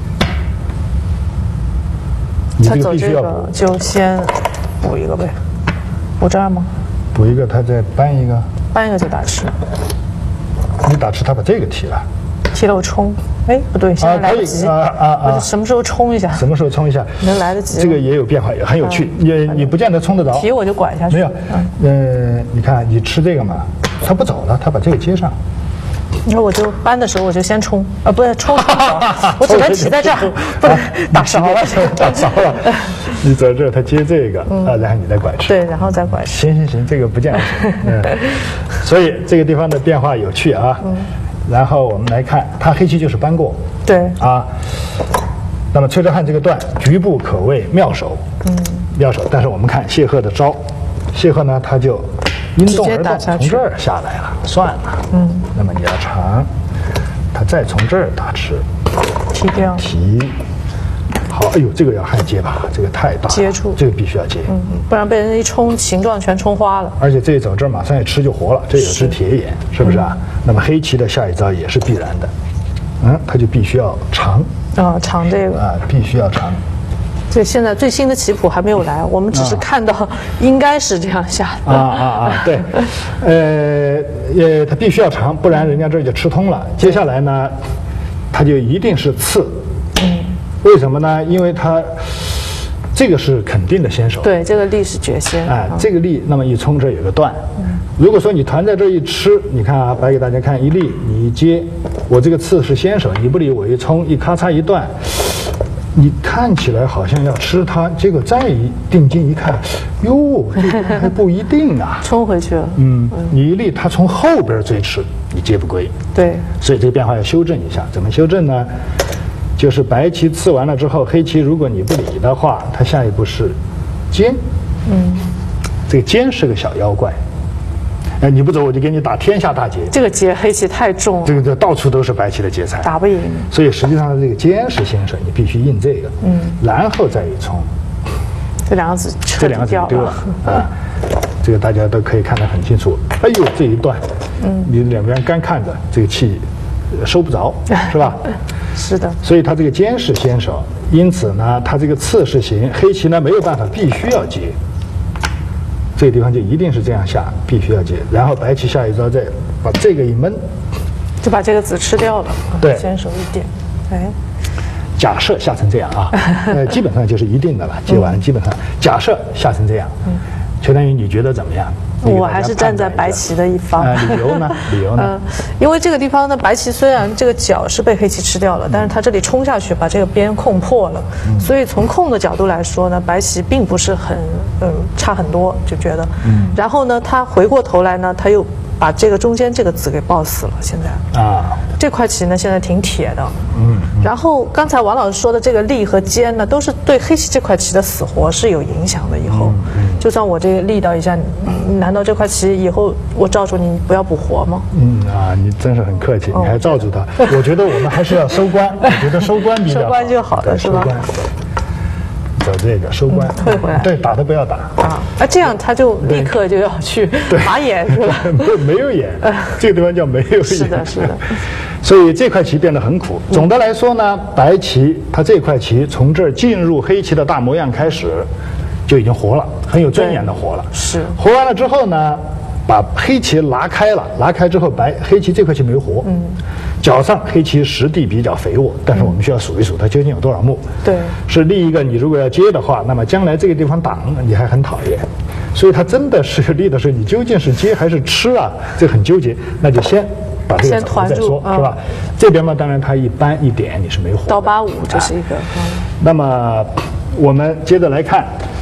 S1: 他走这个就先补一个呗，补这儿吗？
S2: 补一个，他再搬一个，
S1: 搬一个就打吃。
S2: 你打吃，他把这个提了，
S1: 提了我冲，哎，不对，现在来得及
S2: 啊啊啊！
S1: 我什么时候冲一下？
S2: 什么时候冲一下？
S1: 能来得及。
S2: 这个也有变化，也很有趣。你你不见得冲得着。
S1: 提我就拐下去。
S2: 没有，嗯，你看你吃这个嘛，他不走了，他把这个接上。
S1: 你说我就搬的时候我就先冲，啊，不是冲，我只能提在这儿，不能打勺了，
S2: 打勺了。你走这，他接这个，啊，然后你再拐吃。
S1: 对，然后再拐吃。
S2: 行行行，这个不见得行。嗯，所以这个地方的变化有趣啊。嗯。然后我们来看，他黑棋就是搬过。
S1: 对。
S2: 啊。那么崔哲汉这个段局部可谓妙手。嗯。妙手，但是我们看谢赫的招，谢赫呢他就因动而动，从这儿下来了，算了。嗯。那么你要长，他再从这儿打吃。
S1: 提掉。
S2: 提。好，哎呦，这个要焊接吧，这个太大了，
S1: 接住，
S2: 这个必须要接，
S1: 嗯，不然被人一冲，形状全冲花了。
S2: 而且这一走这儿马上一吃就活了，这也是铁眼，是不是啊？嗯、那么黑棋的下一招也是必然的，嗯，它就必须要长
S1: 啊，长这个
S2: 啊，必须要长。
S1: 这现在最新的棋谱还没有来，我们只是看到应该是这样下的。
S2: 啊啊啊！对，呃，呃，它必须要长，不然人家这就吃通了。接下来呢，它就一定是刺。嗯。为什么呢？因为它这个是肯定的先手。
S1: 对，这个力是绝先。
S2: 哎，这个力，那么一冲这有个断。嗯。如果说你团在这一吃，你看啊，摆给大家看，一力你一接，我这个刺是先手，你不理我一冲，一咔嚓一断，你看起来好像要吃它，结果再一定睛一看，哟，这个还不一定啊。
S1: 冲回去了。
S2: 嗯，你一力，它从后边追吃，你接不归。
S1: 对。所
S2: 以这个变化要修正一下，怎么修正呢？就是白棋刺完了之后，黑棋如果你不理的话，它下一步是尖。嗯，这个尖是个小妖怪。哎，你不走我就给你打天下大劫。
S1: 这个劫黑棋太重了。
S2: 这个这到处都是白棋的劫材，
S1: 打不赢。
S2: 所以实际上这个尖是先手，你必须印这个。嗯，然后再一冲。
S1: 这两个子
S2: 这两个子丢了啊！这个大家都可以看得很清楚。哎呦，这一段，嗯，你两边干看着，这个气收不着，是吧？
S1: 是的，
S2: 所以它这个尖是先手，因此呢，它这个刺是行，黑棋呢没有办法，必须要接。这个地方就一定是这样下，必须要接。然后白棋下一招再把这个一闷，
S1: 就把这个子吃掉了。
S2: 对，
S1: 先手一点，哎。
S2: 假设下成这样啊，呃，基本上就是一定的了。接完基本上，假设下成这样，邱丹云，你觉得怎么样？
S1: 我还是站在白棋的一方。
S2: 呃、理由呢？理由呢？
S1: 嗯，因为这个地方呢，白棋虽然这个角是被黑棋吃掉了，但是它这里冲下去把这个边控破了，嗯、所以从控的角度来说呢，白棋并不是很嗯差很多，就觉得。嗯。然后呢，他回过头来呢，他又把这个中间这个子给抱死了。现在啊，这块棋呢现在挺铁的。嗯。然后刚才王老师说的这个力和尖呢，都是对黑棋这块棋的死活是有影响的。以后，嗯、就算我这个力道一下，难道这块棋以后我罩住你不要补活吗？
S2: 嗯啊，你真是很客气，你还罩住他。哦、我觉得我们还是要收官，我觉得收官比较好。
S1: 收官就好了，是吧？
S2: 走这个收官，
S1: 退回来。
S2: 对，打都不要打
S1: 啊！啊，这样他就立刻就要去马眼是吧？
S2: 没有眼，这个地方叫没有眼。
S1: 是的，是的。
S2: 所以这块棋变得很苦。总的来说呢，白棋它这块棋从这儿进入黑棋的大模样开始，就已经活了，很有尊严的活了。
S1: 是。
S2: 活完了之后呢，把黑棋拉开了，拉开之后白黑棋这块棋没活。嗯。角上黑棋实地比较肥沃，但是我们需要数一数它究竟有多少目。
S1: 对。
S2: 是立一个，你如果要接的话，那么将来这个地方挡你还很讨厌，所以它真的是立的时候，你究竟是接还是吃啊？这很纠结，那就先。把这个走了再说，是吧？这边嘛，当然它一扳一点你是没活。
S1: 刀八五这是一个。
S2: 那么我们接着来看，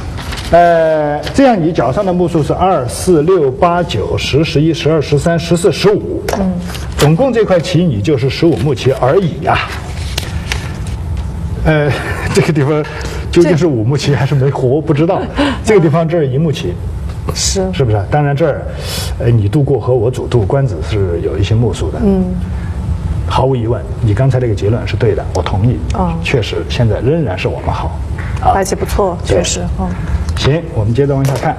S2: 呃，这样你脚上的目数是二、四、六、八、九、十、十一、十二、十三、十四、十五，嗯，总共这块棋你就是十五目棋而已呀、啊。呃，这个地方究竟是五目棋还是没活，不知道。这个地方这儿一目棋，
S1: 是
S2: 是不是？当然这儿，呃，你度过和我主度，官子是有一些目数的。嗯，毫无疑问，你刚才这个结论是对的，我同意。哦，确实，现在仍然是我们好。啊，
S1: 白棋不错，确实。哦，
S2: 行，我们接着往下看。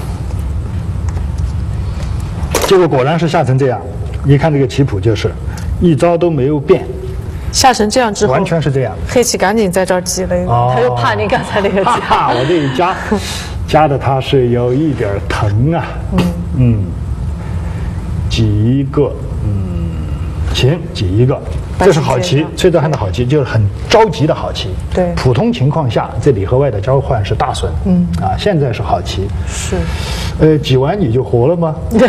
S2: 结果果然是下成这样，一看这个棋谱就是一招都没有变。
S1: 下成这样之后，
S2: 完全是这样。
S1: 黑棋赶紧在这儿挤了一个，哦、他就怕你刚才那个
S2: 夹。我这一夹，夹的他是有一点疼啊。嗯嗯，挤一个，嗯，行，挤一个，这是好棋，崔泽汉的好棋，就是很着急的好棋。
S1: 对，
S2: 普通情况下，这里和外的交换是大损。嗯啊，现在是好棋。
S1: 是，
S2: 呃，挤完你就活了吗？
S1: 对。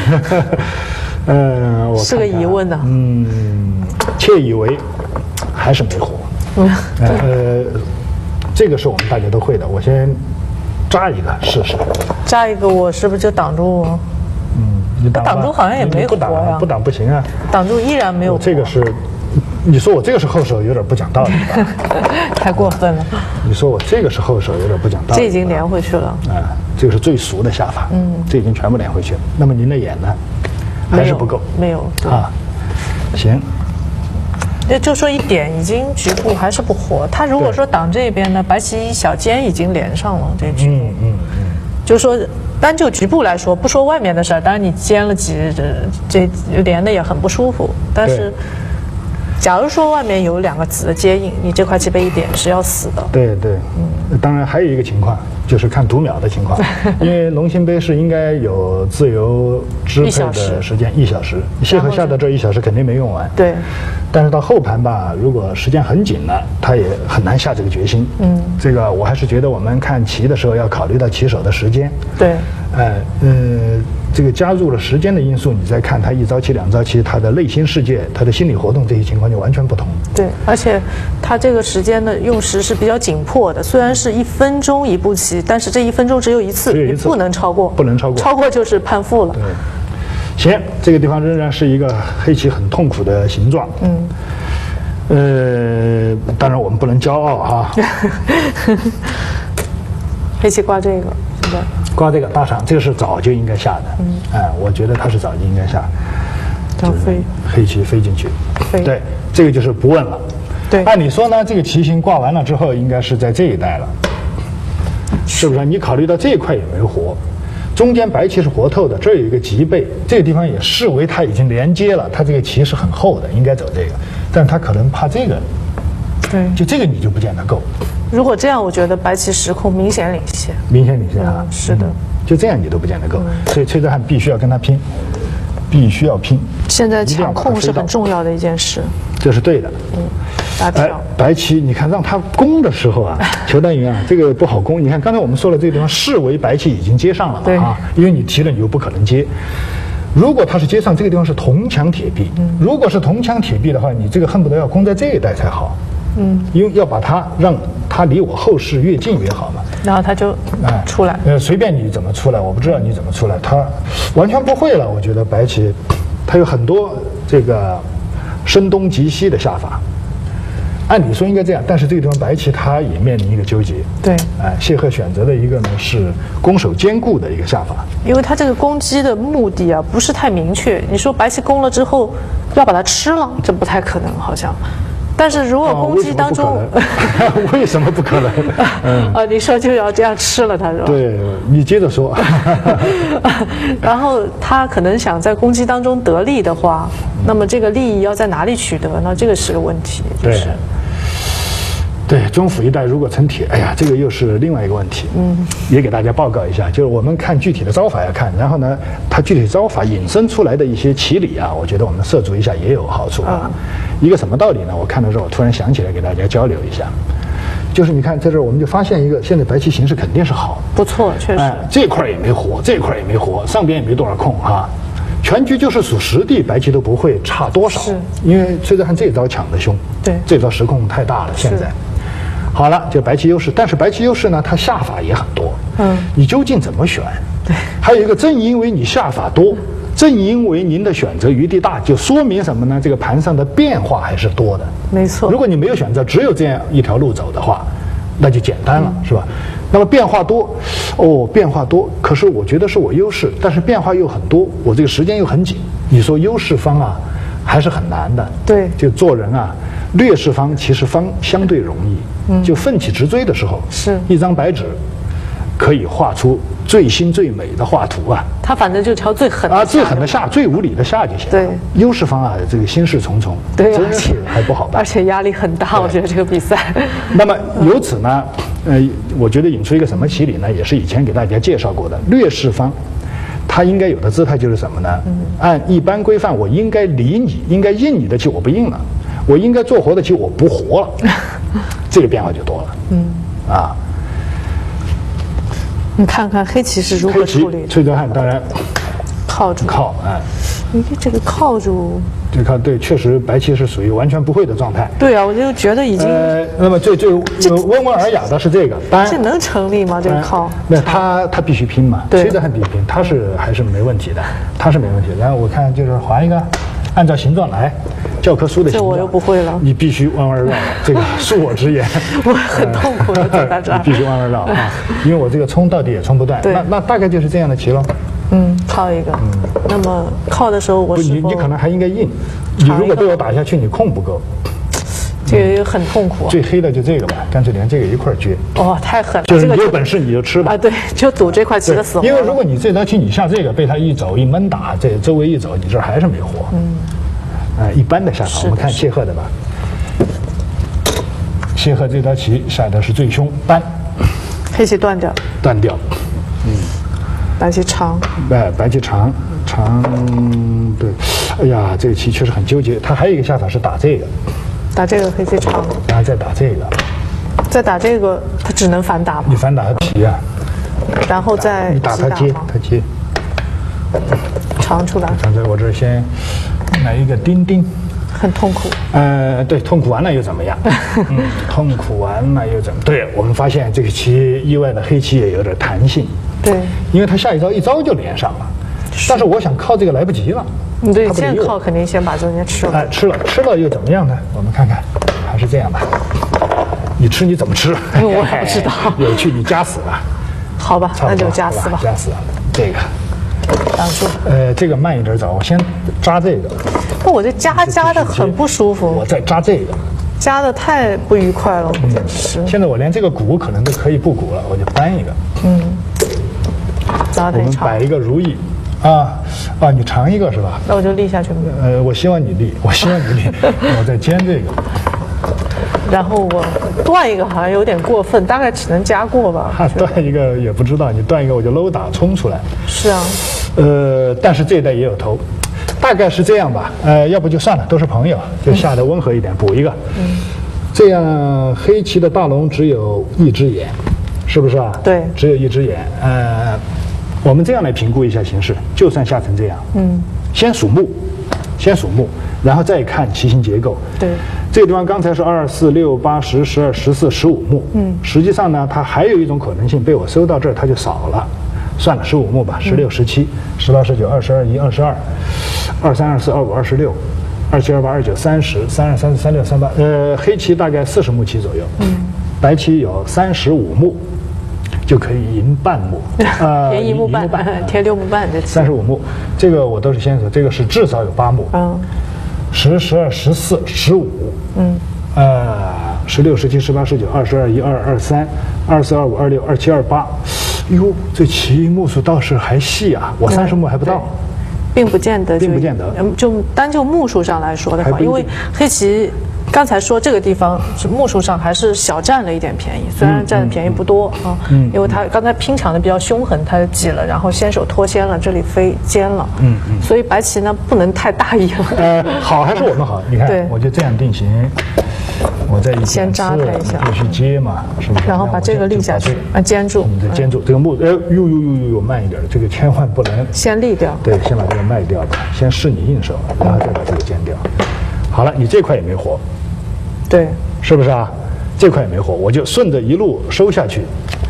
S2: 嗯、呃，我
S1: 是个疑问呢、啊。
S2: 嗯，窃以为还是没活。嗯、呃，这个是我们大家都会的。我先扎一个试试。
S1: 扎一个，我是不是就挡住？
S2: 嗯，你挡
S1: 挡住好像也没活呀。
S2: 不挡不行啊。
S1: 挡住依然没有活。
S2: 这个是，你说我这个是后手，有点不讲道理吧？
S1: 太过分了。
S2: 你说我这个是后手，有点不讲道理。
S1: 这已经连回去了。
S2: 啊、呃，这个是最俗的下法。嗯，这已经全部连回去了。那么您的眼呢？还是不够，
S1: 没有
S2: 啊，行。
S1: 那就说一点，已经局部还是不活。他如果说挡这边呢，白棋一小尖已经连上了这局部。嗯嗯嗯。就是说，单就局部来说，不说外面的事儿，当然你尖了几这这连的也很不舒服。但是，假如说外面有两个子的接应，你这块棋被一点是要死的。
S2: 对对，嗯。当然还有一个情况。就是看读秒的情况，因为龙兴杯是应该有自由支配的时间一小时，谢赫下的这一小时肯定没用完。
S1: 对，
S2: 但是到后盘吧，如果时间很紧了，他也很难下这个决心。嗯，这个我还是觉得我们看棋的时候要考虑到棋手的时间。
S1: 对，
S2: 哎，呃，这个加入了时间的因素，你再看他一招棋、两招棋，他的内心世界、他的心理活动这些情况就完全不同。
S1: 对，而且他这个时间的用时是比较紧迫的，虽然是一分钟一步棋。但是这一分钟只有一次，
S2: 你
S1: 不能超过，
S2: 不能超过，
S1: 超过就是判负了。
S2: 对，行，这个地方仍然是一个黑棋很痛苦的形状。嗯，呃，当然我们不能骄傲啊。
S1: 黑棋挂这个，现在
S2: 挂这个大场，这个是早就应该下的。嗯，哎，我觉得它是早就应该下。
S1: 要飞，
S2: 黑棋飞进去。
S1: 飞，
S2: 对，这个就是不问了。
S1: 对，
S2: 按理说呢，这个棋形挂完了之后，应该是在这一带了。是不是？你考虑到这一块也没活，中间白棋是活透的，这儿有一个棘背，这个地方也视为它已经连接了，它这个棋是很厚的，应该走这个，但他可能怕这个，
S1: 对，
S2: 就这个你就不见得够。
S1: 如果这样，我觉得白棋时空明显领先，
S2: 明显领先啊，
S1: 嗯、是的、嗯，
S2: 就这样你都不见得够，嗯、所以崔泽汉必须要跟他拼，必须要拼。
S1: 现在抢控是很重要的一件事，
S2: 这是对的。嗯。哎，白棋，你看让他攻的时候啊，裘丹云啊，这个不好攻。你看刚才我们说了，这个地方视为白棋已经接上了嘛啊，因为你提了，你又不可能接。如果他是接上，这个地方是铜墙铁壁。嗯、如果是铜墙铁壁的话，你这个恨不得要攻在这一带才好。嗯，因为要把它让它离我后势越近越好嘛。
S1: 然后他就哎出来，
S2: 呃，随便你怎么出来，我不知道你怎么出来，他完全不会了。我觉得白棋，他有很多这个声东击西的下法。按理说应该这样，但是这个地方白棋它也面临一个纠结。
S1: 对，
S2: 哎，谢赫选择的一个呢是攻守兼顾的一个下法，
S1: 因为它这个攻击的目的啊不是太明确。你说白棋攻了之后要把它吃了，这不太可能，好像。但是如果攻击当中，
S2: 哦、为什么不可能？
S1: 嗯、啊，你说就要这样吃了它是吧？
S2: 对，你接着说。
S1: 然后他可能想在攻击当中得利的话，嗯、那么这个利益要在哪里取得呢？这个是个问题，就是。
S2: 对，中府一带如果成铁，哎呀，这个又是另外一个问题。嗯，也给大家报告一下，就是我们看具体的招法要看，然后呢，它具体招法引申出来的一些棋理啊，我觉得我们涉足一下也有好处啊。嗯、一个什么道理呢？我看的时候，我突然想起来，给大家交流一下。就是你看，在这儿我们就发现一个，现在白棋形势肯定是好，
S1: 不错，确实。
S2: 哎，这块也没活，这块也没活，上边也没多少空啊。全局就是属实地，白棋都不会差多少。是，因为崔泽汉这招抢的凶，
S1: 对，
S2: 这招时控太大了，现在。好了，就白棋优势，但是白棋优势呢，它下法也很多。 嗯，你究竟怎么选？
S1: 对，
S2: 还有一个，正因为你下法多，正因为您的选择余地大，就说明什么呢？这个盘上的变化还是多的。
S1: 没错。
S2: 如果你没有选择，只有这样一条路走的话，那就简单了，嗯、是吧？那么变化多，哦，变化多，可是我觉得是我优势，但是变化又很多，我这个时间又很紧。你说优势方啊，还是很难的。
S1: 对，
S2: 就做人啊，劣势方其实方相对容易。嗯，就奋起直追的时候，
S1: 是
S2: 一张白纸，可以画出最新最美的画图啊。
S1: 他反正就挑最狠的
S2: 啊，最狠的下，最无理的下就行了。
S1: 对，
S2: 优势方啊，这个心事重重，
S1: 对，
S2: 真是还不好办，
S1: 而且压力很大。我觉得这个比赛。
S2: 那么由此呢，呃，我觉得引出一个什么棋理呢？也是以前给大家介绍过的，劣势方，他应该有的姿态就是什么呢？嗯、按一般规范，我应该理你，应该应你的棋我不应了，我应该做活的棋我不活了，这个变化就多了。嗯，啊。
S1: 你看看黑棋是如何处理？
S2: 崔泽汉当然
S1: 靠住，
S2: 靠哎，
S1: 你这个靠住，
S2: 这靠对，确实白棋是属于完全不会的状态。
S1: 对啊，我就觉得已经。
S2: 呃，那么最最温文尔雅的是这个，当然
S1: 这能成立吗？这个靠？
S2: 那他他必须拼嘛，崔泽汉必须拼，他是还是没问题的，他是没问题的。然后我看就是划一个，按照形状来，教科书的形状。
S1: 这我又不会了。
S2: 你必须弯弯绕，这个恕我直言。
S1: 我很痛苦的走到这儿。
S2: 你必须弯弯绕啊，因为我这个冲到底也冲不断。那那大概就是这样的棋喽。
S1: 嗯，靠一个。嗯。那么靠的时候，我
S2: 不，你你可能还应该硬。你如果被我打下去，你空不够。
S1: 这个很痛苦。
S2: 最黑的就这个吧，干脆连这个一块撅。
S1: 哦，太狠了！
S2: 就是你有本事你就吃吧。
S1: 啊，对，就赌这块棋的死活。
S2: 因为如果你这道棋你下这个，被他一走一闷打，这周围一走，你这还是没活。嗯。呃，一般的下法，我们看谢赫的吧。谢赫这道棋下的是最凶，单。
S1: 黑棋断掉。
S2: 断掉。嗯。
S1: 白棋长。
S2: 哎，白棋长长，对。哎呀，这个棋确实很纠结。他还有一个下法是打这个。
S1: 打这个黑棋长。
S2: 然后再打这个。
S1: 再打这个，他只能反打吗？
S2: 你反打他皮啊。
S1: 然后再
S2: 你打他接，他接。
S1: 长出来。
S2: 长在我这儿先。来一个钉钉，
S1: 很痛苦。
S2: 呃，对，痛苦完了又怎么样？嗯，痛苦完了又怎么？对，我们发现这个棋意外的黑棋也有点弹性。
S1: 对，
S2: 因为他下一招一招就连上了，但是我想靠这个来不及了。
S1: 你对，现在靠肯定先把中间吃了。
S2: 哎，吃了，吃了又怎么样呢？我们看看，还是这样吧。你吃你怎么吃？
S1: 我也不知道。
S2: 有趣，你夹死了。
S1: 好吧，那就夹死吧。
S2: 夹死了，这个。
S1: 挡住。
S2: 呃，这个慢一点走，我先扎这个。
S1: 那我这夹夹的很不舒服。
S2: 我再扎这个。
S1: 夹的太不愉快了，真是。
S2: 现在我连这个鼓可能都可以不鼓了，我就搬一个。嗯。
S1: 扎太长。
S2: 我们摆一个如意。啊啊，你长一个是吧？
S1: 那我就立下去。
S2: 呃，我希望你立，我希望你立，我再尖这个。
S1: 然后我断一个好像有点过分，大概只能加过吧。
S2: 啊、断一个也不知道，你断一个我就搂打冲出来。
S1: 是啊。
S2: 呃，但是这一代也有头，大概是这样吧。呃，要不就算了，都是朋友，就下得温和一点，补一个。嗯。这样黑棋的大龙只有一只眼，是不是啊？
S1: 对，
S2: 只有一只眼。呃，我们这样来评估一下形势，就算下成这样，嗯，先数目，先数目，然后再看棋形结构。
S1: 对。
S2: 这个地方刚才是二四六八十十二十四十五目，嗯，实际上呢，它还有一种可能性被我收到这儿，它就少了，算了，十五目吧，十六、十七、十八、十九、二十二、一、二十二、二三、二四、二五、二十六、二七、二八、二九、三十、三二、三四、三六、三八，呃，黑棋大概四十目棋左右，嗯，白棋有三十五目，就可以赢半目，
S1: 呃，赢一目半，填六目半这
S2: 三十五目，这个我都是先说，这个是至少有八目，嗯。十、十二、十四、十五，嗯，呃，十六、十七、十八、十九、二十二、一、二、二三、二四、二五、二六、二七、二八，哟，这棋目数倒是还细啊，我三十目还不到，
S1: 并不见得，
S2: 并不见得，
S1: 就单就目数上来说的话，因为黑棋刚才说这个地方是目数上还是小占了一点便宜，虽然占的便宜不多啊，嗯，因为他刚才拼抢的比较凶狠，他挤了，然后先手脱先了，这里飞尖了，嗯嗯，所以白棋呢不能太大意了。
S2: 呃，好还是我们好，你看，我就这样定型，我再
S1: 先扎它一下，
S2: 必须接嘛，是不是？
S1: 然后把这个立下去，啊，坚住，
S2: 你再坚住这个木，呃，呦呦呦呦呦，慢一点，这个千万不能
S1: 先立掉，
S2: 对，先把这个卖掉吧，先试你应手，然后再把这个尖掉。好了，你这块也没活。对，是不是啊？这块也没活，我就顺着一路收下去，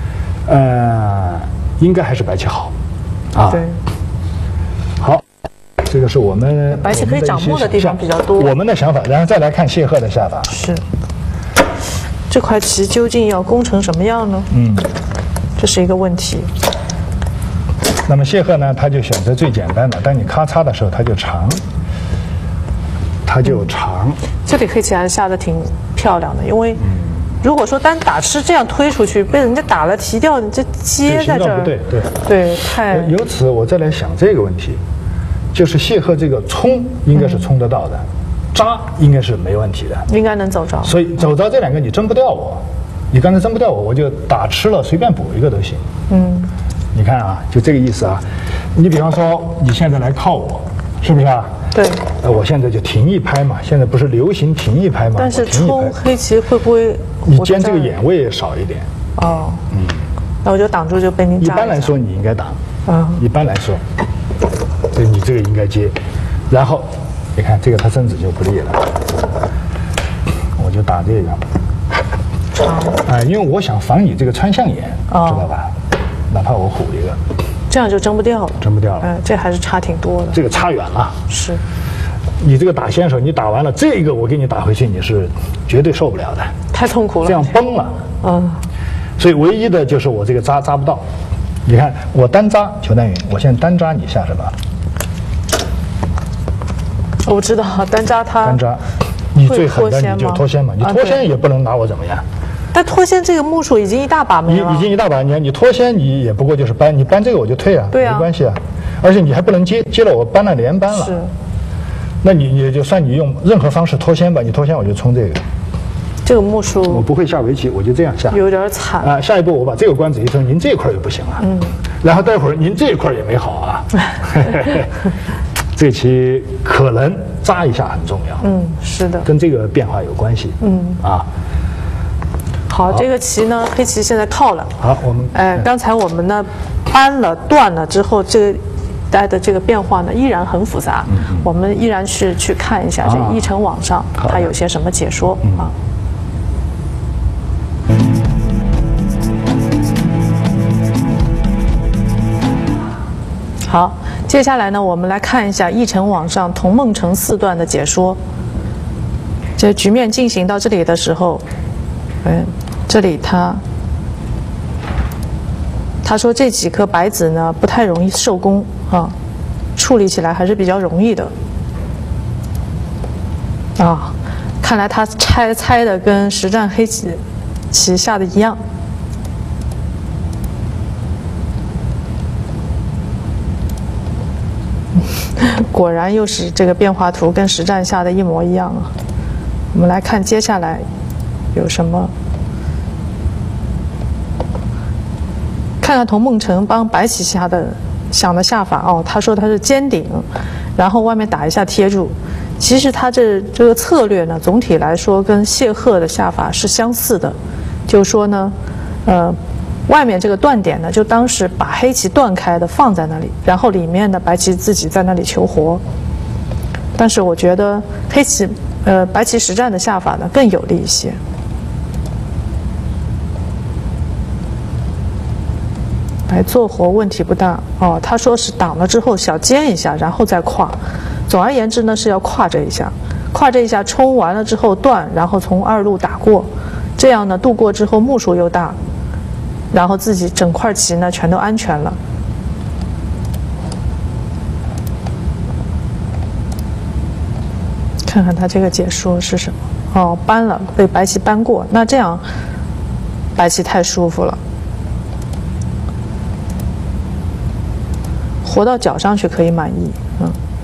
S2: 呃，应该还是白棋好，啊，
S1: 对，
S2: 好，这个是我们
S1: 白棋可以掌握的地方比较多，
S2: 我们的想法，然后再来看谢赫的下法。
S1: 是，这块棋究竟要攻成什么样呢？嗯，这是一个问题。
S2: 那么谢赫呢，他就选择最简单的，当你咔嚓的时候，他就长，他就长。
S1: 这里黑棋还是下的挺漂亮的，因为如果说单打吃这样推出去，被人家打了提掉，你这接在这儿，
S2: 不对，对
S1: 对，太。
S2: 由此我再来想这个问题，就是谢赫这个冲应该是冲得到的，扎应该是没问题的，
S1: 应该能走着。
S2: 所以走着这两个你争不掉我，你刚才争不掉我，我就打吃了，随便补一个都行。嗯。你看啊，就这个意思啊。你比方说，你现在来靠我，是不是啊？
S1: 对。
S2: 呃，我现在就停一拍嘛。现在不是流行停一拍吗？
S1: 但是冲黑棋会不会？
S2: 你尖这个眼位也少一点。
S1: 哦。嗯。那我就挡住，就被您扎。
S2: 一般来说，你应该挡。
S1: 啊。
S2: 一般来说，对你这个应该接，然后你看这个他身子就不利了，我就打这个。
S1: 长。
S2: 哎，因为我想防你这个穿象眼，哦、知道吧？哪怕我虎一个，
S1: 这样就争不掉了，
S2: 争不掉了。
S1: 哎，这还是差挺多的。
S2: 这个差远了。
S1: 是，
S2: 你这个打先手，你打完了这个，我给你打回去，你是绝对受不了的，
S1: 太痛苦了，
S2: 这样崩了。嗯，所以唯一的就是我这个扎扎不到。你看我单扎裘丹云，我现在单扎你下什么？
S1: 我知道单扎他。
S2: 单扎，你最狠的你就脱先嘛，你脱先也不能拿我怎么样。
S1: 但脱先这个目数已经一大把没了，
S2: 已经一大把。你看，你脱先你也不过就是搬，你搬这个我就退啊，
S1: 对啊，
S2: 没关系啊。而且你还不能接，接了我搬了连搬了。
S1: 是。
S2: 那你也就算你用任何方式脱先吧，你脱先我就冲这个。
S1: 这个目数
S2: 我不会下围棋，我就这样下。
S1: 有点惨
S2: 啊！下一步我把这个官子一冲，您这块也不行了。嗯。然后待会儿您这块也没好啊。这棋可能扎一下很重要。
S1: 嗯，是的。
S2: 跟这个变化有关系。嗯。啊。
S1: 好，这个棋呢，黑棋现在靠了。
S2: 好，我们
S1: 哎，刚才我们呢搬了断了之后，这个带的这个变化呢依然很复杂。嗯嗯、我们依然是去看一下这议程网上它有些什么解说啊。好，接下来呢，我们来看一下议程网上童梦城四段的解说。这局面进行到这里的时候，嗯。这里他他说这几颗白子呢不太容易受攻啊，处理起来还是比较容易的啊。看来他猜猜的跟实战黑棋棋下的一样。果然又是这个变化图跟实战下的一模一样啊。我们来看接下来有什么。看看童梦城帮白棋下的想的下法哦，他说他是尖顶，然后外面打一下贴住。其实他这这个策略呢，总体来说跟谢赫的下法是相似的，就是说呢，呃，外面这个断点呢，就当是把黑棋断开的放在那里，然后里面的白棋自己在那里求活。但是我觉得黑棋呃白棋实战的下法呢更有利一些。白做活问题不大哦，他说是挡了之后小尖一下，然后再跨。总而言之呢，是要跨这一下，跨这一下冲完了之后断，然后从二路打过，这样呢渡过之后目数又大，然后自己整块棋呢全都安全了。看看他这个解说是什么哦，搬了被白棋搬过，那这样白棋太舒服了。活到脚上去可以满意，嗯。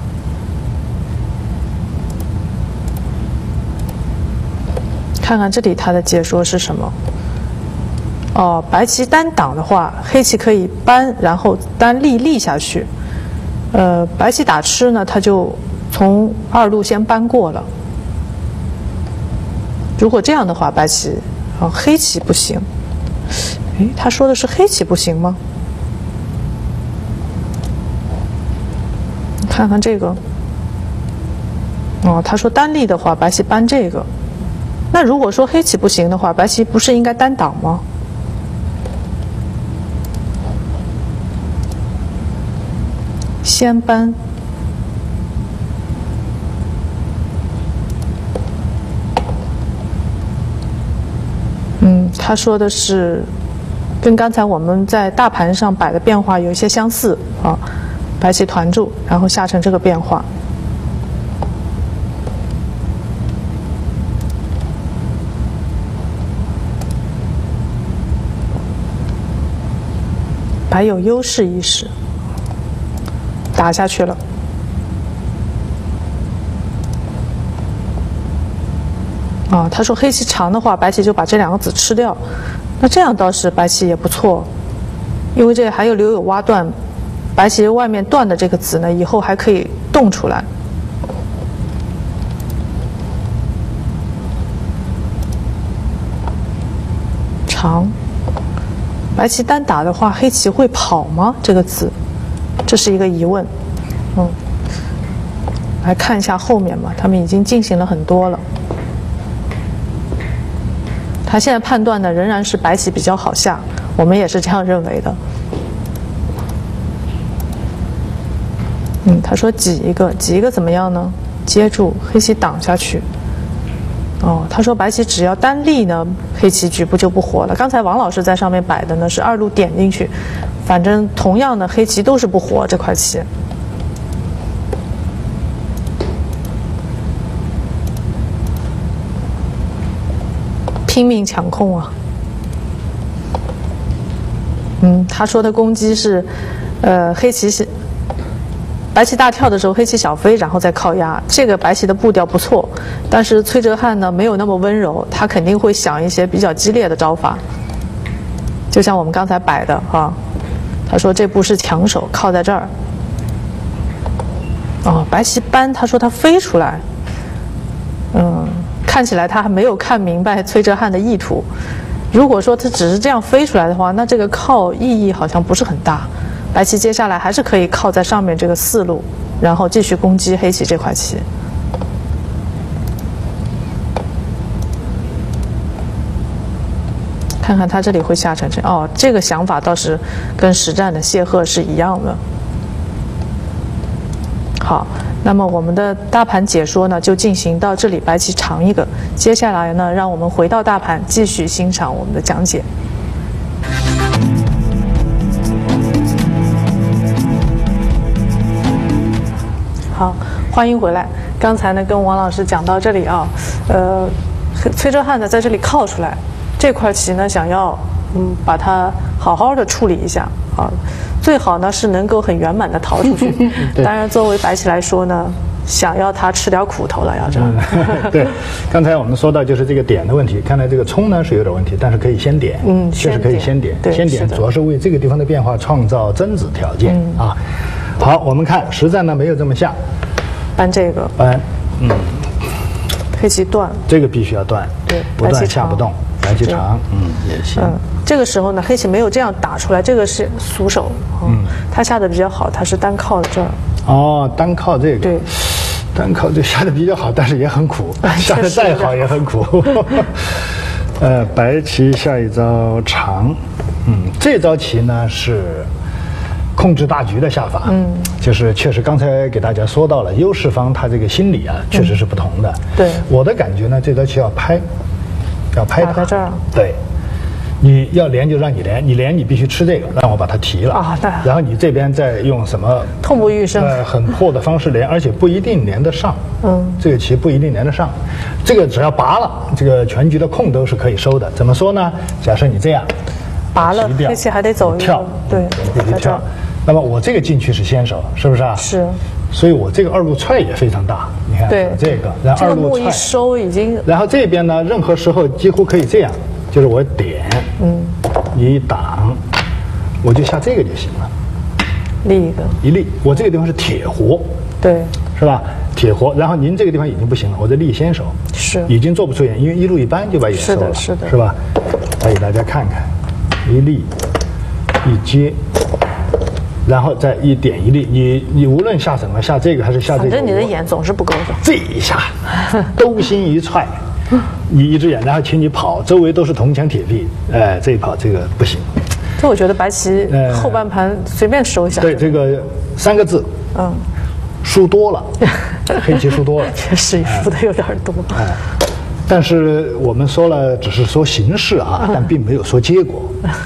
S1: 看看这里它的解说是什么？哦，白棋单挡的话，黑棋可以搬，然后单立立下去。呃，白棋打吃呢，它就从二路先搬过了。如果这样的话，白棋啊、哦，黑棋不行。诶，他说的是黑棋不行吗？看看这个，哦，他说单立的话，白棋搬这个。那如果说黑棋不行的话，白棋不是应该单挡吗？ 先扳。嗯，他说的是跟刚才我们在大盘上摆的变化有一些相似啊，白棋团住，然后下成这个变化。白有优势意识，打下去了。啊，他说黑棋长的话，白棋就把这两个子吃掉，那这样倒是白棋也不错，因为这还有留有挖断，白棋外面断的这个子呢，以后还可以动出来。长，白棋单打的话，黑棋会跑吗？这个子，这是一个疑问。嗯，来看一下后面吧，他们已经进行了很多了。他现在判断的仍然是白棋比较好下，我们也是这样认为的。嗯，他说挤一个，挤一个怎么样呢？接住，黑棋挡下去。哦，他说白棋只要单立呢，黑棋局部就不活了。刚才王老师在上面摆的呢是二路点进去，反正同样的黑棋都是不活这块棋。拼命抢空啊！嗯，他说的攻击是，呃，黑棋是白棋大跳的时候，黑棋小飞，然后再靠压。这个白棋的步调不错，但是崔哲瀚呢没有那么温柔，他肯定会想一些比较激烈的招法。就像我们刚才摆的哈、啊，他说这步是强手，靠在这儿。哦，白棋扳，他说他飞出来，嗯。看起来他还没有看明白崔哲瀚的意图。如果说他只是这样飞出来的话，那这个靠意义好像不是很大。白棋接下来还是可以靠在上面这个四路，然后继续攻击黑棋这块棋。看看他这里会下成这样哦，这个想法倒是跟实战的谢赫是一样的。好。那么我们的大盘解说呢，就进行到这里，白棋长一个。接下来呢，让我们回到大盘，继续欣赏我们的讲解。好，欢迎回来。刚才呢，跟王老师讲到这里啊，呃，崔哲瀚呢在这里靠出来，这块棋呢想要嗯把它好好的处理一下啊。最好呢是能够很圆满的逃出去。当然，作为白棋来说呢，想要他吃点苦头了，要这样。
S2: 嗯、对，刚才我们说到就是这个点的问题，看来这个冲呢是有点问题，但是可以先点，
S1: 嗯，
S2: 确实可以先点，先点主要是为这个地方的变化创造增子条件、嗯、啊。好，我们看实战呢没有这么下，
S1: 搬这个，
S2: 搬，嗯，
S1: 黑棋断，
S2: 这个必须要断，
S1: 对，
S2: 不断下不动。白棋长，嗯，也行。
S1: 嗯，这个时候呢，黑棋没有这样打出来，这个是俗手。嗯，他下的比较好，他是单靠这儿。
S2: 哦，单靠这个。
S1: 对，
S2: 单靠这下的比较好，但是也很苦，下的再好也很苦。呃，白棋下一招长，嗯，这招棋呢是控制大局的下法。嗯，就是确实刚才给大家说到了，优势方他这个心理啊，确实是不同的。
S1: 对，
S2: 我的感觉呢，这招棋要拍。要拍
S1: 打在这儿，
S2: 对，你要连就让你连，你连你必须吃这个，让我把它提了
S1: 啊。
S2: 然后你这边再用什么
S1: 痛不欲生，
S2: 呃，很破的方式连，而且不一定连得上。
S1: 嗯，
S2: 这个棋不一定连得上，这个只要拔了，这个全局的空都是可以收的。怎么说呢？假设你这样
S1: 拔了，黑棋还得走一
S2: 跳，
S1: 对，
S2: 在这儿。那么我这个进去是先手，是不是啊？
S1: 是。
S2: 所以我这个二路踹也非常大，你看
S1: 对
S2: 这个，然后二路踹，
S1: 一收已经，
S2: 然后这边呢，任何时候几乎可以这样，就是我点，嗯，一挡，我就下这个就行了，
S1: 立一个，
S2: 一立，我这个地方是铁活，
S1: 对，
S2: 是吧？铁活，然后您这个地方已经不行了，我这立先手，
S1: 是，
S2: 已经做不出眼，因为一路一扳就把眼收了，
S1: 是的，是的，
S2: 是吧？来给大家看看，一立，一接。然后再一点一立，你你无论下什么，下这个还是下这个，
S1: 反正你的眼总是不够的。
S2: 这一下，兜心一踹，你一只眼，然后请你跑，周围都是铜墙铁壁，哎，这一跑这个不行。
S1: 这我觉得白棋后半盘随便收一下。
S2: 对，这个三个字，
S1: 嗯，
S2: 输多了，黑棋输多了，
S1: 确实输的有点多。
S2: 哎，但是我们说了，只是说形式啊，嗯、但并没有说结果。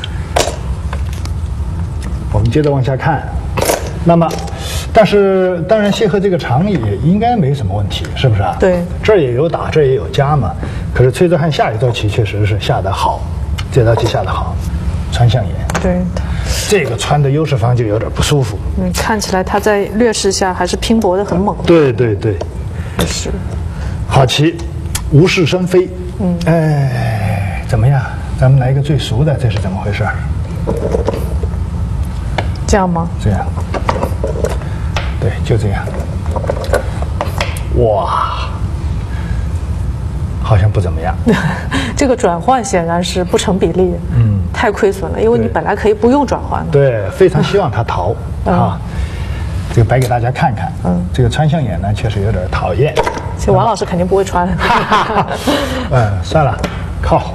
S2: 我们接着往下看，那么，但是当然谢赫这个长也应该没什么问题，是不是啊？
S1: 对，
S2: 这儿也有打，这儿也有加嘛。可是崔泽汉下一招棋确实是下得好，这招棋下得好，穿象眼。
S1: 对，
S2: 这个穿的优势方就有点不舒服。
S1: 嗯，看起来他在劣势下还是拼搏的很猛。
S2: 对对对，
S1: 是。
S2: 好棋，无事生非。嗯，哎，怎么样？咱们来一个最熟的，这是怎么回事？
S1: 这样吗？
S2: 这样。对，就这样。哇，好像不怎么样。
S1: 这个转换显然是不成比例，嗯，太亏损了，因为你本来可以不用转换的。
S2: 对，非常希望他逃、嗯、啊。这个摆给大家看看。嗯，这个穿象眼呢，确实有点讨厌。
S1: 其实王老师肯定不会穿。
S2: 嗯，算了，靠。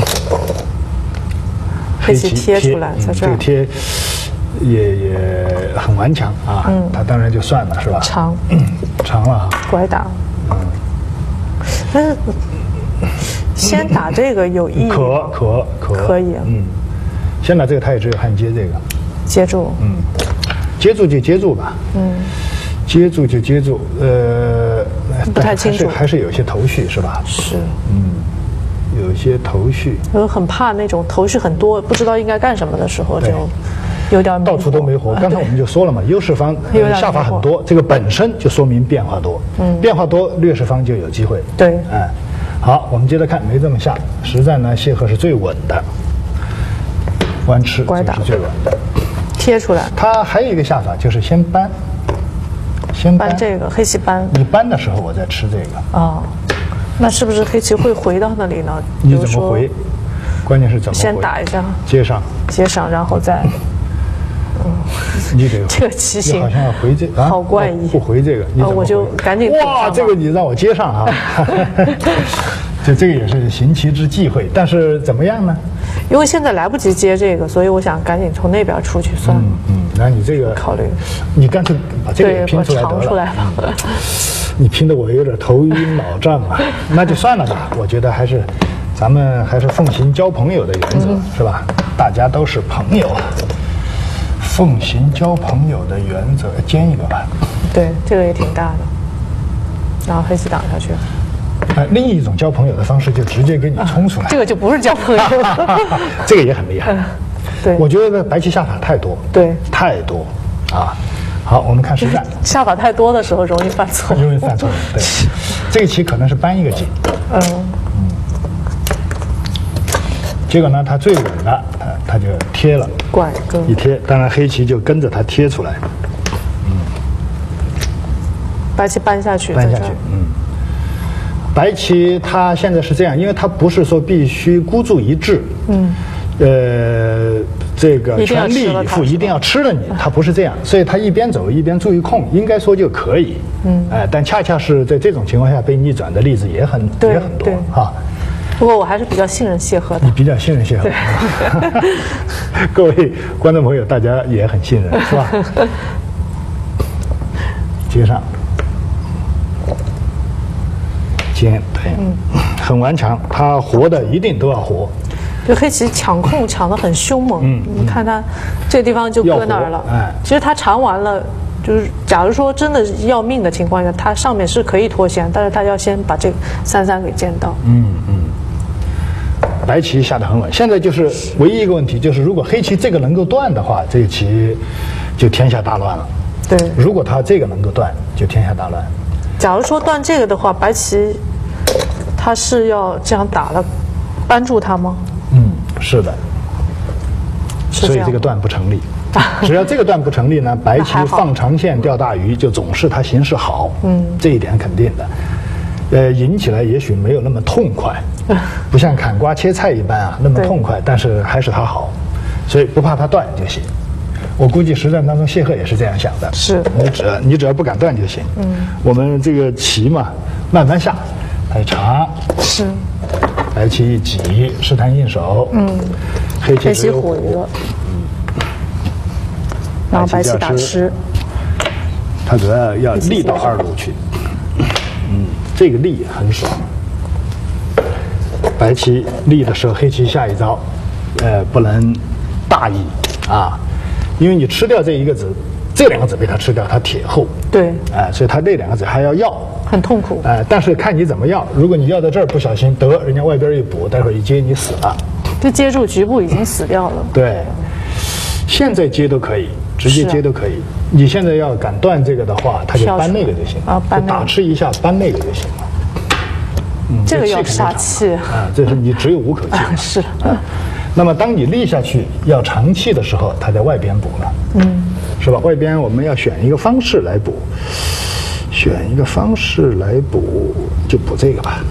S1: 黑棋贴出来，在这儿。
S2: 这个贴也也很顽强啊。嗯，他当然就算了，是吧？
S1: 长，
S2: 长了。
S1: 拐打。嗯。但是先打这个有意义。
S2: 可可可。
S1: 可以。嗯。
S2: 先打这个，他也只有焊接这个。
S1: 接住。
S2: 嗯。接住就接住吧。嗯。接住就接住，呃，
S1: 不太清楚，
S2: 还是有些头绪是吧？
S1: 是。
S2: 嗯。有一些头绪，
S1: 我很怕那种头绪很多，不知道应该干什么的时候，就有点
S2: 到处都没活。刚才我们就说了嘛，优势方下法很多，这个本身就说明变化多，嗯，变化多，劣势方就有机会。
S1: 对，
S2: 哎，好，我们接着看，没这么下，实战呢，谢赫是最稳的，弯吃
S1: 拐打
S2: 是最稳的，
S1: 贴出来。
S2: 他还有一个下法，就是先搬，先
S1: 搬这个黑棋搬。
S2: 你搬的时候，我再吃这个。
S1: 啊。那是不是黑棋会回到那里呢？
S2: 你怎么回？关键是怎么回？
S1: 先打一下，
S2: 接上，
S1: 接上，然后再，
S2: 嗯，你得
S1: 这个棋形
S2: 好像要回这，
S1: 好怪异。
S2: 不回这个，你怎么回？
S1: 我就赶紧
S2: 哇，这个你让我接上啊！就这个也是行棋之忌讳，但是怎么样呢？
S1: 因为现在来不及接这个，所以我想赶紧从那边出去算了。
S2: 嗯嗯，那你这个
S1: 考虑，
S2: 你干脆把这个拼出来得了。
S1: 出来吧。
S2: 你拼得我有点头晕脑胀啊，那就算了吧。我觉得还是，咱们还是奉行交朋友的原则，嗯、是吧？大家都是朋友，奉行交朋友的原则，煎一个吧。
S1: 对，这个也挺大的。然后黑棋挡下去。
S2: 呃，另一种交朋友的方式就直接给你冲出来，
S1: 啊、这个就不是交朋友，
S2: 这个也很厉害。嗯、
S1: 对，
S2: 我觉得白棋下法太多，
S1: 对，
S2: 太多啊。好，我们看实战。
S1: 下法太多的时候容易犯错，
S2: 容易犯错。对，这个棋可能是搬一个棋。嗯嗯。结果呢，它最稳的，它它就贴了。
S1: 拐个。
S2: 一贴，当然黑棋就跟着它贴出来。
S1: 嗯。白棋搬下去。
S2: 搬下去，嗯。白棋它现在是这样，因为它不是说必须孤注一掷。嗯。呃。这个全力以赴，一定要吃了你，他不是这样，所以他一边走一边注意控，应该说就可以。嗯，哎，但恰恰是在这种情况下被逆转的例子也很也很多哈。
S1: 不过我还是比较信任谢赫的。
S2: 你比较信任谢赫。各位观众朋友，大家也很信任，是吧？接上，尖，对，嗯，很顽强，他活的一定都要活。
S1: 就黑棋抢控抢得很凶猛，嗯，你看他这个地方就搁那儿了。哎，其实他长完了，就是假如说真的要命的情况下，他上面是可以脱先，但是他要先把这个三三给见到。嗯嗯。
S2: 白棋下得很稳，现在就是唯一一个问题，就是如果黑棋这个能够断的话，这个棋就天下大乱了。
S1: 对。
S2: 如果他这个能够断，就天下大乱。
S1: 假如说断这个的话，白棋他是要这样打了，扳住他吗？
S2: 嗯，是的，所以这个段不成立。只要这个段不成立呢，白棋放长线钓大鱼，就总是它形势好。嗯，这一点肯定的。呃，赢起来也许没有那么痛快，不像砍瓜切菜一般啊那么痛快，但是还是它好，所以不怕它断就行。我估计实战当中谢赫也是这样想的。
S1: 是，
S2: 你只要你只要不敢断就行。嗯，我们这个棋嘛，慢慢下，太长。
S1: 是。
S2: 白棋一挤，试探应手。嗯，黑棋
S1: 黑棋虎一个，嗯，然后白棋打吃。
S2: 他主要要立到二路去。嗯，这个立很爽。白棋立的时候，黑棋下一招，呃，不能大意啊，因为你吃掉这一个子，这两个子被他吃掉，他铁后。
S1: 对。
S2: 哎、呃，所以他那两个子还要要。
S1: 很痛苦。
S2: 哎、呃，但是看你怎么要。如果你要到这儿不小心得，人家外边一补，待会儿一接你死了。
S1: 就接住局部已经死掉了。
S2: 对。现在接都可以，直接接都可以。啊、你现在要敢断这个的话，他就搬那个就行
S1: 啊，搬、那个、
S2: 打吃一下，搬那个就行了。
S1: 嗯，这个要杀气
S2: 啊，这是你只有五口气、啊。
S1: 是。
S2: 啊，那么当你立下去要长气的时候，他在外边补了。嗯，是吧？外边我们要选一个方式来补，选一个方式来补，就补这个吧。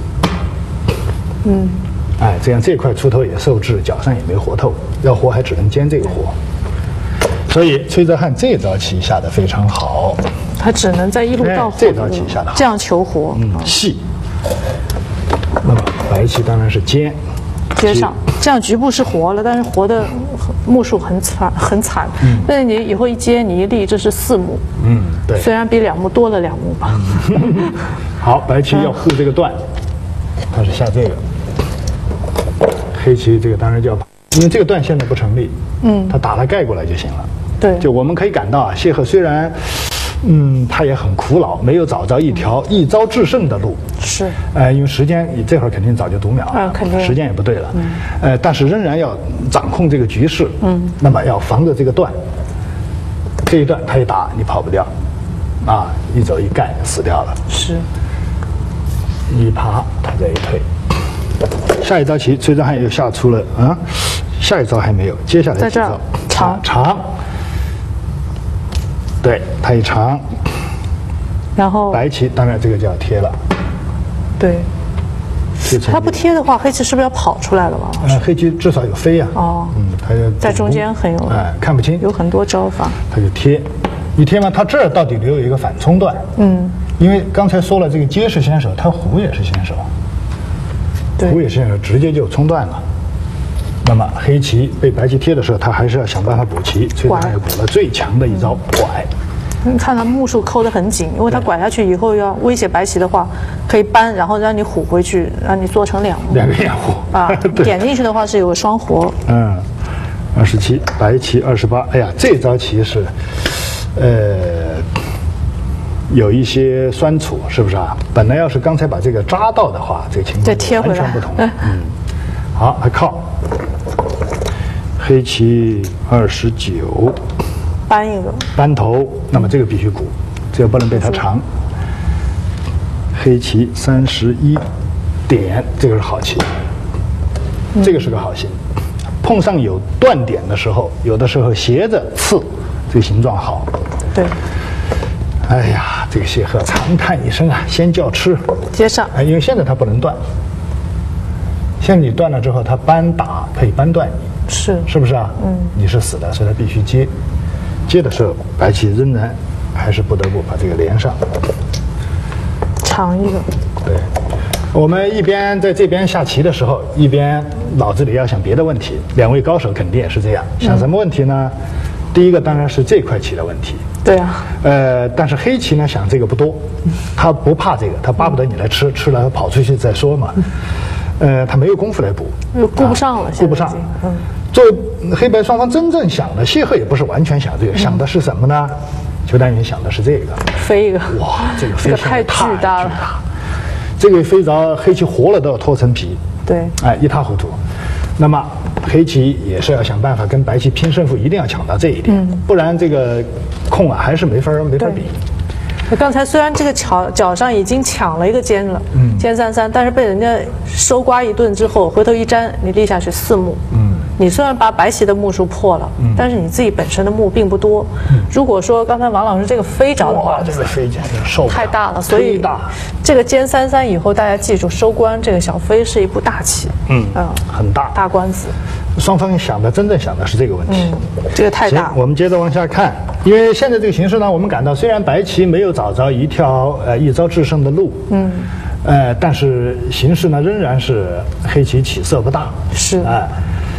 S2: 嗯。哎，这样这块出头也受制，脚上也没活透，要活还只能煎这个活。所以崔泽汉这招棋下得非常好，
S1: 他只能在一路到活、
S2: 哎、这招棋下得好，
S1: 这样求活。
S2: 嗯，细。那么白棋当然是尖，
S1: 接上，这样局部是活了，但是活的目数很惨很惨。嗯，但是你以后一接，你一立，这是四目。
S2: 嗯，对。
S1: 虽然比两目多了两目吧。
S2: 嗯、好，白棋要护这个段，他是下这个。黑棋这个当然就要，因为这个段现在不成立，嗯，他打它盖过来就行了。
S1: 对，
S2: 就我们可以感到啊，谢赫虽然，嗯，他也很苦恼，没有找着一条一招制胜的路。
S1: 是，
S2: 呃，因为时间你这会儿肯定早就读秒了，
S1: 啊，肯定，
S2: 时间也不对了，嗯，呃，但是仍然要掌控这个局势，嗯，那么要防着这个段，这一段他一打你跑不掉，啊，一走一盖死掉了。
S1: 是，
S2: 一爬他再一退。下一招棋，崔泽汉又下出了啊，下一招还没有，接下来
S1: 在这儿长
S2: 长，对，他一长，
S1: 然后
S2: 白棋当然这个就要贴了，
S1: 对，他不贴的话，黑棋是不是要跑出来了嘛？
S2: 呃，黑棋至少有飞呀、啊，
S1: 哦，
S2: 嗯，他就
S1: 在中间很有，
S2: 哎、呃，看不清，
S1: 有很多招法，
S2: 他就贴，一贴嘛，他这儿到底留有一个反冲段，嗯，因为刚才说了，这个街是先手，他胡也是先手。胡也是直接就冲断了，那么黑棋被白棋贴的时候，他还是要想办法补棋，所以他又补了最强的一招拐。
S1: 你看他目数扣得很紧，因为他拐下去以后要威胁白棋的话，可以搬，然后让你虎回去，让你做成两目。
S2: 两个掩护
S1: 啊，点进去的话是有个双活。
S2: 嗯，二十七，白棋二十八。哎呀，这招棋是，呃。有一些酸楚，是不是啊？本来要是刚才把这个扎到的话，这个情况完全不同。嗯，好，还靠黑棋二十九，
S1: 搬一个
S2: 搬头，那么这个必须鼓，这个不能被他长。黑棋三十一点，这个是好棋，这个是个好形。碰上有断点的时候，有的时候斜着刺，这个形状好。
S1: 对。
S2: 哎呀，这个谢赫长叹一声啊，先叫吃，
S1: 接上。
S2: 哎，因为现在他不能断，现在你断了之后，他扳打可以扳断你，
S1: 是
S2: 是不是啊？嗯，你是死的，所以他必须接。接的时候，白棋仍然还是不得不把这个连上，
S1: 长一个。
S2: 对，我们一边在这边下棋的时候，一边脑子里要想别的问题。两位高手肯定也是这样，想什么问题呢？嗯、第一个当然是这块棋的问题。
S1: 对啊，
S2: 呃，但是黑棋呢想这个不多，他不怕这个，他巴不得你来吃，吃了跑出去再说嘛。呃，他没有功夫来补，
S1: 顾不上了，
S2: 啊、顾不上。嗯，作为黑白双方真正想的，谢赫也不是完全想这个，嗯、想的是什么呢？邱丹云想的是这个，
S1: 飞一个。
S2: 哇，这个飞
S1: 这个太巨大了，
S2: 这个飞着黑棋活了都要脱层皮。
S1: 对，
S2: 哎，一塌糊涂。那么黑棋也是要想办法跟白棋拼胜负，一定要抢到这一点，嗯、不然这个空啊还是没法没法比。
S1: 刚才虽然这个脚脚上已经抢了一个尖了，嗯，尖三三，但是被人家收刮一顿之后，回头一粘，你立下去四目，嗯，你虽然把白棋的目数破了，嗯，但是你自己本身的目并不多。嗯，如果说刚才王老师这个飞着的话，
S2: 这个飞简直受不了，
S1: 太大了，所以这个尖三三以后大家记住，收官这个小飞是一步大棋，嗯嗯，
S2: 很大
S1: 大官司。
S2: 双方想的真正想的是这个问题，
S1: 嗯，这个太大。
S2: 我们接着往下看，因为现在这个形势呢，我们感到虽然白棋没有找着一条呃一招制胜的路，嗯，呃，但是形势呢仍然是黑棋起色不大，
S1: 是
S2: 啊、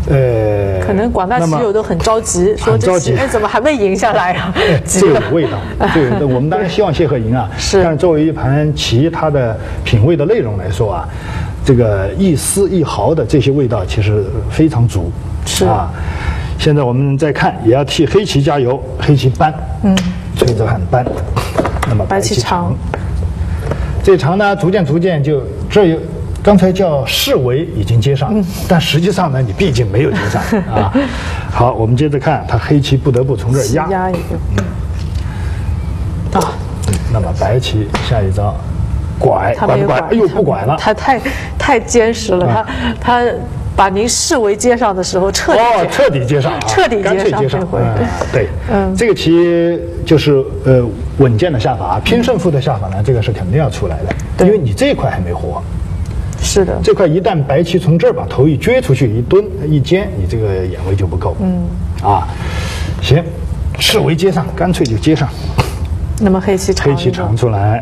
S2: 呃，
S1: 可能广大棋友都很着急，说这棋哎怎么还没赢下来啊？
S2: 这有味道，这个我们当然希望谢赫赢啊，
S1: 是。
S2: 但是作为一盘棋，它的品味的内容来说啊，这个一丝一毫的这些味道其实非常足，
S1: 是
S2: 啊。现在我们再看，也要替黑棋加油，黑棋搬，嗯，崔泽汉搬，那么白棋长，这长呢，逐渐逐渐就这有。刚才叫视为已经接上，嗯、但实际上呢，你毕竟没有接上啊。好，我们接着看，他黑棋不得不从这儿压
S1: 压一个，
S2: 嗯，啊，那么白棋下一招拐，
S1: 他没有拐，
S2: 哎呦不拐了，
S1: 他太太坚实了，啊、他他把您视为接上的时候彻底
S2: 哦彻底接上，啊、
S1: 彻底接上，
S2: 接上，
S1: 嗯，
S2: 对，嗯，这个棋就是呃稳健的下法，拼胜负的下法呢，这个是肯定要出来的，因为你这一块还没活。
S1: 是的，
S2: 这块一旦白棋从这儿把头一撅出去一蹲一尖，你这个眼位就不够。嗯，啊，行，视为接上，干脆就接上。
S1: 那么黑棋长，
S2: 黑棋长出来，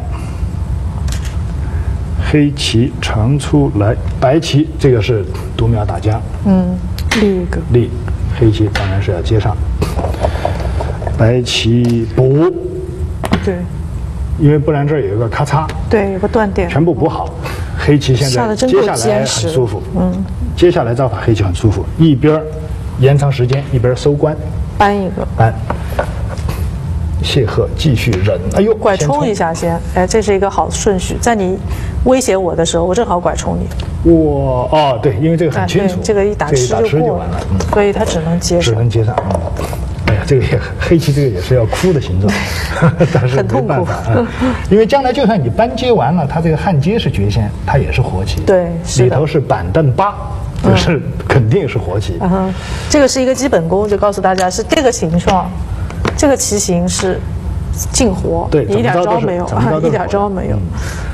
S2: 黑棋长出来，白棋这个是读秒打将。
S1: 嗯，立一个
S2: 立，黑棋当然是要接上，白棋补。
S1: 对，
S2: 因为不然这儿有一个咔嚓。
S1: 对，有个断点，
S2: 全部补好。黑棋现在接下来很舒服，嗯，接下来招法黑棋很舒服，一边延长时间，一边收官，
S1: 搬一个，
S2: 搬。谢赫继续忍，哎呦，
S1: 拐冲一下先，哎，这是一个好顺序，在你威胁我的时候，我正好拐冲你。
S2: 我哦，对，因为这个很清楚，
S1: 这个一打吃就过了，所以他只能接上，
S2: 只能接上。哎呀，这个也黑棋这个也是要哭的形状，但是没办法啊，因为将来就算你搬接完了，它这个汉接是绝先，它也是活棋，
S1: 对，
S2: 里头是板凳八，就是肯定是活棋。
S1: 嗯，这个是一个基本功，就告诉大家是这个形状，这个棋形是进活，
S2: 对，
S1: 一点招没有，一点招没有。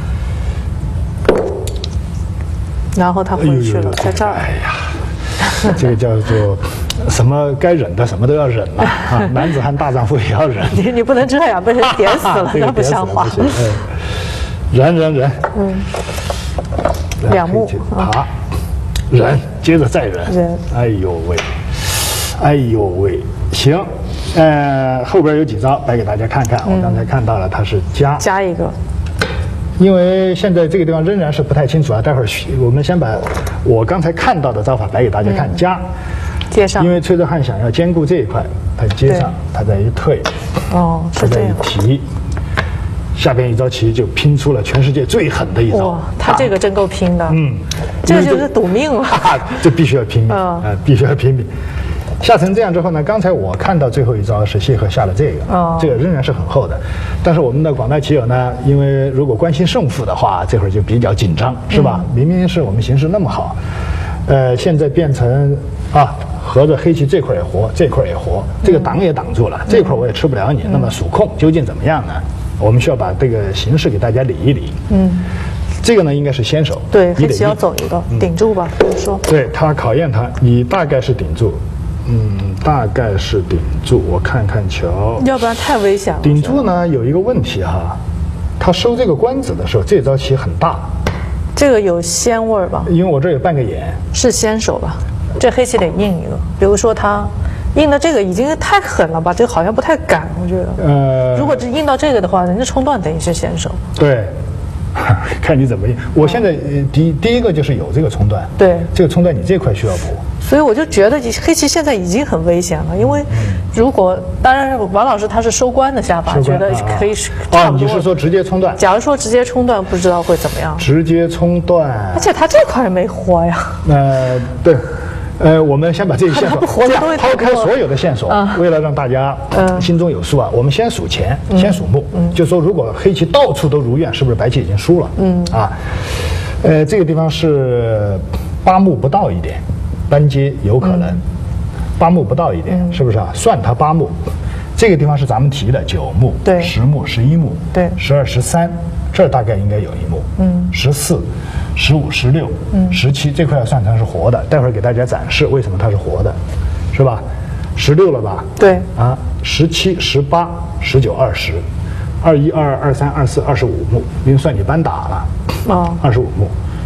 S1: 然后他回去了，在这儿。
S2: 哎呀，这个叫做。什么该忍的什么都要忍嘛啊！男子汉大丈夫也要忍。
S1: 你你不能这样，被人点死了，那不像话。
S2: 忍忍忍。
S1: 嗯。两目
S2: 爬，忍，接着再忍。忍。哎呦喂，哎呦喂，行，呃，后边有几招来给大家看看。我刚才看到了，它是加
S1: 加一个。
S2: 因为现在这个地方仍然是不太清楚啊，待会儿我们先把我刚才看到的招法来给大家看。加。
S1: 接上，
S2: 因为崔泽汉想要兼顾这一块，他接上，他再一退，
S1: 哦，是这样，
S2: 提，下边一招棋就拼出了全世界最狠的一招。哇，
S1: 他这个真够拼的，
S2: 嗯，
S1: 这个就是赌命了，
S2: 这必须要拼命，啊，必须要拼命。下成这样之后呢，刚才我看到最后一招是谢赫下了这个，哦，这个仍然是很厚的，但是我们的广大棋友呢，因为如果关心胜负的话，这会儿就比较紧张，是吧？明明是我们形势那么好，呃，现在变成啊。合着黑棋这块也活，这块也活，这个挡也挡住了，嗯、这块我也吃不了你。嗯、那么属控究竟怎么样呢？我们需要把这个形势给大家理一理。嗯，这个呢应该是先手，
S1: 对，黑棋要走一个、嗯、顶住吧，比如说。对
S2: 他考验他，你大概是顶住，嗯，大概是顶住。我看看瞧，
S1: 要不然太危险了。
S2: 顶住呢有一个问题哈，他收这个官子的时候，这招棋很大。
S1: 这个有先味儿吧？
S2: 因为我这有半个眼。
S1: 是先手吧？这黑棋得应一个，比如说他应的这个已经太狠了吧，这个好像不太敢，我觉得。呃，如果只应到这个的话，人家冲断等于是先手。
S2: 对，看你怎么应。我现在第第一个就是有这个冲断，
S1: 对，
S2: 这个冲断你这块需要补。
S1: 所以我就觉得黑棋现在已经很危险了，因为如果当然王老师他是收官的下法，觉得可以差不多。
S2: 哦，你是说直接冲断？
S1: 假如说直接冲断，不知道会怎么样。
S2: 直接冲断，
S1: 而且他这块没活呀。
S2: 呃，对。呃，我们先把这些线索抛开所有的线索，嗯、为了让大家心中有数啊，我们先数钱，嗯、先数目，嗯、就说如果黑棋到处都如愿，是不是白棋已经输了？嗯啊，呃，这个地方是八目不到一点，单接有可能，嗯、八目不到一点，嗯、是不是啊？算它八目，这个地方是咱们提的九目，
S1: 对，
S2: 十目、十一目，
S1: 对，
S2: 十二、十三，这儿大概应该有一目，嗯，十四。十五、十六、十七这块要算成是活的，待会儿给大家展示为什么它是活的，是吧？十六了吧？
S1: 对。
S2: 啊，十七、十八、十九、二十，二一、二二、二三、二四、二十五目，因为算你班打了，啊，二十五目，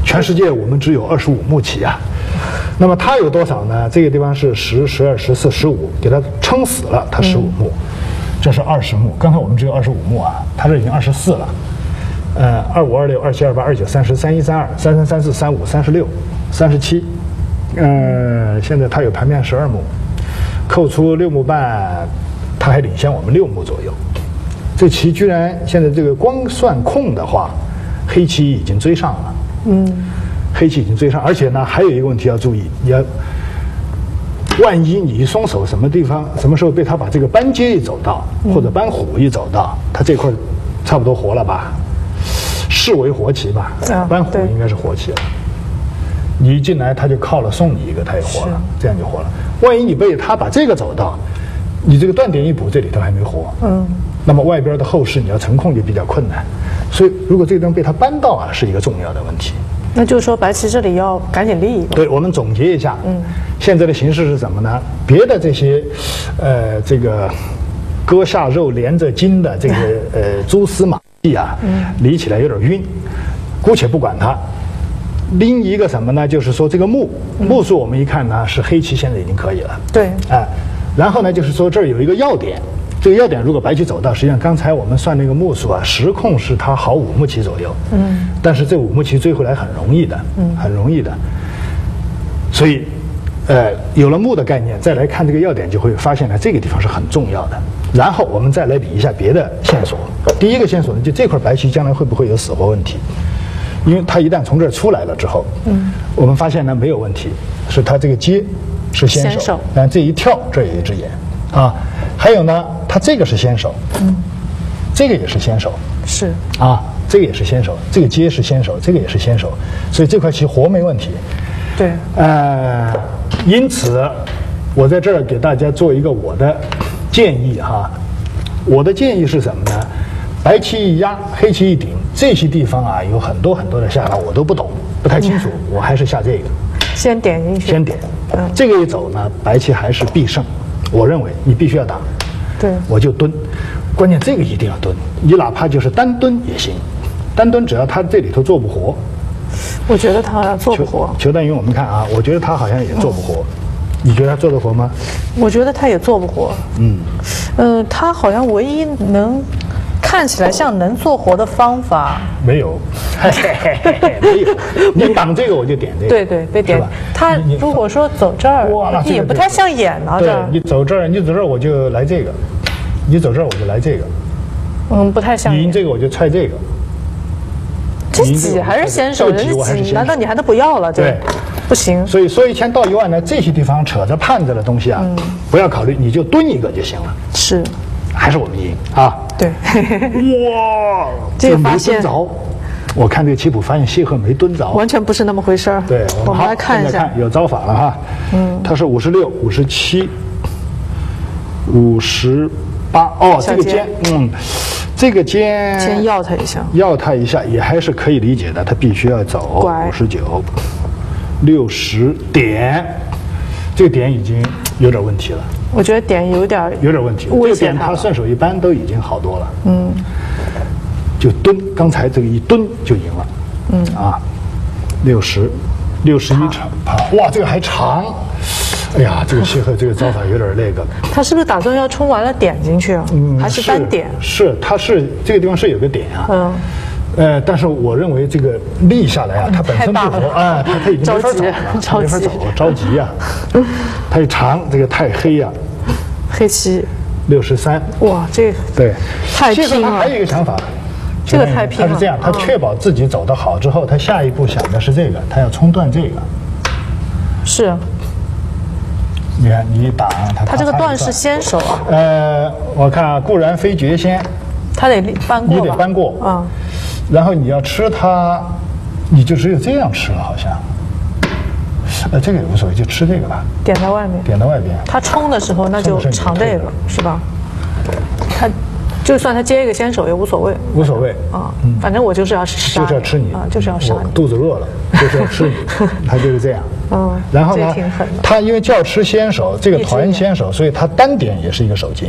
S2: 全世界我们只有二十五目棋啊。那么它有多少呢？这个地方是十、十二、十四、十五，给它撑死了，它十五目，这是二十目。刚才我们只有二十五目啊，它这已经二十四了。呃，二五、二六、二七、二八、二九、三十、三一、三二、三三、三四、三五、三十六、三十七。呃，现在它有盘面十二目，扣除六目半，它还领先我们六目左右。这棋居然现在这个光算空的话，黑棋已经追上了。嗯。黑棋已经追上，而且呢，还有一个问题要注意，你要万一你一松手，什么地方、什么时候被他把这个班阶一走到，或者班虎一走到，他这块差不多活了吧？视为活棋吧，
S1: 啊、
S2: 班虎应该是活棋了。你一进来，他就靠了送你一个，他也活了，这样就活了。万一你被他把这个走到，你这个断点一补，这里头还没活，嗯，那么外边的后势你要成控就比较困难。所以，如果这个地方被他扳到啊，是一个重要的问题。
S1: 那就是说，白棋这里要赶紧立一个。
S2: 对，我们总结一下，嗯，现在的形势是什么呢？别的这些，呃，这个割下肉连着筋的这个呃蛛丝马迹啊，嗯，理起来有点晕，姑且不管它。另一个什么呢？就是说这个目目数我们一看呢，是黑棋现在已经可以了。
S1: 对，
S2: 哎、呃，然后呢，就是说这儿有一个要点。这个要点，如果白棋走到，实际上刚才我们算那个目数啊，实控是它好五目棋左右，嗯，但是这五目棋追回来很容易的，嗯，很容易的。所以，呃，有了目的概念，再来看这个要点，就会发现呢，这个地方是很重要的。然后我们再来理一下别的线索。第一个线索呢，就这块白棋将来会不会有死活问题？因为它一旦从这儿出来了之后，嗯，我们发现呢没有问题，是它这个接是先手，先手但这一跳这儿有一只眼。啊，还有呢，它这个是先手，嗯，这个也是先手，
S1: 是
S2: 啊，这个也是先手，这个接是先手，这个也是先手，所以这块棋活没问题。
S1: 对，
S2: 呃，因此我在这儿给大家做一个我的建议哈，我的建议是什么呢？白棋一压，黑棋一顶，这些地方啊有很多很多的下法，我都不懂，不太清楚，嗯、我还是下这个，
S1: 先点进去，
S2: 先点，嗯，这个一走呢，白棋还是必胜。我认为你必须要打，
S1: 对，
S2: 我就蹲，关键这个一定要蹲，你哪怕就是单蹲也行，单蹲只要他这里头做不活，
S1: 我觉得他好像做不活。
S2: 裘丹云，我们看啊，我觉得他好像也做不活，嗯、你觉得他做得活吗？
S1: 我觉得他也做不活，嗯，嗯、呃，他好像唯一能看起来像能做活的方法
S2: 没有，嘿嘿嘿嘿没有，你挡这个我就点这个，
S1: 对对，被点。他如果说走这儿，哇，也不太像演啊。
S2: 对，你走这儿，你走这儿我就来这个，你走这儿我就来这个，
S1: 嗯，不太像演。
S2: 你赢这个我就踹这个，
S1: 这挤还是先手，人家挤，难道你还能不要了？
S2: 对，
S1: 不行。
S2: 所以说一千到一万呢，这些地方扯着盼着的东西啊，不要考虑，你就蹲一个就行了。
S1: 是。
S2: 还是我们赢啊！
S1: 对，
S2: 哇，
S1: 这个发现，
S2: 我看这个棋谱发现谢赫没蹲着，
S1: 完全不是那么回事儿。
S2: 对，
S1: 我们来看一下，
S2: 有招法了哈。嗯，他是五十六、五十七、五十八。哦，这个尖，嗯，这个尖，
S1: 先要他一下，
S2: 要他一下也还是可以理解的。他必须要走五十九、六十点，这个点已经有点问题了。
S1: 我觉得点有点
S2: 有点问题，这个点他顺手一扳都已经好多了。嗯，就蹲，刚才这个一蹲就赢了。嗯啊，六十，六十一长爬，哇，这个还长。哎呀，这个谢赫这个招法有点那个。
S1: 他是不是打算要冲完了点进去啊？嗯，还是单点？
S2: 是，他是这个地方是有个点啊。嗯。呃，但是我认为这个立下来啊，它本身不活啊，它它已经没法走了，没法走，着急呀。太长，这个太黑呀。
S1: 黑棋
S2: 六十三，
S1: 哇，这
S2: 对，
S1: 太拼了。
S2: 他还有一个想法，
S1: 这个太拼了。
S2: 他是这样，他确保自己走得好之后，他下一步想的是这个，他要冲断这个。
S1: 是。
S2: 你看，你一打他，
S1: 他这个断是先手啊。
S2: 呃，我看啊，固然非绝先，
S1: 他得搬过，
S2: 你得搬过啊。然后你要吃它，你就只有这样吃了，好像。呃，这个也无所谓，就吃这个吧。
S1: 点在外面。
S2: 点到外边。
S1: 他冲的时候，那就尝这个，是吧？他就算他接一个先手也无所谓。
S2: 无所谓
S1: 啊，反正我就是要杀，
S2: 就是要吃你
S1: 啊，就是要杀你。
S2: 肚子饿了，就是要吃你，他就是这样。嗯。然后呢，他因为叫吃先手，这个团先手，所以他单点也是一个手筋。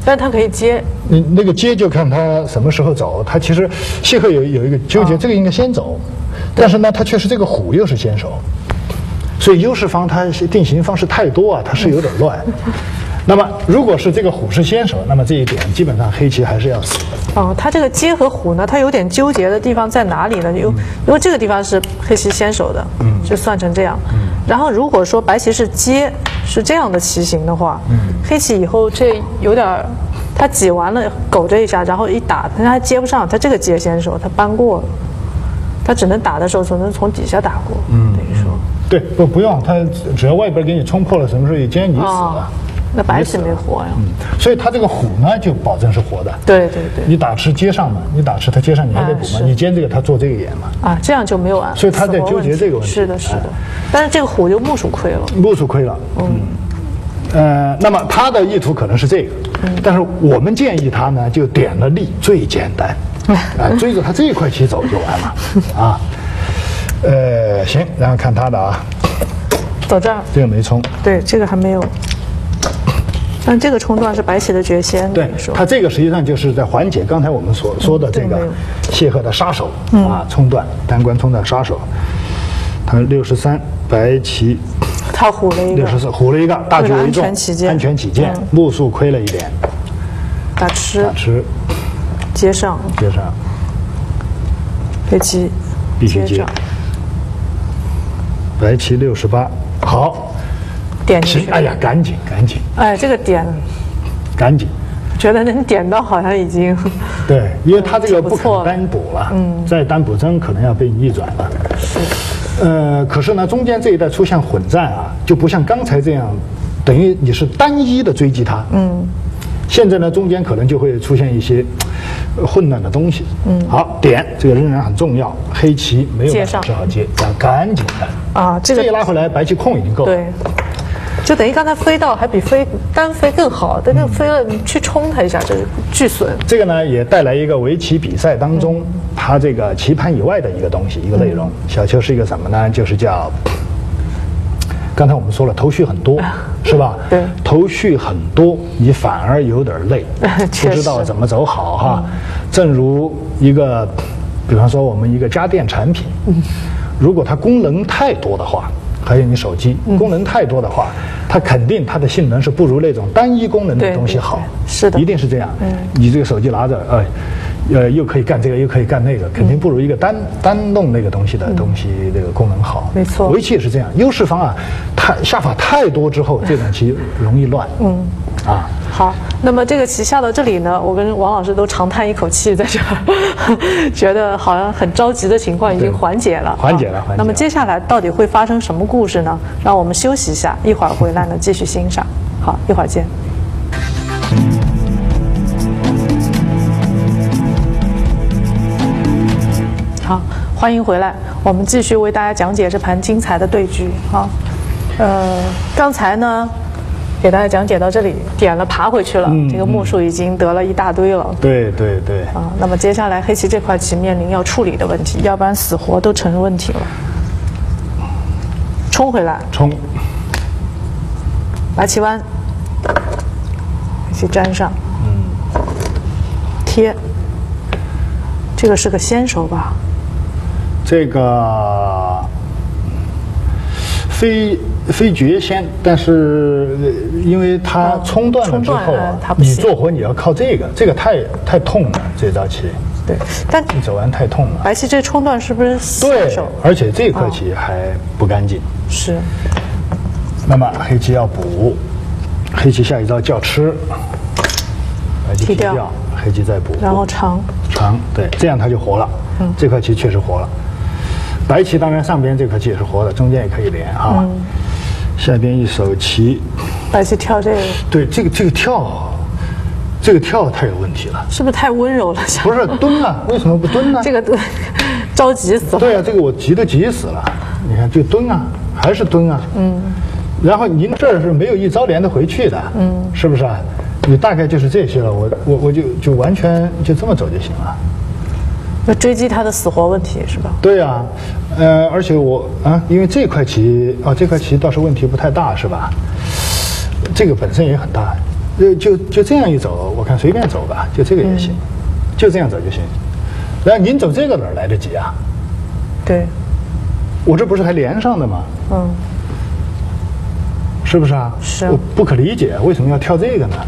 S1: 但它可以接。
S2: 你那个接就看他什么时候走。他其实谢赫有有一个纠结，哦、这个应该先走，但是呢，他确实这个虎又是先手，所以优势方他定型方式太多啊，他是有点乱。那么，如果是这个虎是先手，那么这一点基本上黑棋还是要死的。
S1: 哦，它这个接和虎呢，它有点纠结的地方在哪里呢？因为、嗯、因为这个地方是黑棋先手的，嗯，就算成这样。嗯、然后如果说白棋是接，是这样的棋形的话，嗯，黑棋以后这有点，它挤完了狗这一下，然后一打，但它接不上，它这个接先手，它扳过了，它只能打的时候只能从底下打过，嗯，等于说。
S2: 对，不不用，它只要外边给你冲破了，什么时候一接你死了。哦，
S1: 那白棋没活呀，
S2: 嗯，所以它这个虎呢就保证是活的。
S1: 对对对，
S2: 你打吃接上嘛，你打吃它接上，你还得补嘛，你接这个它做这个眼嘛。
S1: 啊，这样就没有啊。
S2: 所以他在纠结这个问题。
S1: 是的，是的。但是这个虎就目数亏了。
S2: 目数亏了，嗯。呃，那么他的意图可能是这个，但是我们建议他呢就点了力，最简单，啊，追着他这一块棋走就完了，啊。呃，行，然后看他的啊。
S1: 走这儿。
S2: 这个没冲。
S1: 对，这个还没有。但这个冲断是白棋的绝先。
S2: 对，它这个实际上就是在缓解刚才我们所说的这个谢赫的杀手、嗯、啊，冲断单关冲断杀手。他六十三，白棋
S1: 他虎了一个，
S2: 六十四虎了一个，大局为重，
S1: 安全起见，
S2: 安全起见，嗯、目数亏了一点，
S1: 打吃，
S2: 打吃，
S1: 接上，
S2: 接上，
S1: 黑棋
S2: 必须接，白棋六十八，好。
S1: 点进去，
S2: 哎呀，赶紧赶紧！
S1: 哎，这个点，
S2: 赶紧，
S1: 觉得能点到好像已经
S2: 对，因为他这个不肯单补了，嗯，再单补针可能要被逆转了。
S1: 是，
S2: 呃，可是呢，中间这一带出现混战啊，就不像刚才这样，等于你是单一的追击他，嗯，现在呢，中间可能就会出现一些混乱的东西，嗯，好，点这个仍然很重要，黑棋没有办法，只好接，赶紧的
S1: 啊，这个
S2: 这一拉回来，白棋空已经够了，
S1: 对。就等于刚才飞到还比飞单飞更好，但那飞了你去冲它一下，这巨损。
S2: 这个呢也带来一个围棋比赛当中，嗯、它这个棋盘以外的一个东西，一个内容。嗯、小球是一个什么呢？就是叫，刚才我们说了，头绪很多，啊、是吧？
S1: 对，
S2: 头绪很多，你反而有点累，不知道怎么走好哈。嗯、正如一个，比方说我们一个家电产品，嗯、如果它功能太多的话。还有你手机功能太多的话，嗯、它肯定它的性能是不如那种单一功能的东西好，
S1: 是的，
S2: 一定是这样。嗯，你这个手机拿着，呃，呃，又可以干这个，又可以干那个，肯定不如一个单、嗯、单弄那个东西的东西这个功能好。
S1: 没错，
S2: 围棋也是这样，优势方啊，太下法太多之后，这种棋容易乱。嗯，啊。
S1: 好，那么这个棋下到这里呢，我跟王老师都长叹一口气，在这儿觉得好像很着急的情况已经缓解了，
S2: 缓解了，缓解了。
S1: 那么接下来到底会发生什么故事呢？让我们休息一下，一会儿回来呢继续欣赏。好，一会儿见。好，欢迎回来，我们继续为大家讲解这盘精彩的对局。好，呃，刚才呢。给大家讲解到这里，点了爬回去了，嗯、这个目数已经得了一大堆了。
S2: 对对对。
S1: 啊，那么接下来黑棋这块棋面临要处理的问题，要不然死活都成问题了。冲回来。
S2: 冲。
S1: 白棋弯。黑棋粘上。嗯。贴。这个是个先手吧？
S2: 这个。非非绝先，但是因为它冲断了之后啊，
S1: 呃、
S2: 你做活你要靠这个，这个太太痛了，这招棋。
S1: 对，但
S2: 你走完太痛了。
S1: 白棋这冲断是不是
S2: 对手？而且这块棋还不干净。
S1: 哦、是。
S2: 那么黑棋要补，黑棋下一招叫吃，白棋
S1: 踢掉，
S2: 黑棋再补，
S1: 然后长
S2: 长，对，这样它就活了。嗯，这块棋确实活了。白棋当然上边这颗棋也是活的，中间也可以连哈。嗯、下边一手棋，
S1: 白棋跳这个。
S2: 对，这个这个跳，这个跳太有问题了。
S1: 是不是太温柔了？
S2: 不是蹲啊，为什么不蹲呢？
S1: 这个着急死了。
S2: 对啊，这个我急都急死了。你看，就蹲啊，还是蹲啊。嗯。然后您这儿是没有一招连得回去的，嗯，是不是啊？你大概就是这些了，我我我就就完全就这么走就行了。
S1: 要追击他的死活问题是吧？
S2: 对呀、啊，呃，而且我啊，因为这块棋啊，这块棋倒是问题不太大，是吧？这个本身也很大， 就就就这样一走，我看随便走吧，就这个也行，嗯、就这样走就行。然后您走这个哪儿来得及啊？
S1: 对，
S2: 我这不是还连上的吗？
S1: 嗯，
S2: 是不是啊？
S1: 是。
S2: 我不可理解，为什么要跳这个呢？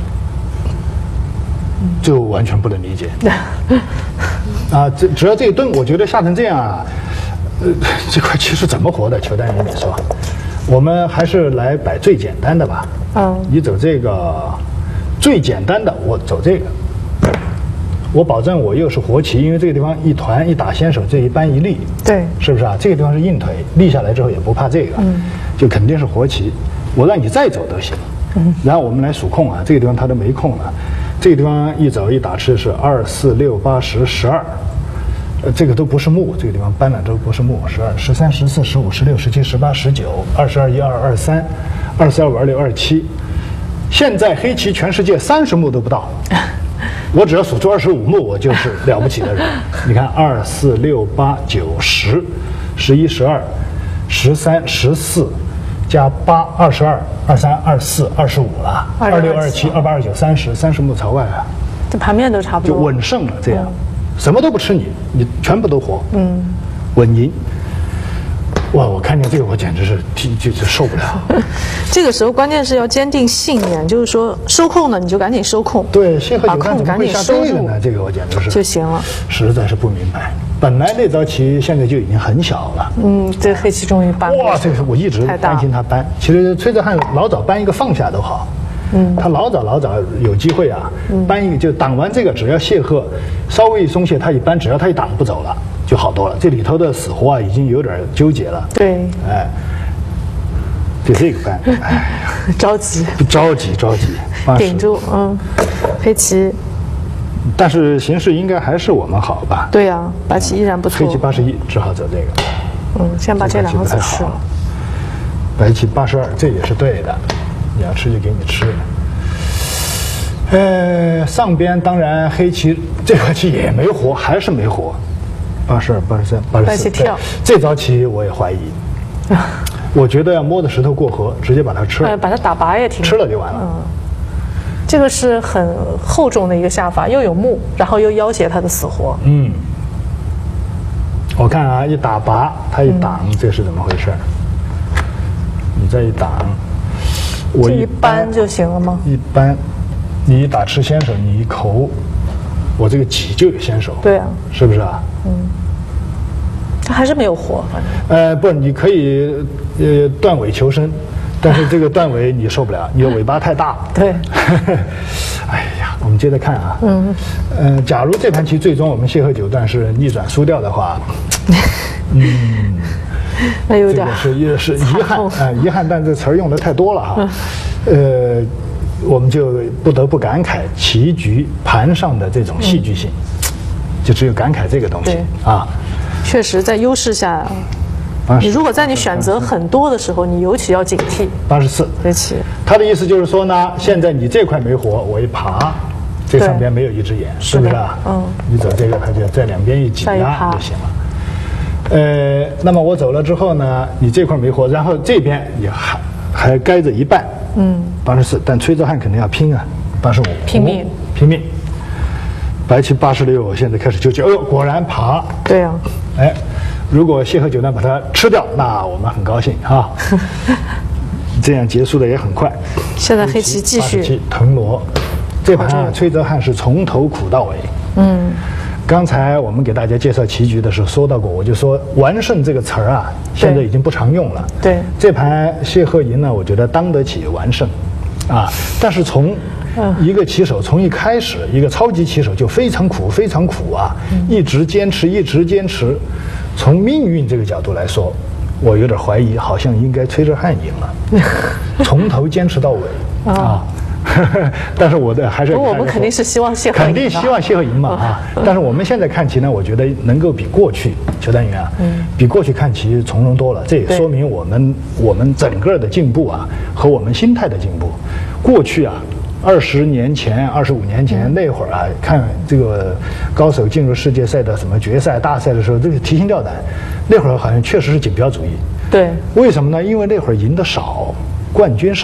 S2: 就完全不能理解。啊，这只要这一顿，我觉得下成这样啊，呃，这块其实怎么活的？裘丹云，你说，我们还是来摆最简单的吧。
S1: 嗯。
S2: 你走这个最简单的，我走这个。我保证我又是活棋，因为这个地方一团一打先手，这一扳一立，
S1: 对，
S2: 是不是啊？这个地方是硬腿，立下来之后也不怕这个，嗯，就肯定是活棋。我让你再走都行，嗯，然后我们来数空啊，这个地方它都没空了，这个地方一走一打吃是二四六八十十二，呃，这个都不是目，这个地方搬了都不是目，十二十三十四十五十六十七十八十九二十二一二二三二四二五二六二七，现在黑棋全世界三十目都不到。我只要数出二十五目，我就是了不起的人。你看，二四六八九十，十一十二，十三十四，加八二十二，二三二四二十五了，二六二七二八二九三十，三十目朝外啊。
S1: 这盘面都差不多。
S2: 就稳胜了，这样，嗯、什么都不吃你，你全部都活。
S1: 嗯，
S2: 稳赢。哇！我看见这个，我简直是就就受不了。
S1: 这个时候关键是要坚定信念，就是说收空呢，你就赶紧收空。
S2: 对，谢和
S1: 把空赶紧收住
S2: 呢，这个我简直是
S1: 就行了。
S2: 实在是不明白，本来那招棋现在就已经很小了。
S1: 嗯，这黑棋终于搬了。
S2: 哇，这个我一直担心他搬。其实崔泽汉老早搬一个放下都好。嗯，他老早老早有机会啊，嗯、搬一个就挡完这个，只要谢赫稍微一松懈，他一搬，只要他一挡不走了。就好多了，这里头的死活啊，已经有点纠结了。
S1: 对，
S2: 哎，就这个班，哎，
S1: 着急，
S2: 着急，着急，
S1: 顶住，嗯，黑棋。
S2: 但是形势应该还是我们好吧？
S1: 对呀、啊，白棋依然不错。
S2: 黑棋八十一，只好走这个。
S1: 嗯，先把这两个走吃了。
S2: 白棋八十二，这也是对的，你要吃就给你吃。呃，上边当然黑棋这块棋也没活，还是没活。八十二、八十三、八十四，这招棋我也怀疑。我觉得要摸着石头过河，直接把它吃了，
S1: 呃、把它打拔也挺
S2: 吃了就完了。
S1: 嗯，这个是很厚重的一个下法，又有目，然后又要挟他的死活。
S2: 嗯，我看啊，一打拔，他一挡，嗯、这是怎么回事？你再一挡，我
S1: 一扳就行了吗？
S2: 一扳，你一打吃先手，你一口，我这个挤就有先手。
S1: 对啊，
S2: 是不是啊？
S1: 嗯，他还是没有活，反正。
S2: 呃，不，你可以呃断尾求生，但是这个断尾你受不了，你的尾巴太大。
S1: 对。
S2: 哎呀，我们接着看啊。嗯。呃，假如这盘棋最终我们谢赫九段是逆转输掉的话，嗯，
S1: 那有点
S2: 这个是也是遗憾啊、呃，遗憾，但这词儿用的太多了哈。呃，我们就不得不感慨棋局盘上的这种戏剧性。嗯，就只有感慨这个东西啊，
S1: 确实在优势下，你如果在你选择很多的时候，你尤其要警惕。
S2: 八十四，
S1: 黑棋。
S2: 他的意思就是说呢，现在你这块没活，我一爬，这上边没有一只眼，是不是啊？嗯。你走这个，他就在两边一挤压就行了。呃，那么我走了之后呢，你这块没活，然后这边也还还该着一半。嗯。八十四，但崔泽汉肯定要拼啊，八十五。
S1: 拼命。
S2: 拼命。白棋八十六，现在开始纠结。哎呦，果然爬。
S1: 对呀、
S2: 啊。哎，如果谢赫九段把它吃掉，那我们很高兴哈。这样结束的也很快。
S1: 现在黑棋继续
S2: 腾挪，这盘啊，崔泽汉是从头苦到尾。嗯。刚才我们给大家介绍棋局的时候说到过，我就说“完胜”这个词儿啊，现在已经不常用了。
S1: 对。
S2: 这盘谢赫赢呢，我觉得当得起完胜，啊，但是从一个棋手从一开始，一个超级棋手就非常苦，非常苦啊，嗯、一直坚持，一直坚持。从命运这个角度来说，我有点怀疑，好像应该崔泽汉赢了，从头坚持到尾啊。啊但是我的还是
S1: 我们肯定是希望谢赫赢，
S2: 肯定希望谢赫赢嘛啊！但是我们现在看棋呢，我觉得能够比过去裘丹云啊，嗯、比过去看棋从容多了。这也说明我们我们整个的进步啊，和我们心态的进步。过去啊，二十年前、二十五年前、嗯、那会儿啊，看这个高手进入世界赛的什么决赛、大赛的时候，这个提心吊胆。那会儿好像确实是锦标主义。
S1: 对。
S2: 为什么呢？因为那会儿赢得少，冠军少。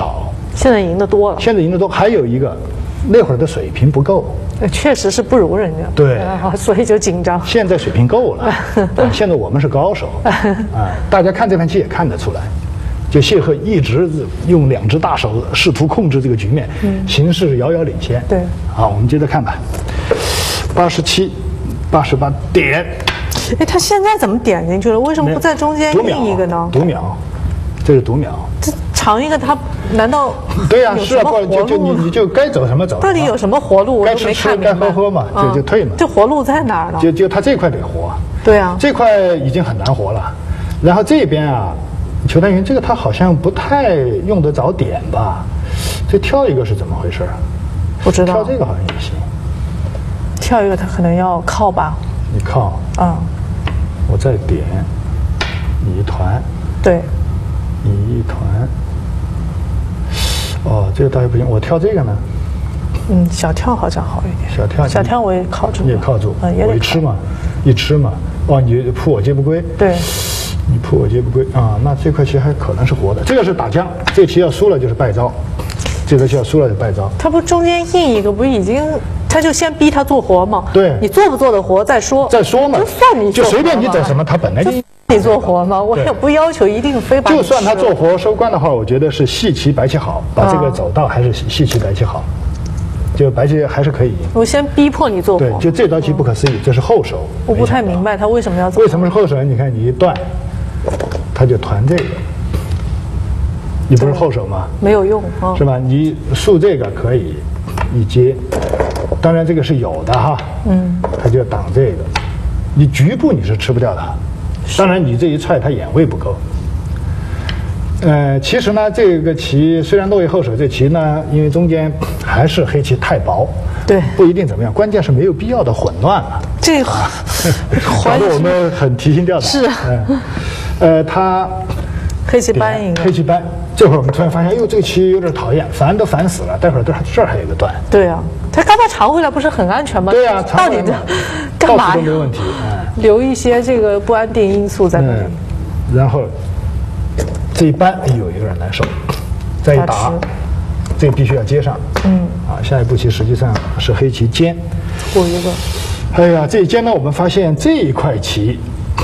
S1: 现在赢得多了。
S2: 现在赢得多，还有一个，那会儿的水平不够。
S1: 确实是不如人家，
S2: 对、
S1: 啊，所以就紧张。
S2: 现在水平够了，啊、现在我们是高手，啊，大家看这盘棋也看得出来，就谢赫一直用两只大手试图控制这个局面，嗯、形势遥遥领先。
S1: 对，
S2: 好，我们接着看吧，八十七、八十八点。
S1: 哎，他现在怎么点进去了？为什么不在中间印一个呢？
S2: 读秒，这是读秒。
S1: 这长一个，他难道
S2: 对呀、啊？是啊，不就就你你就该走什么走。
S1: 到底有什么活路？我
S2: 该
S1: 都没
S2: 吃吃，该喝喝嘛，就、嗯、就退嘛。
S1: 这活路在哪儿呢？
S2: 就就他这块得活。
S1: 对啊，
S2: 这块已经很难活了。然后这边啊，裘丹云这个他好像不太用得着点吧？这跳一个是怎么回事？
S1: 不知道。
S2: 跳这个好像也行。
S1: 跳一个他可能要靠吧？
S2: 你靠。
S1: 啊、嗯。
S2: 我再点，你一团。
S1: 对。
S2: 你一团。哦，这个倒也不行，我跳这个呢。
S1: 嗯，小跳好像好一点。
S2: 小跳，
S1: 小跳我也靠住。
S2: 你也靠住，
S1: 嗯，也得
S2: 我一吃嘛，一吃嘛，哦，你扑我接不归。
S1: 对。
S2: 你扑我接不归啊，那这块棋还可能是活的。这个是打将，这棋要输了就是败招，这个棋要输了就败招。
S1: 他不中间印一个，不是已经，他就先逼他做活吗？
S2: 对。
S1: 你做不做的活再说。
S2: 再说嘛。
S1: 就算你
S2: 就随便你整什么，他本来就。
S1: 你做活吗？我也不要求一定非把。
S2: 就算他做活收官的话，我觉得是细棋白棋好，把这个走道还是细棋白棋好，就白棋还是可以赢。
S1: 我先逼迫你做活。
S2: 对，就这道棋不可思议，这是后手。
S1: 我不太明白他为什么要做。
S2: 为什么是后手？你看你一断，他就团这个，你不是后手吗？
S1: 没有用啊，
S2: 是吧？你竖这个可以一接，当然这个是有的哈，嗯，他就挡这个。你局部你是吃不掉它，当然你这一踹它眼位不够。呃，其实呢，这个棋虽然落为后手，这棋呢，因为中间还是黑棋太薄，
S1: 对，
S2: 不一定怎么样。关键是没有必要的混乱了，
S1: 这个
S2: 搞得我们很提心吊胆。
S1: 是，
S2: 嗯，呃，他
S1: 黑棋搬一个，
S2: 黑棋搬。这会儿我们突然发现，哎呦，这个棋有点讨厌，烦都烦死了。待会儿这这儿还有个断。
S1: 对啊，他刚才长回来不是很安全吗？
S2: 对啊，
S1: 到底这干嘛呀？
S2: 都没问题。嗯，
S1: 留一些这个不安定因素在那里。
S2: 嗯，然后这一扳，哎呦，有点难受。再一打，这个必须要接上。嗯。啊，下一步棋实际上是黑棋尖。
S1: 过一个。
S2: 哎呀，这一尖呢，我们发现这一块棋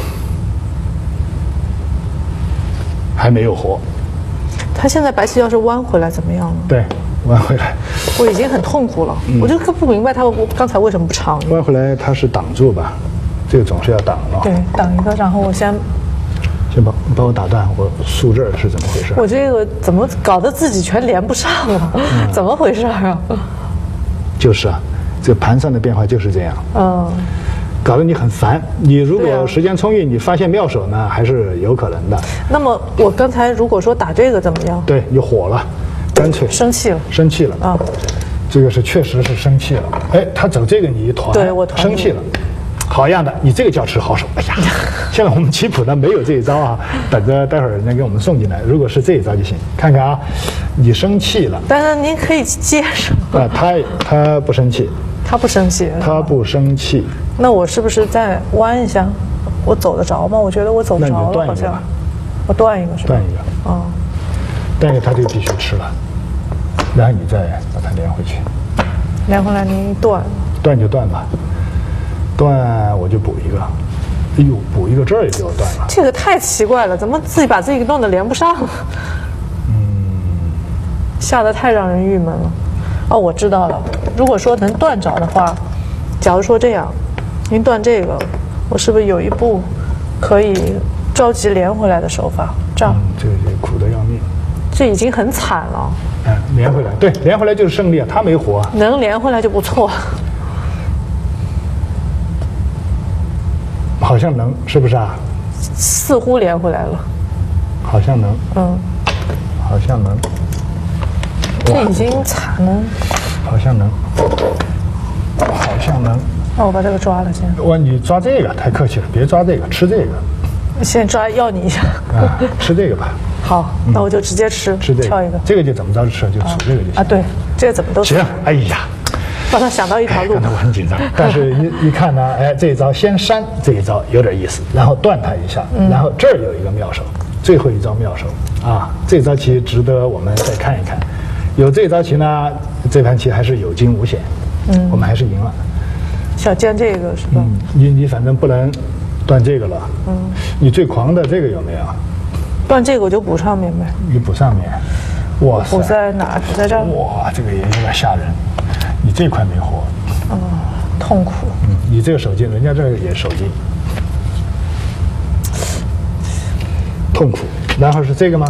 S2: 还没有活。
S1: 他现在白棋要是弯回来怎么样呢？
S2: 对，弯回来。
S1: 我已经很痛苦了，嗯、我就不明白他刚才为什么不长。
S2: 弯回来他是挡住吧？这个总是要挡了。
S1: 对，挡一个，然后我先
S2: 先把把我打断，我竖这儿是怎么回事？
S1: 我这个怎么搞得自己全连不上了？嗯、怎么回事啊？
S2: 就是啊，这盘上的变化就是这样。
S1: 嗯。
S2: 搞得你很烦。你如果时间充裕，你发现妙手呢，还是有可能的。
S1: 那么我刚才如果说打这个怎么样？
S2: 对，你火了，干脆
S1: 生气了，
S2: 生气了
S1: 啊！
S2: 这个是确实是生气了。哎，他走这个你一团，
S1: 对我团
S2: 生气了。好样的，你这个叫吃好手。哎呀，现在我们棋谱呢没有这一招啊，等着待会儿人家给我们送进来。如果是这一招就行，看看啊，你生气了。
S1: 但是您可以接上。
S2: 啊，他他不生气。
S1: 他不生气，
S2: 他不生气。
S1: 那我是不是再弯一下？我走得着吗？我觉得我走不着了，好像。我断一个是吧？
S2: 断一个。啊。断一个他就必须吃了，然后你再把它连回去。
S1: 连回来您一断。
S2: 断就断吧，断我就补一个。哎呦，补一个这儿也给我断了。
S1: 这个太奇怪了，怎么自己把自己弄得连不上？
S2: 嗯。
S1: 吓得太让人郁闷了。哦，我知道了。如果说能断着的话，假如说这样，您断这个，我是不是有一步可以着急连回来的手法？这样，
S2: 嗯、这这苦得要命。
S1: 这已经很惨了。
S2: 嗯，连回来，对，连回来就是胜利啊！他没活、啊，
S1: 能连回来就不错。
S2: 好像能，是不是啊？
S1: 似乎连回来了。
S2: 好像能。
S1: 嗯。
S2: 好像能。
S1: 这已经惨了。
S2: 好像能。好像能。
S1: 那我把这个抓了先。
S2: 我你抓这个太客气了，别抓这个，吃这个。
S1: 先抓要你一下。
S2: 啊，吃这个吧。
S1: 好，那我就直接吃，
S2: 吃这个，
S1: 挑一个。
S2: 这个就怎么着吃，就煮这个就行。
S1: 啊，对，这个怎么都
S2: 行。哎呀，
S1: 帮他想到一条路。
S2: 刚才我很紧张，但是一一看呢，哎，这一招先删，这一招有点意思，然后断他一下，然后这儿有一个妙手，最后一招妙手啊，这招棋值得我们再看一看。 有这招棋呢，这盘棋还是有惊无险，嗯，我们还是赢了。
S1: 小尖这个是吧？
S2: 嗯，你你反正不能断这个了。嗯，你最狂的这个有没有？
S1: 断这个我就补上面呗。
S2: 你补上面，哇塞！
S1: 补在哪？补在这儿。
S2: 哇，这个也有点吓人。你这块没活。
S1: 哦，痛苦。
S2: 嗯，你这个手劲，人家这个也手劲，痛苦。然后是这个吗？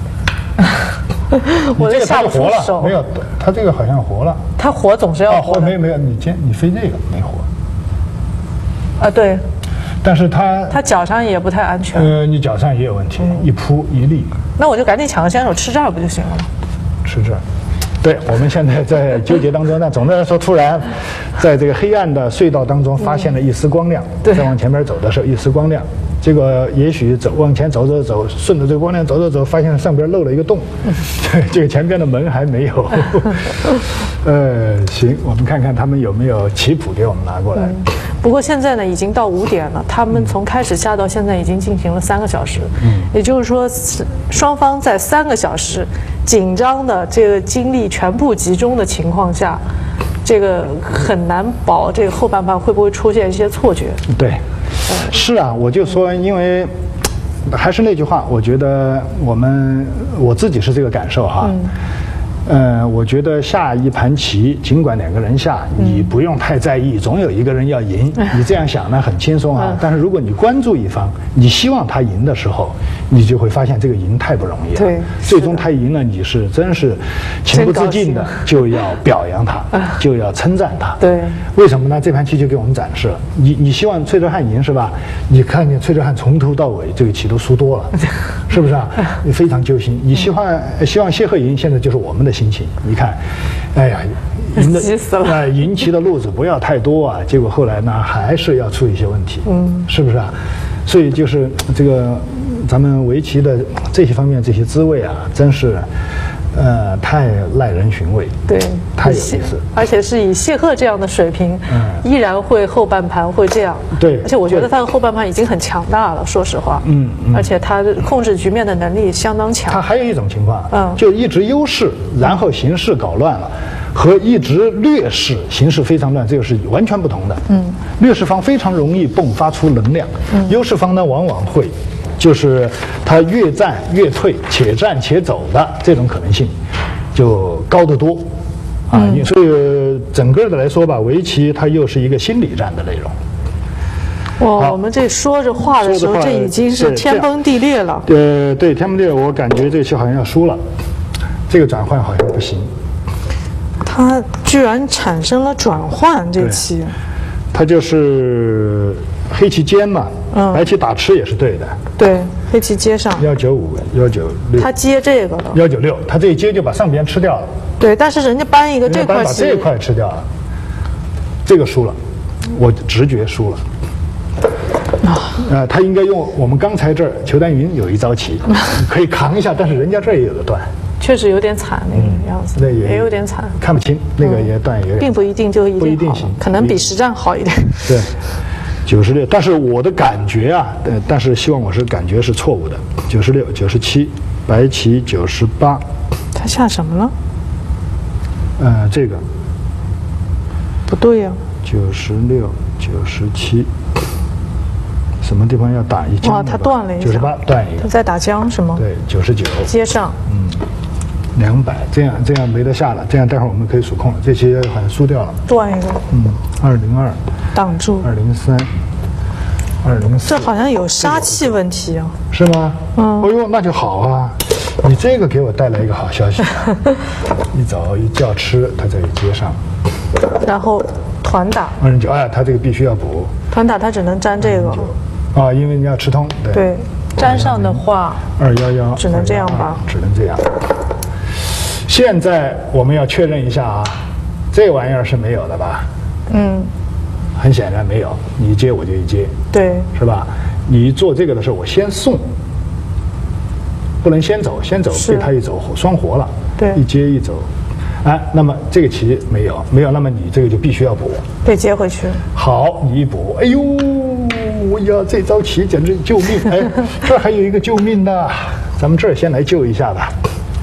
S1: 我这个下不出手。
S2: 没有，他这个好像活了。
S1: 他活总是要活的。
S2: 没有没有，你先你飞这个没活。
S1: 啊，对。
S2: 但是他
S1: 他脚上也不太安全。
S2: 呃，你脚上也有问题，嗯、一扑一立。
S1: 那我就赶紧抢个先手，吃这儿不就行了吗？
S2: 吃这儿。对，我们现在在纠结当中。但总的来说，突然在这个黑暗的隧道当中发现了一丝光亮。
S1: 嗯、
S2: 再往前面走的时候，一丝光亮。结果也许走往前走走走，顺着这个光亮走走走，发现上边漏了一个洞，这个前边的门还没有。呃，行，我们看看他们有没有棋谱给我们拿过来。
S1: 嗯、不过现在呢，已经到五点了，他们从开始下到现在已经进行了三个小时，嗯，也就是说，双方在三个小时紧张的这个精力全部集中的情况下，这个很难保这个后半盘会不会出现一些错觉。
S2: 对。是啊，我就说，因为还是那句话，我觉得我们我自己是这个感受哈。嗯呃，我觉得下一盘棋，尽管两个人下，你不用太在意，总有一个人要赢。你这样想呢，很轻松啊。但是如果你关注一方，你希望他赢的时候，你就会发现这个赢太不容易了。
S1: 对，
S2: 最终他赢了，你是真是情不自禁的就要表扬他，就要称赞他。
S1: 对，
S2: 为什么呢？这盘棋就给我们展示了，你你希望崔哲翰赢是吧？你看见崔哲翰从头到尾这个棋都输多了，是不是啊？你非常揪心。你希望希望谢赫赢，现在就是我们的心情。你看，哎呀，赢的
S1: 急死了。
S2: 哎，赢棋的路子不要太多啊。结果后来呢，还是要出一些问题，嗯，是不是啊？所以就是这个咱们围棋的这些方面这些滋味啊，真是。呃，太耐人寻味，
S1: 对，
S2: 太有意思，
S1: 而且是以谢赫这样的水平，嗯，依然会后半盘会这样，
S2: 对，
S1: 而且我觉得他的后半盘已经很强大了，说实话，
S2: 嗯，嗯
S1: 而且他控制局面的能力相当强。
S2: 他还有一种情况，
S1: 嗯，
S2: 就一直优势，然后形势搞乱了，和一直劣势，形势非常乱，这个是完全不同的。嗯，劣势方非常容易迸发出能量，嗯，优势方呢往往会。就是他越战越退，且战且走的这种可能性就高得多啊！嗯、所以整个的来说吧，围棋它又是一个心理战的内容。
S1: 哇，我们这说着话的时候，这已经是天崩地裂了。
S2: 呃，对，天崩地裂，我感觉这棋好像要输了，这个转换好像不行。
S1: 它居然产生了转换，这棋。
S2: 它就是黑棋尖嘛，嗯，白棋打吃也是对的。
S1: 对，黑棋接上。
S2: 幺九五，幺九六。
S1: 他接这个了。
S2: 幺九六，他这一接就把上边吃掉了。
S1: 对，但是人家搬一个这块棋，
S2: 把这一块吃掉了，这个输了，我直觉输了。啊，呃，他应该用我们刚才这儿裘丹云有一招棋，可以扛一下，但是人家这儿也有个断。
S1: 确实有点惨那个样子，
S2: 那也
S1: 也有点惨，
S2: 看不清那个也断也，
S1: 并不一定就一定
S2: 不一定行，
S1: 可能比实战好一点。
S2: 对，九十六，但是我的感觉啊，呃，但是希望我是感觉是错误的，九十六、九十七，白棋九十八。
S1: 他下什么了？
S2: 呃，这个
S1: 不对呀。
S2: 九十六、九十七，什么地方要打一将？
S1: 哇，他断了一下。
S2: 九十八断一个。
S1: 他在打将是吗？
S2: 对，九十九
S1: 接上。
S2: 嗯。两百，这样这样没得下了，这样待会儿我们可以数控了。这棋好像输掉了，
S1: 断一个。
S2: 嗯，二零二，
S1: 挡住。
S2: 二零三，二零四。
S1: 这好像有杀气问题啊？
S2: 是吗？嗯。哦呦，那就好啊！你这个给我带来一个好消息，一走一叫吃，他这里接上。
S1: 然后团打。
S2: 二零九，哎，他这个必须要补。
S1: 团打他只能粘这个。
S2: 啊，因为你要吃通。对。
S1: 对，粘上的话。
S2: 二幺幺。
S1: 只能这样吧？
S2: 只能这样。现在我们要确认一下啊，这玩意儿是没有的吧？嗯，很显然没有。你一接我就一接，
S1: 对，
S2: 是吧？你做这个的时候，我先送，不能先走，先走被他一走双活了。
S1: 对，
S2: 一接一走，哎，那么这个棋没有，没有，那么你这个就必须要补，
S1: 被接回去。
S2: 好，你一补，哎呦，哎呀，这招棋简直救命！哎，这儿还有一个救命的，咱们这儿先来救一下吧。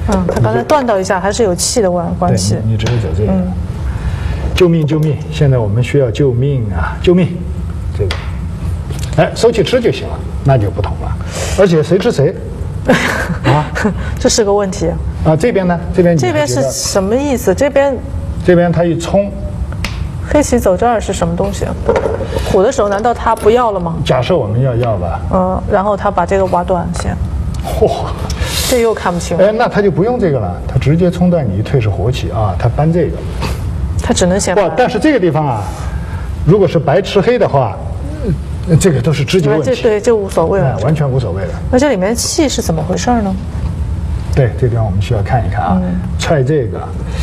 S1: 嗯，他刚才断到一下，还是有气的关关系。
S2: 你只是走这个。嗯、救命！救命！现在我们需要救命啊！救命！这个，哎，收气吃就行了，那就不同了。而且谁吃谁？啊，
S1: 这是个问题。
S2: 啊，这边呢？这边
S1: 这边是什么意思？这边，
S2: 这边他一冲，
S1: 黑棋走这儿是什么东西？虎的时候难道他不要了吗？
S2: 假设我们要要吧。
S1: 嗯，然后他把这个挖断先。
S2: 嚯！
S1: 这又看不清。
S2: 哎，那他就不用这个了，他直接冲断你一退是活棋啊，他搬这个。
S1: 他只能先
S2: 不，但是这个地方啊，如果是白吃黑的话，呃、这个都是直接问题。
S1: 这对，这无所谓了、
S2: 哎，完全无所谓了。
S1: 那这里面气是怎么回事呢？
S2: 对，这地方我们需要看一看啊。嗯、踹这个，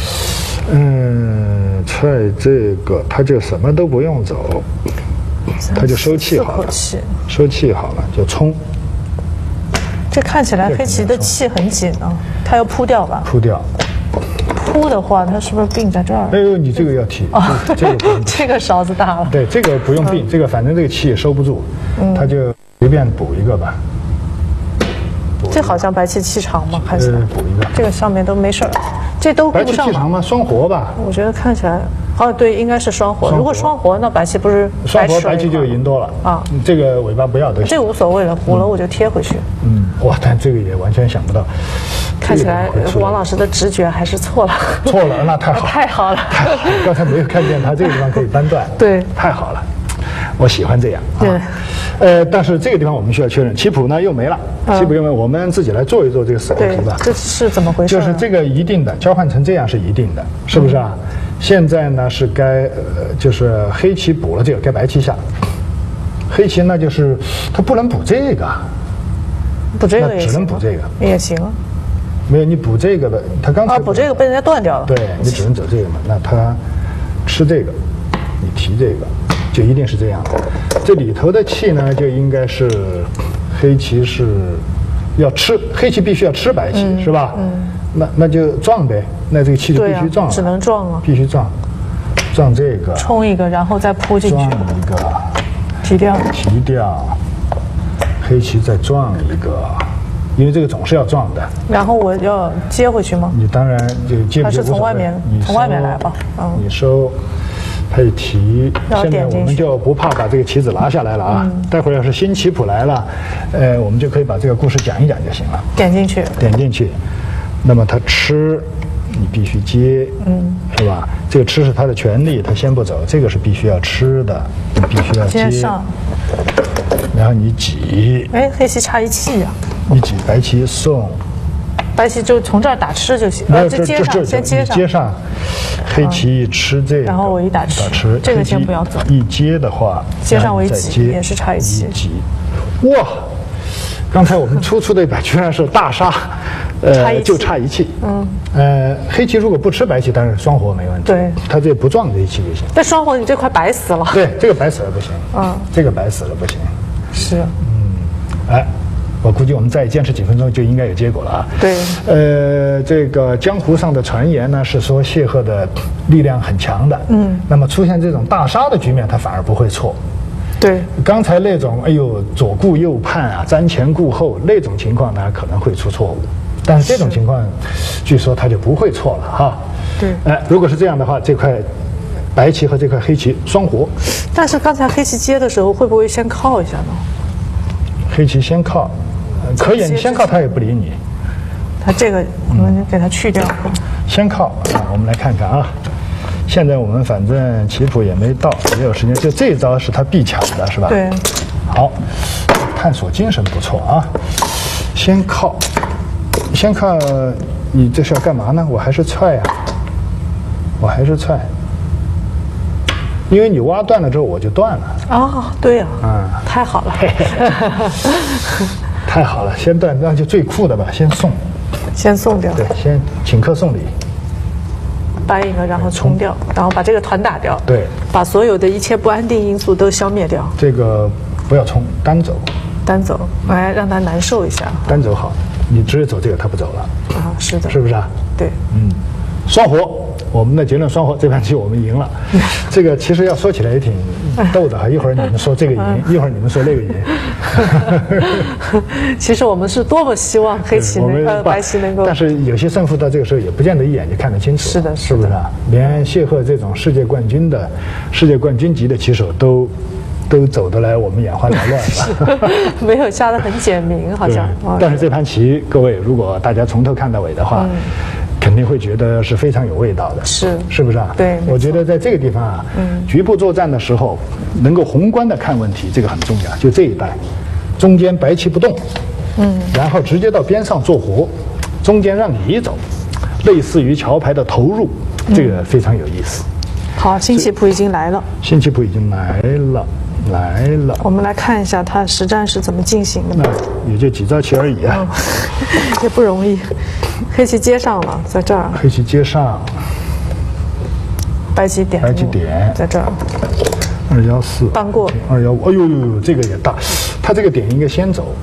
S2: 嗯，踹这个，他就什么都不用走，他就收气好了，收气好了就冲。
S1: 这看起来黑棋的气很紧啊，他要扑掉吧？
S2: 扑掉。
S1: 扑的话，它是不是并在这儿？
S2: 哎呦，你这个要提，哦、这个
S1: 这个勺子大了。
S2: 对，这个不用并，嗯、这个反正这个气也收不住，嗯、他就随便补一个吧。
S1: 这好像白棋气长吗？看起来、
S2: 呃、补一个，
S1: 这个上面都没事儿，这都顾不上。
S2: 白棋气长吗？双活吧。
S1: 我觉得看起来，哦，对，应该是双活。如果双活，那白棋不是
S2: 双活，白棋就赢多了啊。这个尾巴不要都行。
S1: 这无所谓了，虎了我就贴回去。
S2: 嗯，哇，但这个也完全想不到。
S1: 看起来王老师的直觉还是错了。
S2: 错了，那太好，
S1: 太好了，
S2: 太好了！刚才没有看见他这个地方可以扳断。
S1: 对，
S2: 太好了，我喜欢这样。
S1: 对。
S2: 呃，但是这个地方我们需要确认，棋谱呢又没了，棋谱又没，我们自己来做一做这个死活题吧。
S1: 这是怎么回事？
S2: 就是这个一定的交换成这样是一定的，是不是啊？嗯、现在呢是该呃，就是黑棋补了这个，该白棋下。黑棋那就是他不能补这个，
S1: 补这个也行，
S2: 只能补这个
S1: 也行。
S2: 没有你补这个的，他刚才
S1: 啊补这个被人家断掉了。
S2: 对你只能走这个嘛，那他吃这个，你提这个。就一定是这样的，这里头的气呢，就应该是黑棋是要吃，黑棋必须要吃白棋，嗯、是吧？嗯，那那就撞呗，那这个气就必须撞了、
S1: 啊，只能撞啊，
S2: 必须撞，撞这个，
S1: 冲一个，然后再扑进去，
S2: 撞一个，
S1: 提掉，
S2: 提掉，黑棋再撞一个，因为这个总是要撞的。
S1: 然后我要接回去吗？
S2: 你当然就接不接无所谓，
S1: 还是从外面，从外面来吧，嗯，
S2: 你收。配题，现在我们就不怕把这个棋子拿下来了啊！嗯、待会儿要是新棋谱来了，呃，我们就可以把这个故事讲一讲就行了。
S1: 点进去，
S2: 点进去，那么他吃，你必须接，嗯，是吧？这个吃是他的权利，他先不走，这个是必须要吃的，你必须要接。接上，然后你挤。
S1: 哎，黑棋差一气呀、
S2: 啊！你挤白棋送。
S1: 白棋就从这儿打吃就行，
S2: 呃，
S1: 这接上，先接上，
S2: 接上，黑棋一吃这个，
S1: 然后我一打吃，
S2: 打吃，
S1: 这个先不要走。
S2: 一接的话，
S1: 接上为挤，也是差一气。
S2: 挤，哇！刚才我们粗粗的一把居然是大杀，呃，就差一气。嗯，呃，黑棋如果不吃白棋，当然双活没问题。
S1: 对，
S2: 他这不撞这一气就行。
S1: 但双活你这块白死了。
S2: 对，这个白死了不行。嗯，这个白死了不行。
S1: 是。
S2: 嗯，哎。我估计我们再坚持几分钟就应该有结果了啊！
S1: 对，
S2: 呃，这个江湖上的传言呢是说谢赫的力量很强的，嗯，那么出现这种大杀的局面，他反而不会错。
S1: 对，
S2: 刚才那种哎呦左顾右盼啊，瞻前顾后那种情况呢可能会出错误，但是这种情况，据说他就不会错了哈。
S1: 对，
S2: 哎，如果是这样的话，这块白棋和这块黑棋双活。
S1: 但是刚才黑棋接的时候，会不会先靠一下呢？
S2: 黑棋先靠。可以，你先靠他也不理你。
S1: 他这个我们给他去掉。
S2: 先靠啊，我们来看看啊。现在我们反正棋谱也没到，也有时间，就这一招是他必抢的，是吧？
S1: 对。
S2: 好，探索精神不错啊。先靠，先靠，你这是要干嘛呢？我还是踹呀、啊，我还是踹。因为你挖断了之后，我就断了。
S1: 哦，对呀、啊。
S2: 嗯，
S1: 太好了。
S2: 太好了，先断，那就最酷的吧，先送，
S1: 先送掉，
S2: 对，先请客送礼，
S1: 掰一个，然后冲掉，然后把这个团打掉，
S2: 对，
S1: 把所有的一切不安定因素都消灭掉。
S2: 这个不要冲，单走，
S1: 单走，来让他难受一下。
S2: 单走好，你直接走这个，他不走了。
S1: 啊，是的，
S2: 是不是啊？
S1: 对，
S2: 嗯，双活，我们的结论双活，这盘棋我们赢了。这个其实要说起来也挺逗的哈，一会儿你们说这个赢，一会儿你们说那个赢。
S1: 其实我们是多么希望黑棋能呃白棋能够，
S2: 但是有些胜负到这个时候也不见得一眼就看得清楚。
S1: 是的，
S2: 是不是啊？连谢赫这种世界冠军的、世界冠军级的棋手都都走得来我们眼花缭乱了。
S1: 没有下得很简明，好像。
S2: 但是这盘棋，各位如果大家从头看到尾的话。嗯，肯定会觉得是非常有味道的，
S1: 是
S2: 是不是啊？
S1: 对，
S2: 我觉得在这个地方啊，嗯，局部作战的时候，能够宏观的看问题，这个很重要。就这一带，中间白棋不动，嗯，然后直接到边上做活，中间让你走，类似于桥牌的投入，这个非常有意思。
S1: 好，新棋谱已经来了，
S2: 新棋谱已经来了。来了，
S1: 我们来看一下它实战是怎么进行的。
S2: 那也就几招棋而已啊，
S1: 嗯、也不容易。黑棋接上了，在这儿。
S2: 黑棋接上，
S1: 白棋点，
S2: 白棋点，
S1: 在这儿。
S2: 二幺四，
S1: 搬过。
S2: 二幺五，哎呦呦呦，这个也大，他这个点应该先走。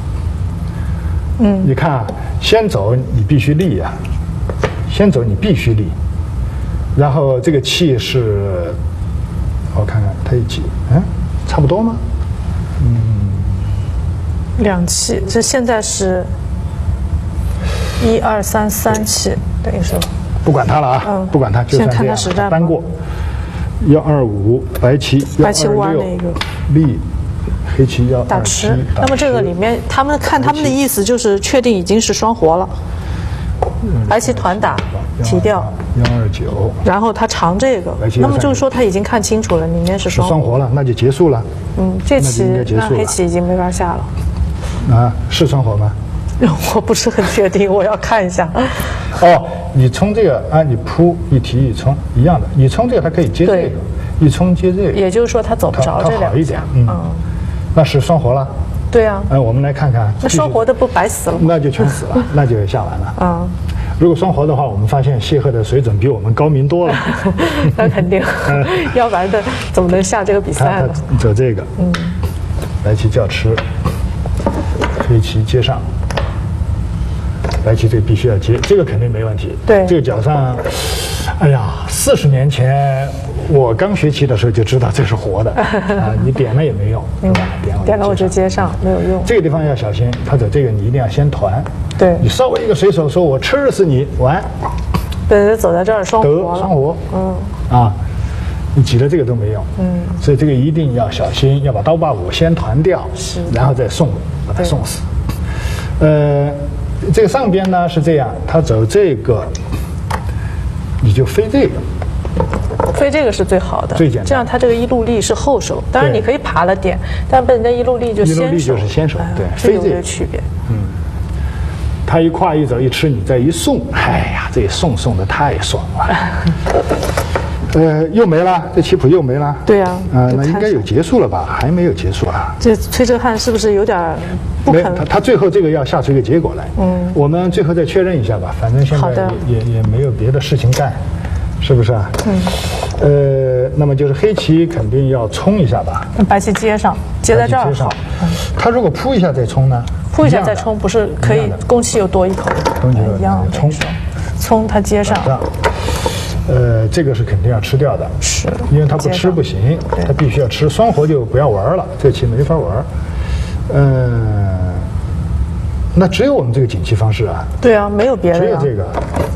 S2: 嗯，你看啊，先走你必须立呀、啊，先走你必须立，然后这个气是，我看看它一起，嗯。差不多吗？嗯，
S1: 两气，这现在是一二三三气，等于说
S2: 不管它了啊，嗯、不管它，就
S1: 先看它实战
S2: 搬过幺二五白棋，
S1: 白棋弯那个
S2: 立，黑棋幺
S1: 打吃。那么这个里面，他们看他们的意思就是确定已经是双活了，白棋团打提掉。
S2: 幺二九，
S1: 然后他长这个，那么就是说他已经看清楚了，里面是双
S2: 双活了，那就结束了。
S1: 嗯，这棋那黑棋已经没法下了。
S2: 啊，是双活吗？
S1: 我不是很确定，我要看一下。
S2: 哦，你冲这个啊，你扑一提一冲一样的，你冲这个它可以接这个，一冲接这个。
S1: 也就是说他走不着这两下。
S2: 好一点，嗯，那是双活了。
S1: 对啊。
S2: 嗯，我们来看看。
S1: 那双活的不白死了吗？
S2: 那就全死了，那就下完了。
S1: 嗯。
S2: 如果双活的话，我们发现谢赫的水准比我们高明多了。
S1: 那肯定，要不然的怎么能下这个比赛呢？
S2: 走这个，嗯，白棋叫吃，黑棋接上，白棋这个必须要接，这个肯定没问题。
S1: 对，
S2: 这个角上，哎呀，四十年前我刚学棋的时候就知道这是活的啊，你点了也没用，对吧？
S1: 点了点了我就接上，没有用。
S2: 这个地方要小心，他走这个你一定要先团。
S1: 对，
S2: 你稍微一个水手说我吃死你，完。
S1: 对，走在这儿双活了。
S2: 得双活，
S1: 嗯，啊，
S2: 你挤了这个都没用，嗯，所以这个一定要小心，要把刀把舞先团掉，
S1: 是，
S2: 然后再送，把它送死。呃，这个上边呢是这样，他走这个，你就飞这个。
S1: 飞这个是最好的，
S2: 最简单。
S1: 这样它这个一路力是后手，当然你可以爬了点，但被人家一路力就先手。
S2: 一路力就是先手，对，
S1: 飞这个区别。嗯。
S2: 他一跨一走一吃，你再一送，哎呀，这送送的太爽了。呃，又没了，这棋谱又没了。
S1: 对啊。
S2: 啊、呃，那应该有结束了吧？还没有结束啊。
S1: 这崔哲翰是不是有点不肯？
S2: 他他最后这个要下出一个结果来。嗯。我们最后再确认一下吧，反正现在也也也没有别的事情干，是不是啊？嗯。呃，那么就是黑棋肯定要冲一下吧。
S1: 白棋接上，接在这儿。
S2: 接上。他如果扑一下再冲呢？
S1: 扑一下再冲，不是可以攻气又多一口？一样的
S2: 冲，
S1: 冲它接上。
S2: 呃，这个是肯定要吃掉的，
S1: 是，
S2: 因为它不吃不行，它必须要吃。双活就不要玩了，这棋没法玩。嗯，那只有我们这个锦棋方式啊。
S1: 对啊，没有别的。
S2: 只有这个，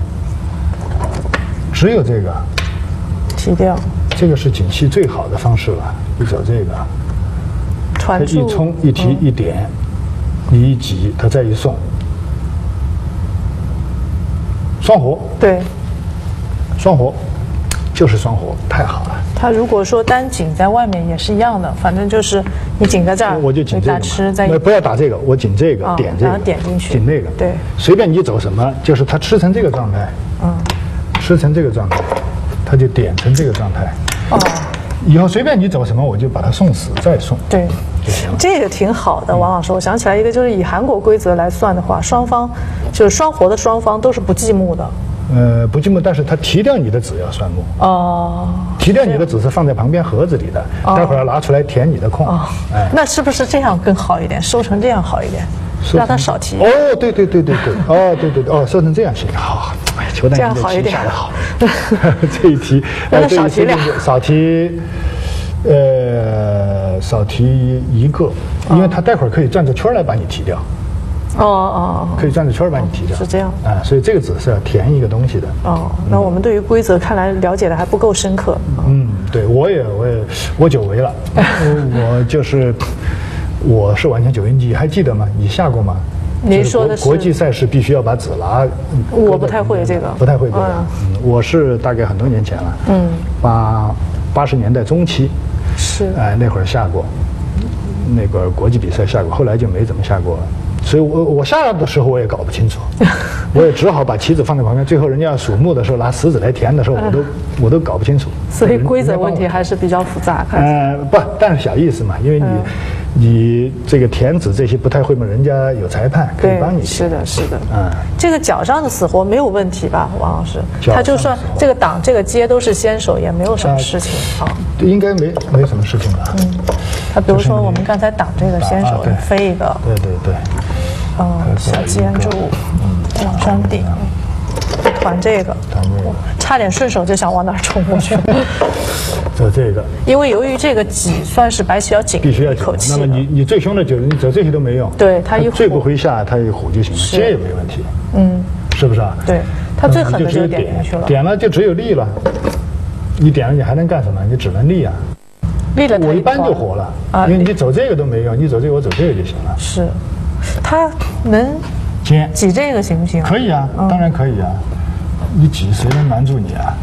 S2: 只有这个。
S1: 提掉。
S2: 这个是锦棋最好的方式了，你走这个，
S1: 它
S2: 一冲一提一点。你一挤，他再一送，双活。
S1: 对，
S2: 双活，就是双活，太好了。
S1: 他如果说单紧在外面也是一样的，反正就是你紧在这儿，
S2: 我就紧这个，
S1: 打吃再
S2: 不要打这个，我紧这个，哦、点这个，
S1: 点进去，
S2: 紧那个，
S1: 对，
S2: 随便你走什么，就是他吃成这个状态，嗯，吃成这个状态，他就点成这个状态，哦。以后随便你走什么，我就把它送死，再送。
S1: 对，这个挺好的，王老师。我想起来一个，就是以韩国规则来算的话，双方就是双活的双方都是不计目的。
S2: 呃，不计目，但是他提掉你的子要算目。
S1: 哦。
S2: 提掉你的子是放在旁边盒子里的，哦、待会儿要拿出来填你的空。哦。
S1: 哎，那是不是这样更好一点？收成这样好一点，让他少提。
S2: 哦，对对对对对，哦对对对，哦，收成这样行，好。哎，球蛋你的棋下得好。这一题，
S1: 让他少提两，
S2: 少提，呃， 少提一个，因为它待会儿可以转着圈来把你提掉。
S1: 哦哦，
S2: 可以转着圈把你提掉。
S1: 是这样。
S2: 啊，所以这个纸是要填一个东西的。
S1: 哦，那我们对于规则看来了解的还不够深刻。
S2: 嗯，对，我也我也我久违了，我就是我是完全九阴机，还记得吗？你下过吗？
S1: 您说的是
S2: 国际赛事必须要把纸拿。
S1: 我不太会这个。
S2: 不太会这个。嗯，我是大概很多年前了。嗯。八八十年代中期。
S1: 是。
S2: 哎，那会儿下过，那个国际比赛下过，后来就没怎么下过了。所以我我下的时候我也搞不清楚，我也只好把棋子放在旁边。最后人家数目的时候拿石子来填的时候，我都我都搞不清楚。
S1: 所以规则问题还是比较复杂。
S2: 呃，不，但是小意思嘛，因为你、嗯、你这个填纸这些不太会嘛，人家有裁判可以帮你。
S1: 是的，是的。嗯，这个脚上的死活没有问题吧，王老师？他就算这个挡这个接都是先手，也没有什么事情啊。
S2: 应该没没什么事情吧？嗯，
S1: 他比如说我们刚才挡这个先手飞一个。
S2: 对对对。
S1: 嗯，小尖柱，嗯，往上顶，团这个，差点顺手就想往那儿冲过去。
S2: 走这个，
S1: 因为由于这个挤算是白棋要紧，
S2: 必须要紧。那么你你最凶的就是你走这些都没用，
S1: 对他一
S2: 最不回下，他一虎就行了，接也没问题。嗯，是不是啊？
S1: 对，他最狠的就点进去了，
S2: 点了就只有立了。你点了你还能干什么？你只能立啊。
S1: 立了
S2: 我一般就活了，因为你走这个都没用，你走这个我走这个就行了。
S1: 是。他能
S2: 接
S1: 挤这个行不行？
S2: 可以啊，当然可以啊。你挤谁能瞒住你啊？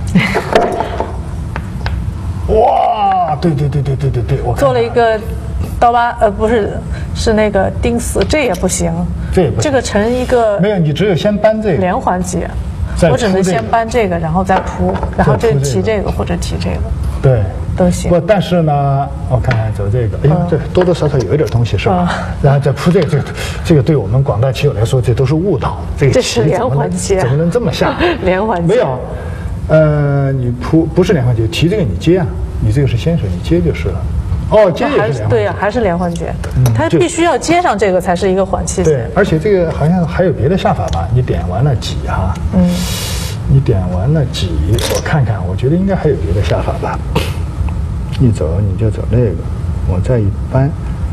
S2: 哇，对对对对对对对，我
S1: 做了一个刀疤，呃，不是，是那个钉死，这也不行。
S2: 这也不行。
S1: 这个成一个
S2: 没有，你只有先搬这个
S1: 连环击，我只能先搬这个，然后再铺，然后这提这个或者提这个。
S2: 对。
S1: 都行。
S2: 不，但是呢，我看看走这个，哎呀，这多多少少有一点东西是吧？然后再铺这个，这个，这个对我们广大棋友来说，这都是误导。这个
S1: 这是连环接，
S2: 怎么能这么下？
S1: 连环
S2: 没有，呃，你铺不是连环接，提这个你接啊，你这个是先手，你接就是了。哦，接也是连环。
S1: 对呀，还是连环接，它必须要接上这个才是一个缓气。
S2: 对，而且这个好像还有别的下法吧？你点完了挤哈，嗯，你点完了挤，我看看，我觉得应该还有别的下法吧。一走你就走那个，我再一搬，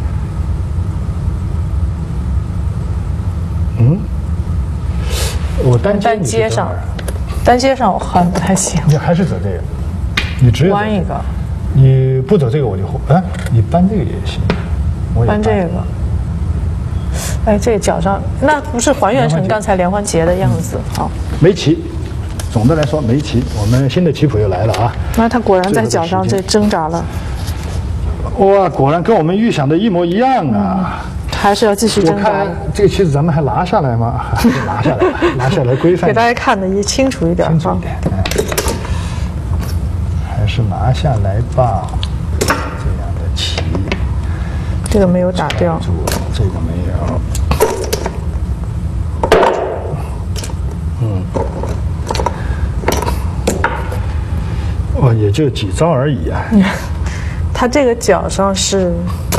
S2: 嗯，我单
S1: 单接上，单接上我好像不太行。
S2: 你还是走这个，你只有
S1: 弯一个，
S2: 你不走这个我就哎，你搬这个也行，
S1: 我也搬这个。哎，这个脚上那不是还原成刚才连环结的样子？好，
S2: 没棋。总的来说没棋，我们新的棋谱又来了啊！
S1: 那他果然在脚上这挣扎了。
S2: 哇，果然跟我们预想的一模一样啊！
S1: 嗯、还是要继续挣扎。
S2: 我看这个棋子咱们还拿下来吗？还是拿下来，拿下来规范。
S1: 给大家看的也清楚一点。
S2: 清楚一点，嗯，还是拿下来吧。这样的棋，
S1: 这个没有打掉，
S2: 这个没有。嗯。哦，也就几招而已啊。
S1: 他这个脚上是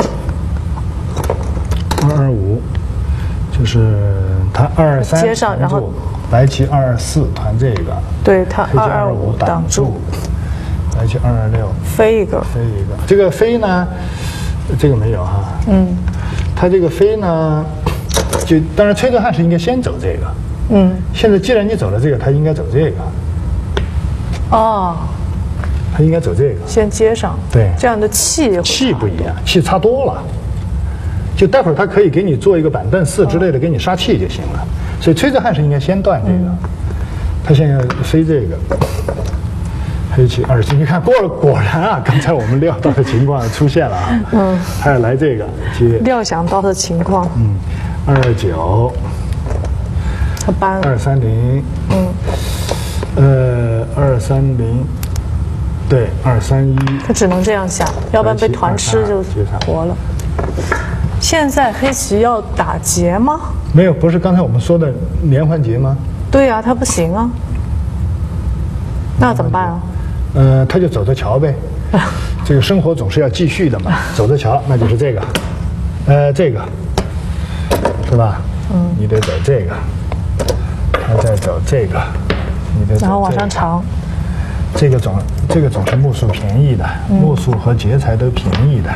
S2: 二二五，就是他二二三
S1: 接上，然后
S2: 白棋二二四团这个，
S1: 对他二二五挡住，
S2: 白棋二二六
S1: 飞一个，
S2: 飞一个。这个飞呢，这个没有哈。嗯，他这个飞呢，就当然崔泽汉是应该先走这个。嗯，现在既然你走了这个，他应该走这个。
S1: 哦。
S2: 他应该走这个，
S1: 先接上，
S2: 对，
S1: 这样的气
S2: 气不一样，气差多了。就待会儿他可以给你做一个板凳四之类的，给你杀气就行了。所以崔泽汉是应该先断这个，他现在飞这个，黑棋二七，你看过了，果然啊，刚才我们料到的情况出现了啊，嗯，还要来这个接
S1: 料想到的情况，
S2: 嗯，二二九，
S1: 他搬
S2: 二三零，嗯，呃，二三零。对，二三一，
S1: 他只能这样下，要不然被团吃就活了。现在黑棋要打劫吗？
S2: 没有，不是刚才我们说的连环劫吗？
S1: 对呀、啊，他不行啊。那怎么办啊？
S2: 呃，他就走着瞧呗。这个生活总是要继续的嘛，走着瞧，那就是这个，呃，这个，是吧？嗯，你得走这个，他再走这个，你得走这个，
S1: 然后往上长。
S2: 这个总这个总是目数便宜的，目数和劫财都便宜的。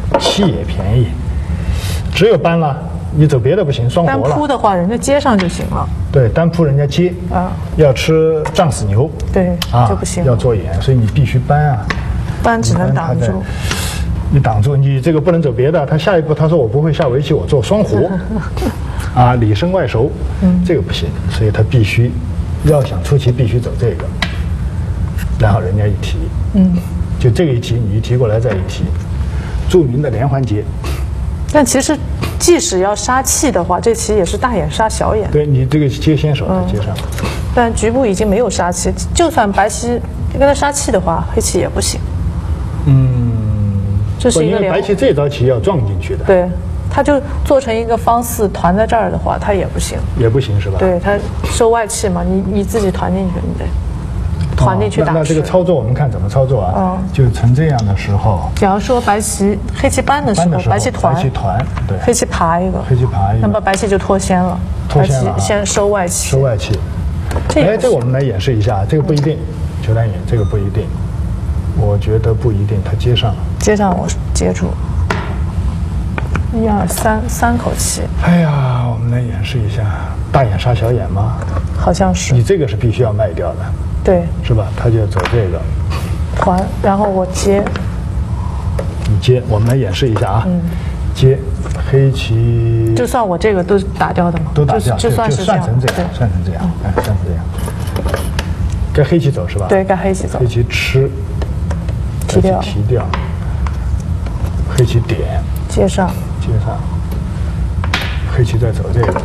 S2: 气也便宜，只有搬了，你走别的不行，双活了。
S1: 单铺的话，人家接上就行了。
S2: 对，单铺人家接啊，要吃胀死牛，
S1: 对
S2: 啊
S1: 就不行，
S2: 要做眼，所以你必须搬啊。
S1: 搬只能挡住。
S2: 你挡住，你这个不能走别的。他下一步他说我不会下围棋，我做双活，啊，里生外熟，嗯，这个不行，所以他必须要想出棋必须走这个，然后人家一提，嗯，就这个一提你一提过来再一提，著名的连环结。
S1: 但其实即使要杀气的话，这棋也是大眼杀小眼。
S2: 对你这个接先手再接上，
S1: 嗯，但局部已经没有杀气，就算白棋跟他杀气的话，黑棋也不行。
S2: 嗯，
S1: 这是一个
S2: 因为白棋这招棋要撞进去的。
S1: 对，他就做成一个方四团在这儿的话，他也不行。
S2: 也不行是吧？
S1: 对，他收外气嘛，你你自己团进去，你得团进去打。
S2: 哦，那, 那这个操作我们看怎么操作啊？
S1: 嗯，
S2: 就成这样的时候。
S1: 假如说白棋黑棋搬的时候，
S2: 时候
S1: 白棋团，
S2: 白棋团，对，
S1: 黑棋爬一个，
S2: 黑棋爬一个，
S1: 那么白棋就脱先了。
S2: 脱先了，
S1: 白棋先收外气。
S2: 收外气。哎，这个我们来演示一下，这个不一定，球单眼这个不一定，我觉得不一定，他接上了。
S1: 接上我接住。一二三，三口气。
S2: 哎呀，我们来演示一下大眼杀小眼吗？
S1: 好像是。
S2: 你这个是必须要卖掉的。
S1: 对。
S2: 是吧？他就走这个
S1: 团，然后我接。
S2: 你接，我们来演示一下啊。嗯。接，黑棋。
S1: 就算我这个都打掉的嘛。
S2: 都打掉，
S1: 就算是
S2: 算成这样，算成这样，哎，算成这样。该黑棋走是吧？
S1: 对，该黑棋走。
S2: 黑棋吃。
S1: 提掉。
S2: 提掉。黑棋点。
S1: 接上。
S2: 接上，黑棋再走这个，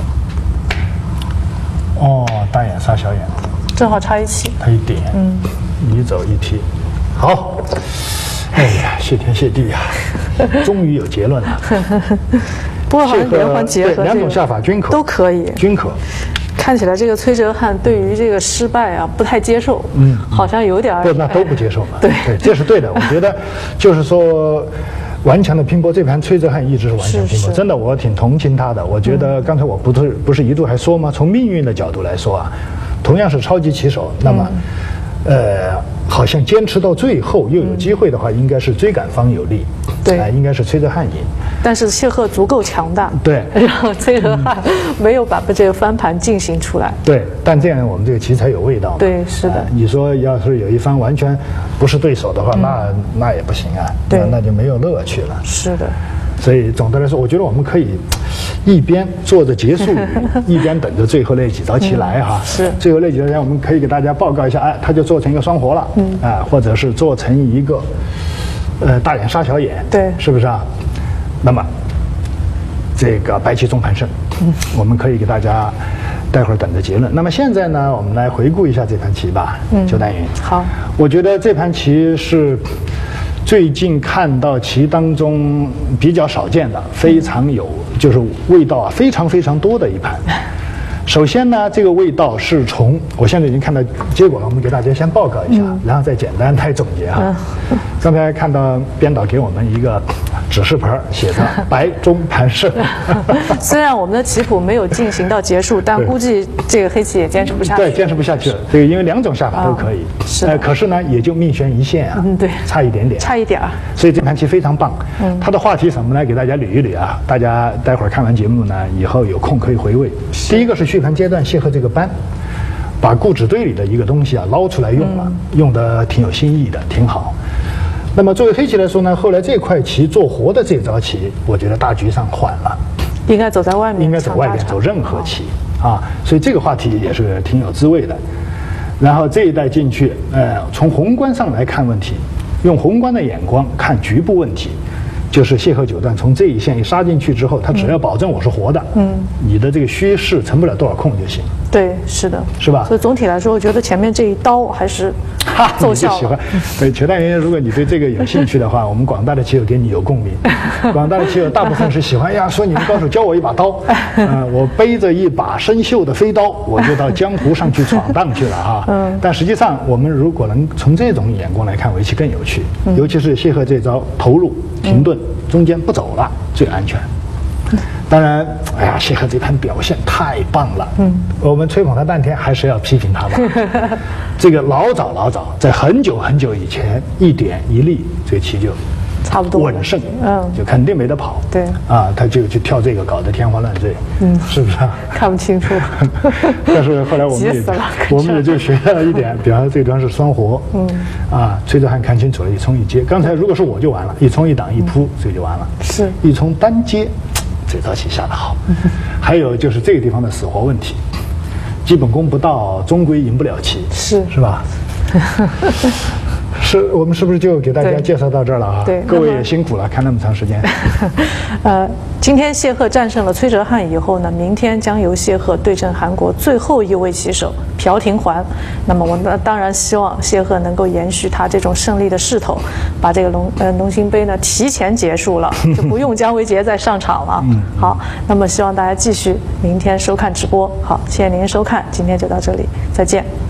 S2: 哦，大眼杀小眼，
S1: 正好差一气，
S2: 他一点，嗯，你走一提，好，哎呀，谢天谢地呀，终于有结论了。
S1: 不过好像连环结合
S2: 两种下法均可，
S1: 都可以，
S2: 均可。
S1: 看起来这个崔哲翰对于这个失败啊不太接受，嗯，好像有点
S2: 不，那都不接受嘛，
S1: 对
S2: 对，这是对的。我觉得就是说。顽强的拼搏，这盘崔哲翰一直是顽强拼搏，真的我挺同情他的。我觉得刚才我不是不是一度还说吗？从命运的角度来说啊，同样是超级棋手，那么，呃，好像坚持到最后又有机会的话，应该是追赶方有利，
S1: 对，
S2: 应该是崔哲翰赢。
S1: 但是谢赫足够强大，
S2: 对，
S1: 然后崔哲翰没有把这个翻盘进行出来。
S2: 对，但这样我们这个棋才有味道。
S1: 对，是的。
S2: 你说要是有一方完全不是对手的话，那那也不行啊，
S1: 对，
S2: 那就没有乐趣了。
S1: 是的。
S2: 所以总的来说，我觉得我们可以一边做着结束语，一边等着最后那几招棋来哈。
S1: 是。
S2: 最后那几招棋，我们可以给大家报告一下，哎，他就做成一个双活了，嗯，啊，或者是做成一个，呃，大眼杀小眼，
S1: 对，
S2: 是不是啊？那么，这个白棋中盘胜，嗯，我们可以给大家待会儿等着结论。那么现在呢，我们来回顾一下这盘棋吧，嗯，邱丹云。
S1: 好，
S2: 我觉得这盘棋是最近看到棋当中比较少见的，非常有就是味道啊，非常非常多的一盘。首先呢，这个味道是从我现在已经看到结果了，我们给大家先报告一下，嗯、然后再简单来总结哈。嗯、刚才看到编导给我们一个指示牌，写着“白中盘胜”。
S1: 虽然我们的棋谱没有进行到结束，但估计这个黑棋也坚持不下去。
S2: 对，坚持不下去了。这个因为两种下法都可以，
S1: 哦、是
S2: 呃，可是呢，也就命悬一线啊，
S1: 嗯，对，
S2: 差一点点，
S1: 差一点儿。
S2: 所以这盘棋非常棒。嗯，它的话题什么呢？给大家捋一捋啊。大家待会儿看完节目呢，以后有空可以回味。第一个是续盘阶段，谢赫这个班，把固执堆里的一个东西啊捞出来用了，嗯、用的挺有新意的，挺好。那么作为黑棋来说呢，后来这块棋做活的这招棋，我觉得大局上缓了，
S1: 应该走在外面，
S2: 应该走外面走任何棋啊，所以这个话题也是挺有滋味的。然后这一带进去，呃，从宏观上来看问题，用宏观的眼光看局部问题。就是谢赫九段从这一线一杀进去之后，他只要保证我是活的，嗯，你的这个虚势成不了多少空就行。
S1: 对，是的，
S2: 是吧？
S1: 所以总体来说，我觉得前面这一刀还是奏效了。
S2: 喜欢，对，球单元，如果你对这个有兴趣的话，我们广大的棋友跟你有共鸣。广大的棋友大部分是喜欢呀，说你们高手教我一把刀，呃，我背着一把生锈的飞刀，我就到江湖上去闯荡去了啊。嗯。但实际上，我们如果能从这种眼光来看围棋更有趣，嗯、尤其是谢赫这招投入停顿。嗯中间不走了最安全。当然，哎呀，谢赫这盘表现太棒了。嗯，我们吹捧他半天，还是要批评他吧。这个老早老早，在很久很久以前，一点一粒，这个棋就
S1: 差不多
S2: 稳胜，
S1: 嗯，
S2: 就肯定没得跑。
S1: 对，
S2: 啊，他就去跳这个，搞得天花乱坠，
S1: 嗯，
S2: 是不是啊？
S1: 看不清楚。
S2: 但是后来我们也
S1: 急死了
S2: 我们也就学了一点，比方说这段是双活，嗯，啊，吹着汗看清楚了，一冲一接。刚才如果是我就完了，一冲一挡一扑，这就完了。
S1: 是，
S2: 一冲单接，这招棋下得好。还有就是这个地方的死活问题，基本功不到，终归赢不了棋，
S1: 是
S2: 是吧？是我们是不是就给大家介绍到这儿了啊？
S1: 对，
S2: 各位也辛苦了，看那么长时间。
S1: 呃，今天谢赫战胜了崔哲翰以后呢，明天将由谢赫对阵韩国最后一位棋手朴廷桓。那么我们当然希望谢赫能够延续他这种胜利的势头，把这个龙呃龙兴杯呢提前结束了，就不用姜维杰再上场了。嗯，好，那么希望大家继续明天收看直播。好，谢谢您收看，今天就到这里，再见。